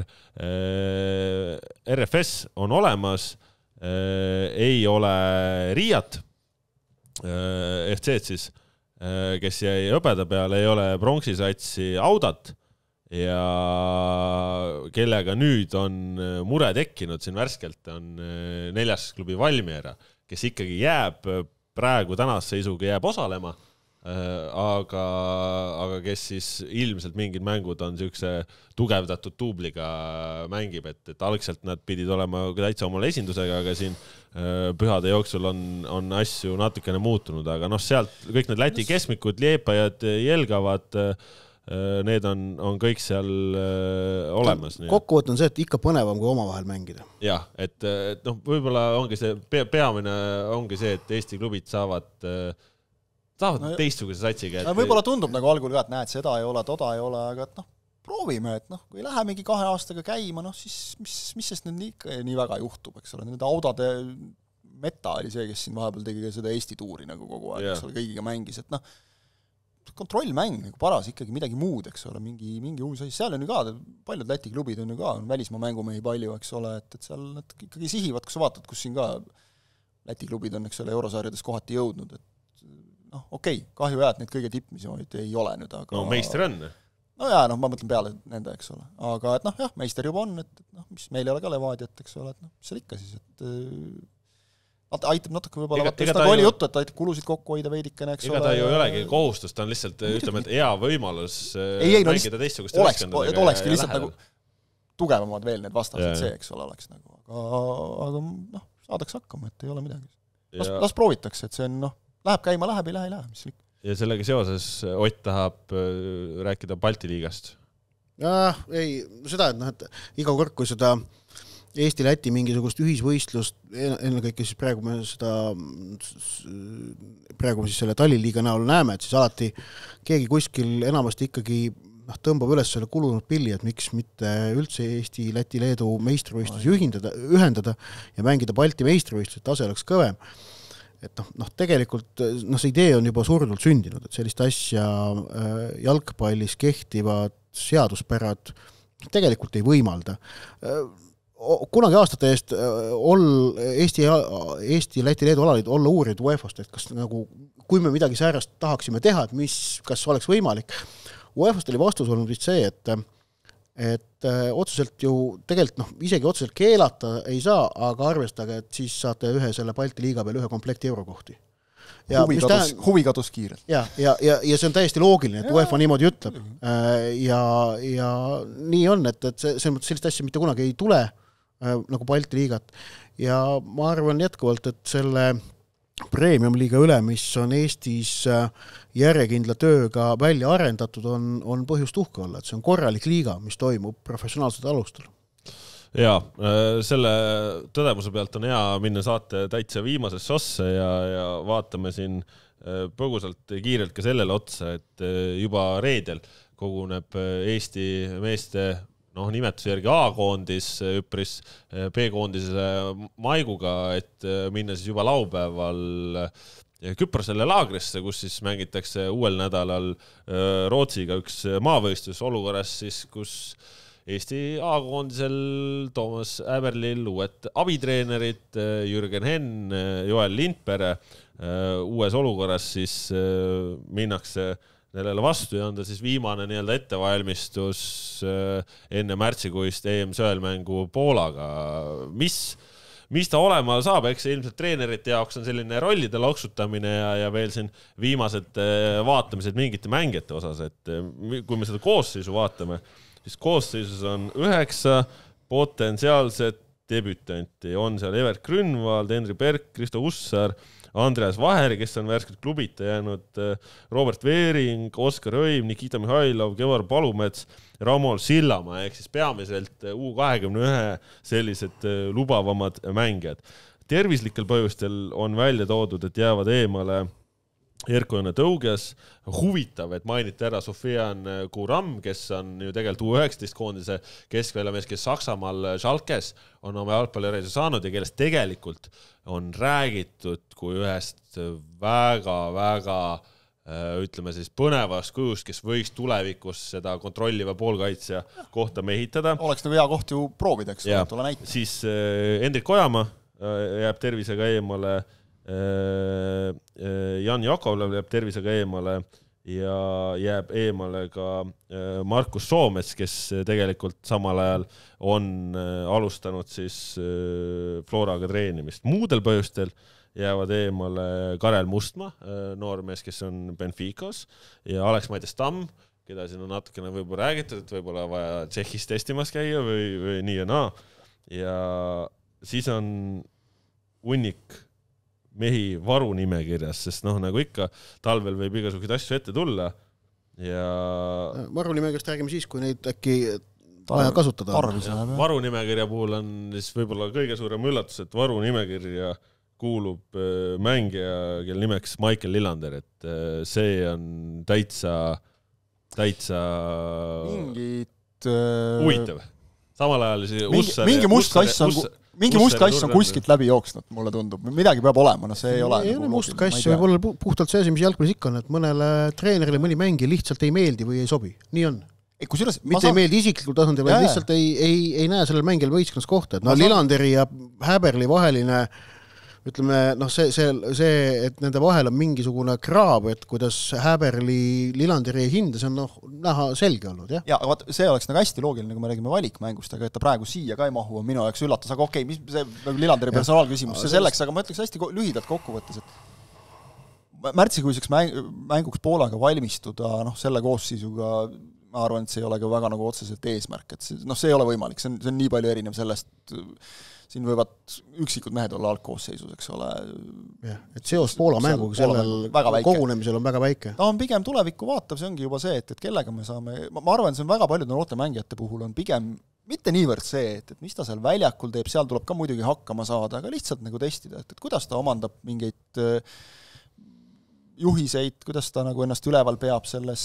R F S on olemas, ei ole Riiat, F C-d siis, kes jäi hõbeda peale, ei ole pronksisatsi Audat ja kellega nüüd on mure tekkinud siin värskelt on neljas klubi Valmiera, kes ikkagi jääb praegu tänase seisuga jääb osalema, aga, aga kes siis ilmselt mingid mängud on siukse tugevdatud tuubliga mängib, et, et algselt nad pidid olema täitsa omale esindusega, aga siin pühade jooksul on, on asju natukene muutunud, aga noh, sealt kõik need Läti keskmikud, Liepajad, Jelgavad, need on, on kõik seal olemas. Kokkuvõtt on see, et ikka põnevam kui omavahel mängida. Jah, et, et noh, võib-olla ongi see, peamine ongi see, et Eesti klubid saavad saavad no, teistsuguse satsiga. Et... Võib-olla tundub nagu algul ka, et näed, seda ei ole, toda ei ole, aga et noh, proovime, et noh, kui lähemegi kahe aastaga käima, noh siis mis, mis sest nüüd nii, nii väga juhtub, eks ole, need Audade meta oli see, kes siin vahepeal tegi ka seda Eesti tuuri nagu kogu aeg, yeah. Eks ole, kõigiga mängis, et noh, kontrollmäng nagu paras ikkagi midagi muud, eks ole, mingi, mingi uus asi, seal on ju ka, paljud Läti klubid on ju ka, on välismaa mängumehi palju, eks ole, et, et seal nad ikkagi sihivad, kui sa vaatad, kus siin ka Läti klubid on, eks ole, eurosarjades kohati jõudnud, et noh, okei, okay, kahju jää, et neid kõige tippmisioonid ei ole nüüd, aga... No meister on. No jaa, noh, ma mõtlen peale nende, eks ole. Aga et noh, jah, meister juba on, et, et noh, mis meil ei ole ka Levadiat, eks ole, et noh, mis seal ikka siis, et äh, aitab natuke võib-olla, vaata, just nagu oli juttu, et aitab kulusid kokku hoida veidikene, eks ega ole. Ega ta ju ei olegi kohustus, ta on lihtsalt, ütleme, et hea võimalus ei, ei, no, mängida teistsugust oleks, et olekski lihtsalt nagu tugevamad veel need vastased see, eks ole, oleks nagu, aga, aga noh, saadaks hakkama, et ei ole midagi. Las, ja... las proovitakse, et see on, noh, läheb käima, läheb, ei lähe, ei lähe, mis ikka. Ja sellega seoses Ott tahab rääkida Balti liigast. Ja, ei, seda, et, noh, et iga kord, kui seda Eesti-Läti mingisugust ühisvõistlust, ennekõike siis praegu me seda, praegu me siis selle Tallinliiga näol näeme, et siis alati keegi kuskil enamasti ikkagi noh, tõmbab üles selle kulunud pilli, et miks mitte üldse Eesti, Läti, Leedu meistrivõistlusi ühendada, ühendada ja mängida Balti meistrivõistlusi, et tase oleks kõvem. Et noh, noh, tegelikult noh, see idee on juba surnult sündinud, et sellist asja äh, jalgpallis kehtivad seaduspärad tegelikult ei võimalda. Äh, kunagi aastate eest äh, ol, Eesti, Eesti, Läti, Leedu alaliid olla uurid UEFA-st, et kas nagu, kui me midagi säärast tahaksime teha, et mis, kas oleks võimalik. UEFA-st oli vastus olnud vist see, et et äh, otseselt ju tegelikult noh, isegi otseselt keelata ei saa, aga arvestage, et siis saate ühe selle Balti liiga peal ühe komplekti eurokohti. Ja, huvi, kadus, tähend... huvi kadus kiirelt. Ja, ja, ja, ja see on täiesti loogiline, et UEFA niimoodi ütleb. Ja, ja nii on, et, et see, see sellist asja mitte kunagi ei tule äh, nagu Balti liigat. Ja ma arvan jätkuvalt, et selle Premium-liiga üle, mis on Eestis järjekindla tööga välja arendatud, on, on põhjust uhke olla, et see on korralik liiga, mis toimub professionaalsed alustel. Jaa, selle tõdemuse pealt on hea minna saate täitsa viimasesse ossa ja, ja vaatame siin põgusalt kiirelt ka sellele otsa, et juba reedel koguneb Eesti meeste noh, nimetuse järgi A-koondis üpris B-koondise maiguga, et minna siis juba laupäeval Küprosele laagrisse, kus siis mängitakse uuel nädalal Rootsiga üks maavõistlus olukorras siis, kus Eesti A-koondisel Toomas Äberlill, uued abitreenerid Jürgen Henn, Joel Lindpere, uues olukorras siis minnakse sellele vastu ja on ta siis viimane nii-öelda ettevalmistus enne märtsikuist E M söelmängu Poolaga. Mis, mis ta olema saab, eks ilmselt treenerite jaoks on selline rollide loksutamine ja, ja veel siin viimased vaatamised mingite mängijate osas, et kui me seda koosseisu vaatame, siis koosseisus on üheksa potentsiaalset debütanti. On seal Evert Grünwald, Henri Berg, Kristo Ussar, Andreas Vaheri, kes on värskelt klubita jäänud, Robert Veering, Oskar Õim, Nikita Mihhailov, Kevar Palumets, Ramol Sillamaa, ehk siis peamiselt U kahekümne ühe sellised lubavamad mängijad. Tervislikel põhjustel on välja toodud, et jäävad eemale Erko-Jõne Tõuges, huvitav, et mainiti ära Sofian Kuram, kes on ju tegelikult U üheksateist koondise keskväljamees, kes Saksamaal Schalkes on oma jalgpallireise saanud ja kellest tegelikult on räägitud kui ühest väga-väga ütleme siis põnevast kujust, kes võiks tulevikus seda kontrolliva poolkaitsja kohta mehitada. Oleks nagu hea koht ju proovideks, ja, tule näita. Siis Hendrik Ojamaa jääb tervisega eemale, Jan Jakovlev jääb tervisega eemale ja jääb eemale ka Markus Soomets, kes tegelikult samal ajal on alustanud siis Floraga treenimist. Muudel põhjustel jäävad eemale Karel Mustma, noormees, kes on Benficas, ja Alex Maidestam, keda siin on natukene võib-olla räägitud, et võib-olla vaja Tšehhis testimas käia või, või nii ja naa. Ja siis on unnik mehi varu nimekirjas, sest noh, nagu ikka, talvel võib igasuguseid asju ette tulla ja varu nimekirjast räägime siis, kui neid äkki vaja kasutada. Varu nimekirja puhul on siis võib-olla kõige suurem üllatus, et varu nimekirja kuulub mängija, kelle nimeks Michael Lillander, et see on täitsa täitsa mingid huvitav. Samal ajal siis mingi, Ussar mingi must kass on Ussar, Mingi must kass on kuskilt läbi jooksnud, mulle tundub. Midagi peab olema, no see ei ole. Ei ole must kass, võib olla puhtalt see asi, mis jalgpallis ikka on, et mõnele treenerile mõni mängi lihtsalt ei meeldi või ei sobi. Nii on. Ei, kusjuures, mitte saan... ei meeldi isiklikul tasandil, vaid lihtsalt ei, ei, ei näe sellel mängil võistkonnas kohta. Et no Lillanderi ja Häberli vaheline, ütleme, noh see, see, see, et nende vahel on mingisugune kraab, et kuidas Häberli Lillanderi ei hinda, see on noh, näha selge olnud, jah? Ja, vaat, see oleks nagu hästi loogiline, kui me räägime valikmängust, aga et ta praegu siia ka ei mahu, on minu jaoks üllatus, aga okei, mis see nagu Lillanderi personaalküsimus, see selleks, aga ma ütleks hästi lühidalt kokkuvõttes, et märtsikuiseks mänguks Poolaga valmistuda, noh, selle koosseisuga ma arvan, et see ei ole ka väga nagu otseselt eesmärk, et see, noh, see ei ole võimalik, see on, see on nii palju erinev sellest, siin võivad üksikud mehed olla algkoosseisus, eks ole. Ja, et seos Poola mänguga sellel kogunemisel on väga väike. Ta on pigem tulevikku vaatav, see ongi juba see, et, et kellega me saame, ma, ma arvan, see on väga paljude noorte mängijate puhul on pigem mitte niivõrd see, et, et mis ta seal väljakul teeb, seal tuleb ka muidugi hakkama saada, aga lihtsalt nagu testida, et, et kuidas ta omandab mingeid juhiseid, kuidas ta nagu ennast üleval peab selles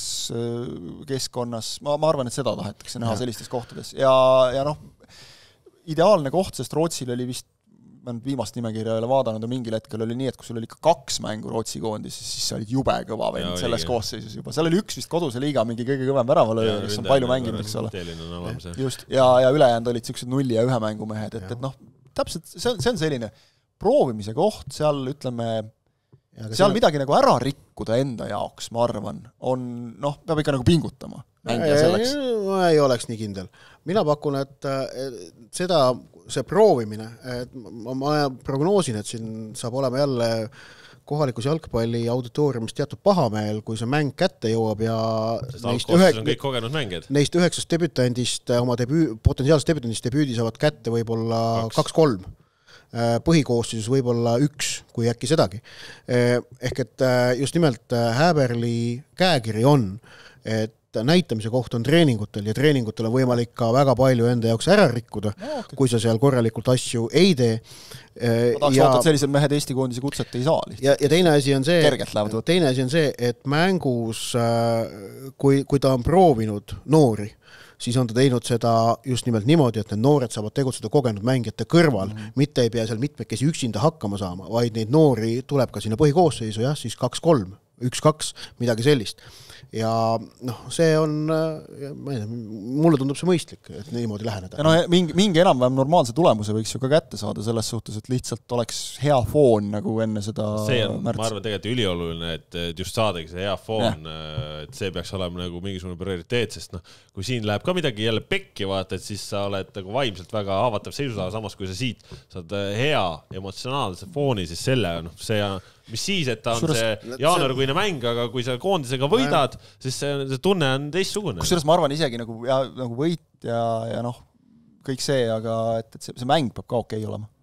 keskkonnas, ma, ma arvan, et seda tahetakse näha ja. Sellistes kohtades ja, ja noh, ideaalne koht, sest Rootsil oli vist, ma nüüd viimast nimekirja ei ole vaadanud ja mingil hetkel oli nii, et kui sul oli ikka kaks mängu Rootsi koondis, siis sa olid jube kõva vend selles koosseisus juba. Seal oli üks vist koduse liiga mingi kõige kõvem väravalööja, kes on palju mänginud, eks ole. Just, ja, ja ülejäänud olid sellised nulli ja ühe mängumehed, et, et noh, täpselt see on, see on selline proovimise koht, seal ütleme, seal seal midagi nagu ära rikkuda enda jaoks, ma arvan, on, noh, peab ikka nagu pingutama. Ei, ma ei oleks nii kindel. Mina pakun, et seda, see proovimine, et ma, ma prognoosin, et siin saab olema jälle kohalikus jalgpalli auditooriumist teatud pahameel, kui see mäng kätte jõuab ja neist, ühe, neist üheksast debütandist, oma debüü, potentsiaalsest debütandist debüüdi saavad kätte võib-olla kaks-kolm. Põhikoosseisus võib-olla üks, kui äkki sedagi. Ehk et just nimelt Häberli käekiri on, et näitamise koht on treeningutel ja treeningutel on võimalik ka väga palju enda jaoks ära rikkuda, no, okay. Kui sa seal korralikult asju ei tee. Ma tahaks ja, oota, et sellised mehed Eesti koondise kutset ei saa lihtsalt. Ja, ja teine asi on see, teine asi on see, et mängus, kui, kui ta on proovinud noori, siis on ta teinud seda just nimelt niimoodi, et need noored saavad tegutseda kogenud mängijate kõrval, mm-hmm. mitte ei pea seal mitmekesi üksinda hakkama saama, vaid neid noori tuleb ka sinna põhikoosseisu, jah, siis kaks-kolm, üks-kaks, midagi sellist. Ja noh, see on, ma ei tea, mulle tundub see mõistlik, et niimoodi läheneda. Ja no, mingi, mingi enam-vähem normaalse tulemuse võiks ju ka kätte saada selles suhtes, et lihtsalt oleks hea foon nagu enne seda see on, märtsi. Ma arvan tegelikult ülioluline, et just saadagi see hea foon, ja. Et see peaks olema nagu mingisugune prioriteet, sest noh, kui siin läheb ka midagi jälle pekki vaata, et siis sa oled nagu vaimselt väga haavatav seisus, aga samas kui sa siit saad hea emotsionaalse fooni, siis selle, noh, see mis siis, et ta on Kusjuures, see jaanuarikuine mäng, aga kui sa koondisega võidad, siis see, see tunne on teistsugune. Kusjuures ma arvan isegi nagu, ja, nagu võit ja, ja noh, kõik see, aga et, et see, see mäng peab ka okei olema.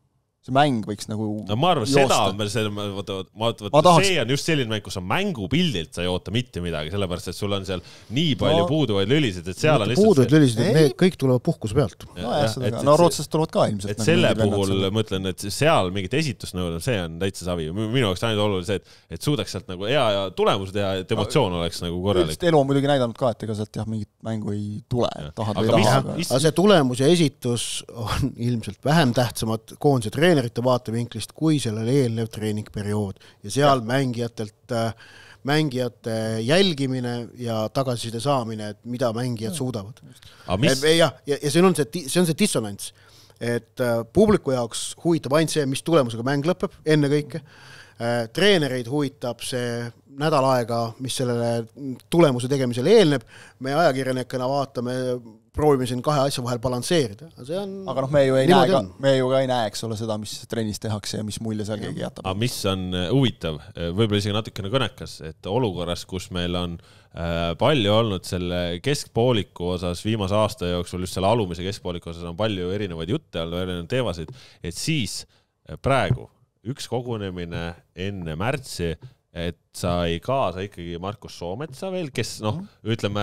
see mäng võiks nagu no ma arvan, seda on veel see, vaata, vaata, vaata, tahaks... see on just selline mäng, kus on mängupildilt, sa ei oota mitte midagi, sellepärast, et sul on seal nii palju no, puuduvaid lülisid, et seal on lihtsalt puuduvaid see... lülisid, et need kõik tulevad puhkuse pealt. No, jah, jah, et, no Rootsast tulevad ka ilmselt. Et selle puhul ma ütlen, et seal mingit esitusnõud, see on täitsa savi. Minu jaoks ainult oluline see, et, et suudaks sealt nagu hea ja tulemused teha, et emotsioon oleks nagu korralik. Elu on muidugi näidanud ka, et ega sealt jah, mingit mängu ei tule. Tahad või taha. Aga see tulemus ja esitus on ilmselt vähem tähtsamad koondise treenerite vaatevinklist kui sellele eelnev treeningperiood ja seal ja. mängijatelt mängijate jälgimine ja tagasiside saamine, et mida mängijad ja. suudavad. Mis... Ja, ja, ja see on see, see on see dissonants, et publiku jaoks huvitab ainult see, mis tulemusega mäng lõpeb enne kõike. Treenereid huvitab see nädal aega, mis sellele tulemuse tegemisele eelneb. Me ajakirjanikena vaatame, proovime siin kahe asja vahel balansseerida. See on, aga noh, me ju ei näe ka, me ju ka ei näe, eks ole, seda, mis trennis tehakse ja mis mulje seal keegi jätab. Aga mis on huvitav, võib-olla isegi natukene kõnekas, et olukorras, kus meil on palju olnud selle keskpooliku osas viimase aasta jooksul, just selle alumise keskpooliku osas on palju erinevaid jutte, erinevaid teemasid, et siis praegu üks kogunemine enne märtsi, et sai kaasa ikkagi Markus Soometsa veel, kes noh, ütleme,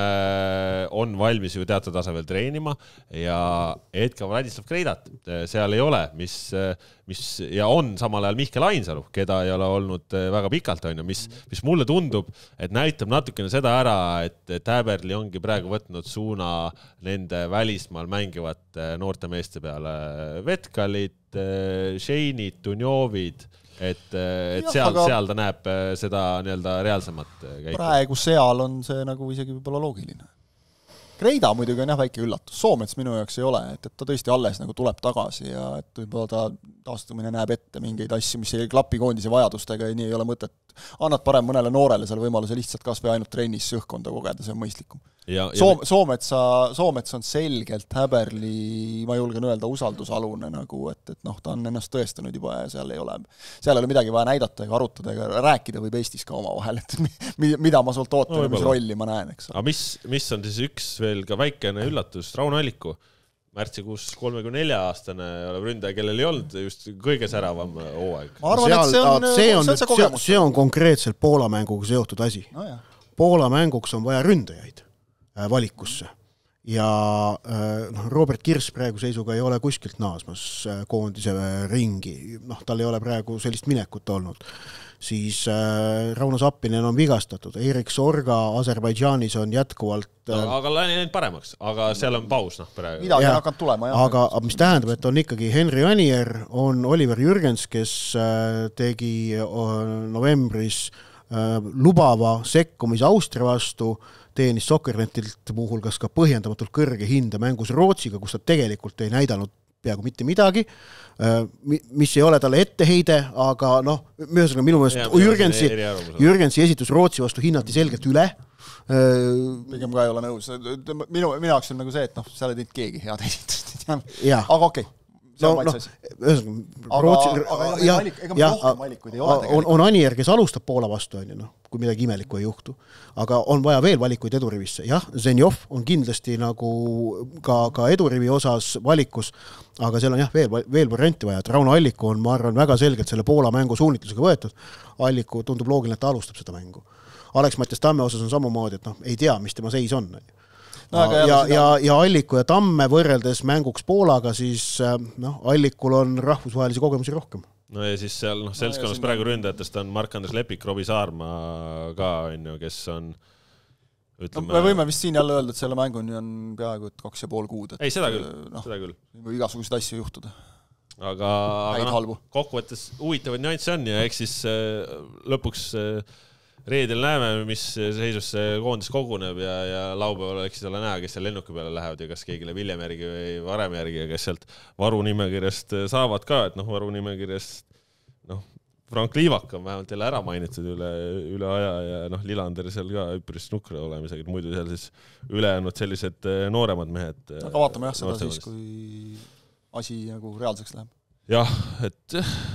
on valmis ju teatud tasa veel treenima ja et ka Vladislav Kreidat seal ei ole, mis, mis ja on samal ajal Mihkel Ainsalu, keda ei ole olnud väga pikalt, on ju, mis, mis mulle tundub, et näitab natukene seda ära, et, et Häberli ongi praegu võtnud suuna nende välismaal mängivat noorte meeste peale Vetkalid, Šeinid, Tunjovid, et, et ja, seal, aga... seal ta näeb seda nii-öelda reaalsemat käiku. Praegu seal on see nagu isegi võib-olla loogiline. Kreida muidugi on jah väike üllatus. Soomets minu jaoks ei ole, et, et ta tõesti alles nagu tuleb tagasi ja et võib-olla ta taastumine näeb ette mingeid asju, mis ei klapi koondise vajadustega ja nii ei ole mõtet. Annad parem mõnele noorele seal võimaluse lihtsalt kas või ainult trennis õhkkonda kogeda, see on mõistlikum. Ja, ja... Soom, Soometsa, Soomets on selgelt Häberli, ma julgen öelda, usaldusalune nagu, et, et noh, ta on ennast tõestanud juba ja seal ei ole, seal ei ole midagi vaja näidata ega arutada ega rääkida võib Eestis ka oma vahel, et mida ma sult ootan no, ja mis rolli ma näen, eks. Aga mis, mis on siis üks veel ka väikene üllatus, Rauno Alliku, märtsikuus kolmekümne nelja aastane oleb ründaja, kellel ei olnud just kõige säravam hooaeg. Ma arvan, et see on see on, see, see, see, see on konkreetselt Poola mänguga seotud asi. No, Poola mänguks on vaja ründajaid valikusse ja noh, Robert Kirs praegu seisuga ei ole kuskilt naasmas koondise ringi, noh, tal ei ole praegu sellist minekut olnud, siis äh, Rauno Sappinen on vigastatud, Erik Sorga Aserbaidžaanis on jätkuvalt no, aga läinud paremaks, aga seal on paus noh, praegu. Midagi on hakanud tulema, jah. Aga mis tähendab, et on ikkagi Henri Anier, on Oliver Jürgens, kes äh, tegi äh, novembris äh, lubava sekkumise Austria vastu, teenis Sokkernetilt muuhulgas ka põhjendamatult kõrge hinde mängus Rootsiga, kus ta tegelikult ei näidanud peaaegu mitte midagi, mis ei ole talle etteheide, aga noh, möösõnaga minu meelest Jürgensi, Jürgensi esitus Rootsi vastu hinnati selgelt üle. Pigem ka ei ole nõus. Minu, minu jaoks on nagu see, et noh, seal ei teinud keegi head esitust. Aga okei. Okay. No, no, Rootsi, aga ega meil ja, rohkem valikuid ei ole tegelikult. On, on Anier, kes alustab Poola vastu, on ju, noh, kui midagi imelikku ei juhtu. Aga on vaja veel valikuid edurivisse. Jah, Zenjov on kindlasti nagu ka, ka edurivi osas valikus, aga seal on jah veel, veel varianti vaja. Et Rauno Alliku on, ma arvan, väga selgelt selle Poola mängu suunitlusega võetud. Alliku tundub loogiline, et ta alustab seda mängu. Alex Mattias Tamme osas on samamoodi, et noh, ei tea, mis tema seis on. No, ja, ja, ja, ja Alliku ja Tamme võrreldes mänguks Poolaga, siis noh, Allikul on rahvusvahelisi kogemusi rohkem. No ja siis seal noh, seltskonnas no, praegu ründajatest on Mark-Andres Lepik, Robi Saarma ka, on ju, kes on ütleme... No, me võime vist siin jälle öelda, et selle mänguni on peaaegu et kaks ja pool kuud. Et, ei, seda küll, no, seda küll. Või igasuguseid asju juhtuda. Aga, aga no, kokkuvõttes huvitavad nüansse on ja eks siis äh, lõpuks äh, reedel näeme, mis seisus see koondis koguneb ja, ja laupäeval oleks siis olla näha, kes seal lennuki peale lähevad ja kas keegi läheb hiljem järgi või varem järgi ja kes sealt varunimekirjast saavad ka, et noh, varunimekirjast noh, Frank Liivak on vähemalt jälle ära mainitud üle, üle aja ja noh, Lillander seal ka üpris nukra olemisega, muidu seal siis ülejäänud sellised nooremad mehed. Aga vaatame jah seda siis, kui asi nagu reaalseks läheb. Jah, et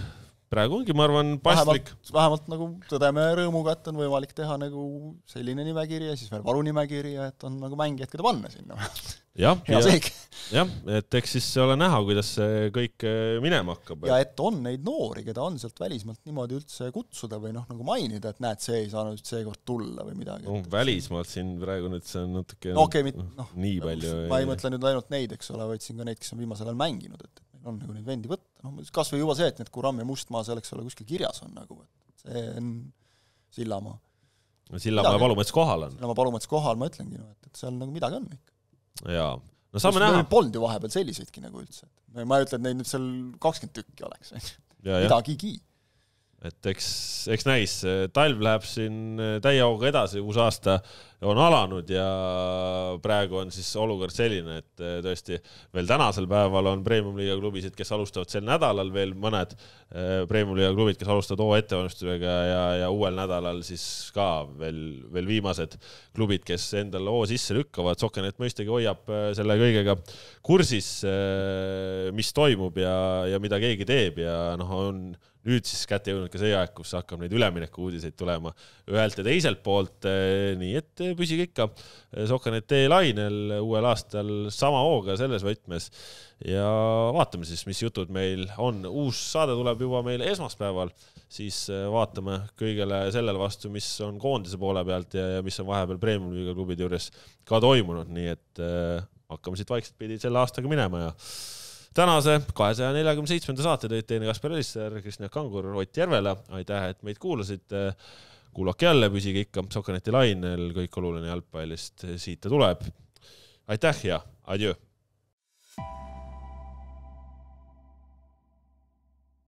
praegu ongi, ma arvan, paslik. Vähemalt, vähemalt nagu tõdeme rõõmuga, et on võimalik teha nagu selline nimekiri ja siis veel varunimekiri ja et on nagu mängijad, keda panna sinna. Ja, hea seeg. Jah, et eks siis ole näha, kuidas see kõik minema hakkab. Ja et on neid noori, keda on sealt välismaalt niimoodi üldse kutsuda või noh, nagu mainida, et näed, see ei saanud seekord tulla või midagi. No, välismaalt siin praegu nüüd see on natuke no, okay, mit, no, nii palju. Ma ei mõtle nüüd ainult neid, eks ole, vaid siin ka neid, kes on viimasel ajal mänginud, et on nagu neid vendi võtta. No, kas või juba see, et need Kuram ja Mustmaa selleks ole kuskil kirjas on nagu, et see on Sillamaa. Sillamaa ja Palumets kohal on. Sillamaa Palumets kohal, ma ütlengi, no, et, et seal nagu midagi on ikka. Jaa. No saame näha. Polnud ju vahepeal selliseidki nagu üldse. Ma ei ütle, et neid nüüd seal kakskümmend tükki oleks. Midagigi. Et eks, eks näis, talv läheb siin täiehooga edasi, uus aasta on alanud ja praegu on siis olukord selline, et tõesti veel tänasel päeval on Premium-liiga klubisid, kes alustavad sel nädalal, veel mõned Premium-liiga klubid, kes alustavad oo ettevalmistusega ja, ja uuel nädalal siis ka veel, veel viimased klubid, kes endal oo sisse lükkavad. Sokkenet mõistagi hoiab selle kõigega kursis, mis toimub ja, ja mida keegi teeb ja noh, on nüüd siis kätte jõudnud ka see aeg, kus hakkab neid ülemineku uudiseid tulema ühelt ja teiselt poolt, nii et püsige ikka Sokkenet lainel uuel aastal sama hooga selles võtmes ja vaatame siis, mis jutud meil on. Uus saade tuleb juba meil esmaspäeval, siis vaatame kõigele sellele vastu, mis on koondise poole pealt ja, ja mis on vahepeal Premium-liiga klubide juures ka toimunud, nii et äh, hakkame siit vaikselt pidi selle aastaga minema ja tänase kahesaja neljakümne seitsmenda saate tõid teine Kaspar Elisser, Kristjan Kangur, Ott Järvela. Aitäh, et meid kuulasid. Kuulake jälle, püsige ikka Sokkeneti lainel, kõik oluline jalgpallist siit tuleb. Aitäh ja adjö!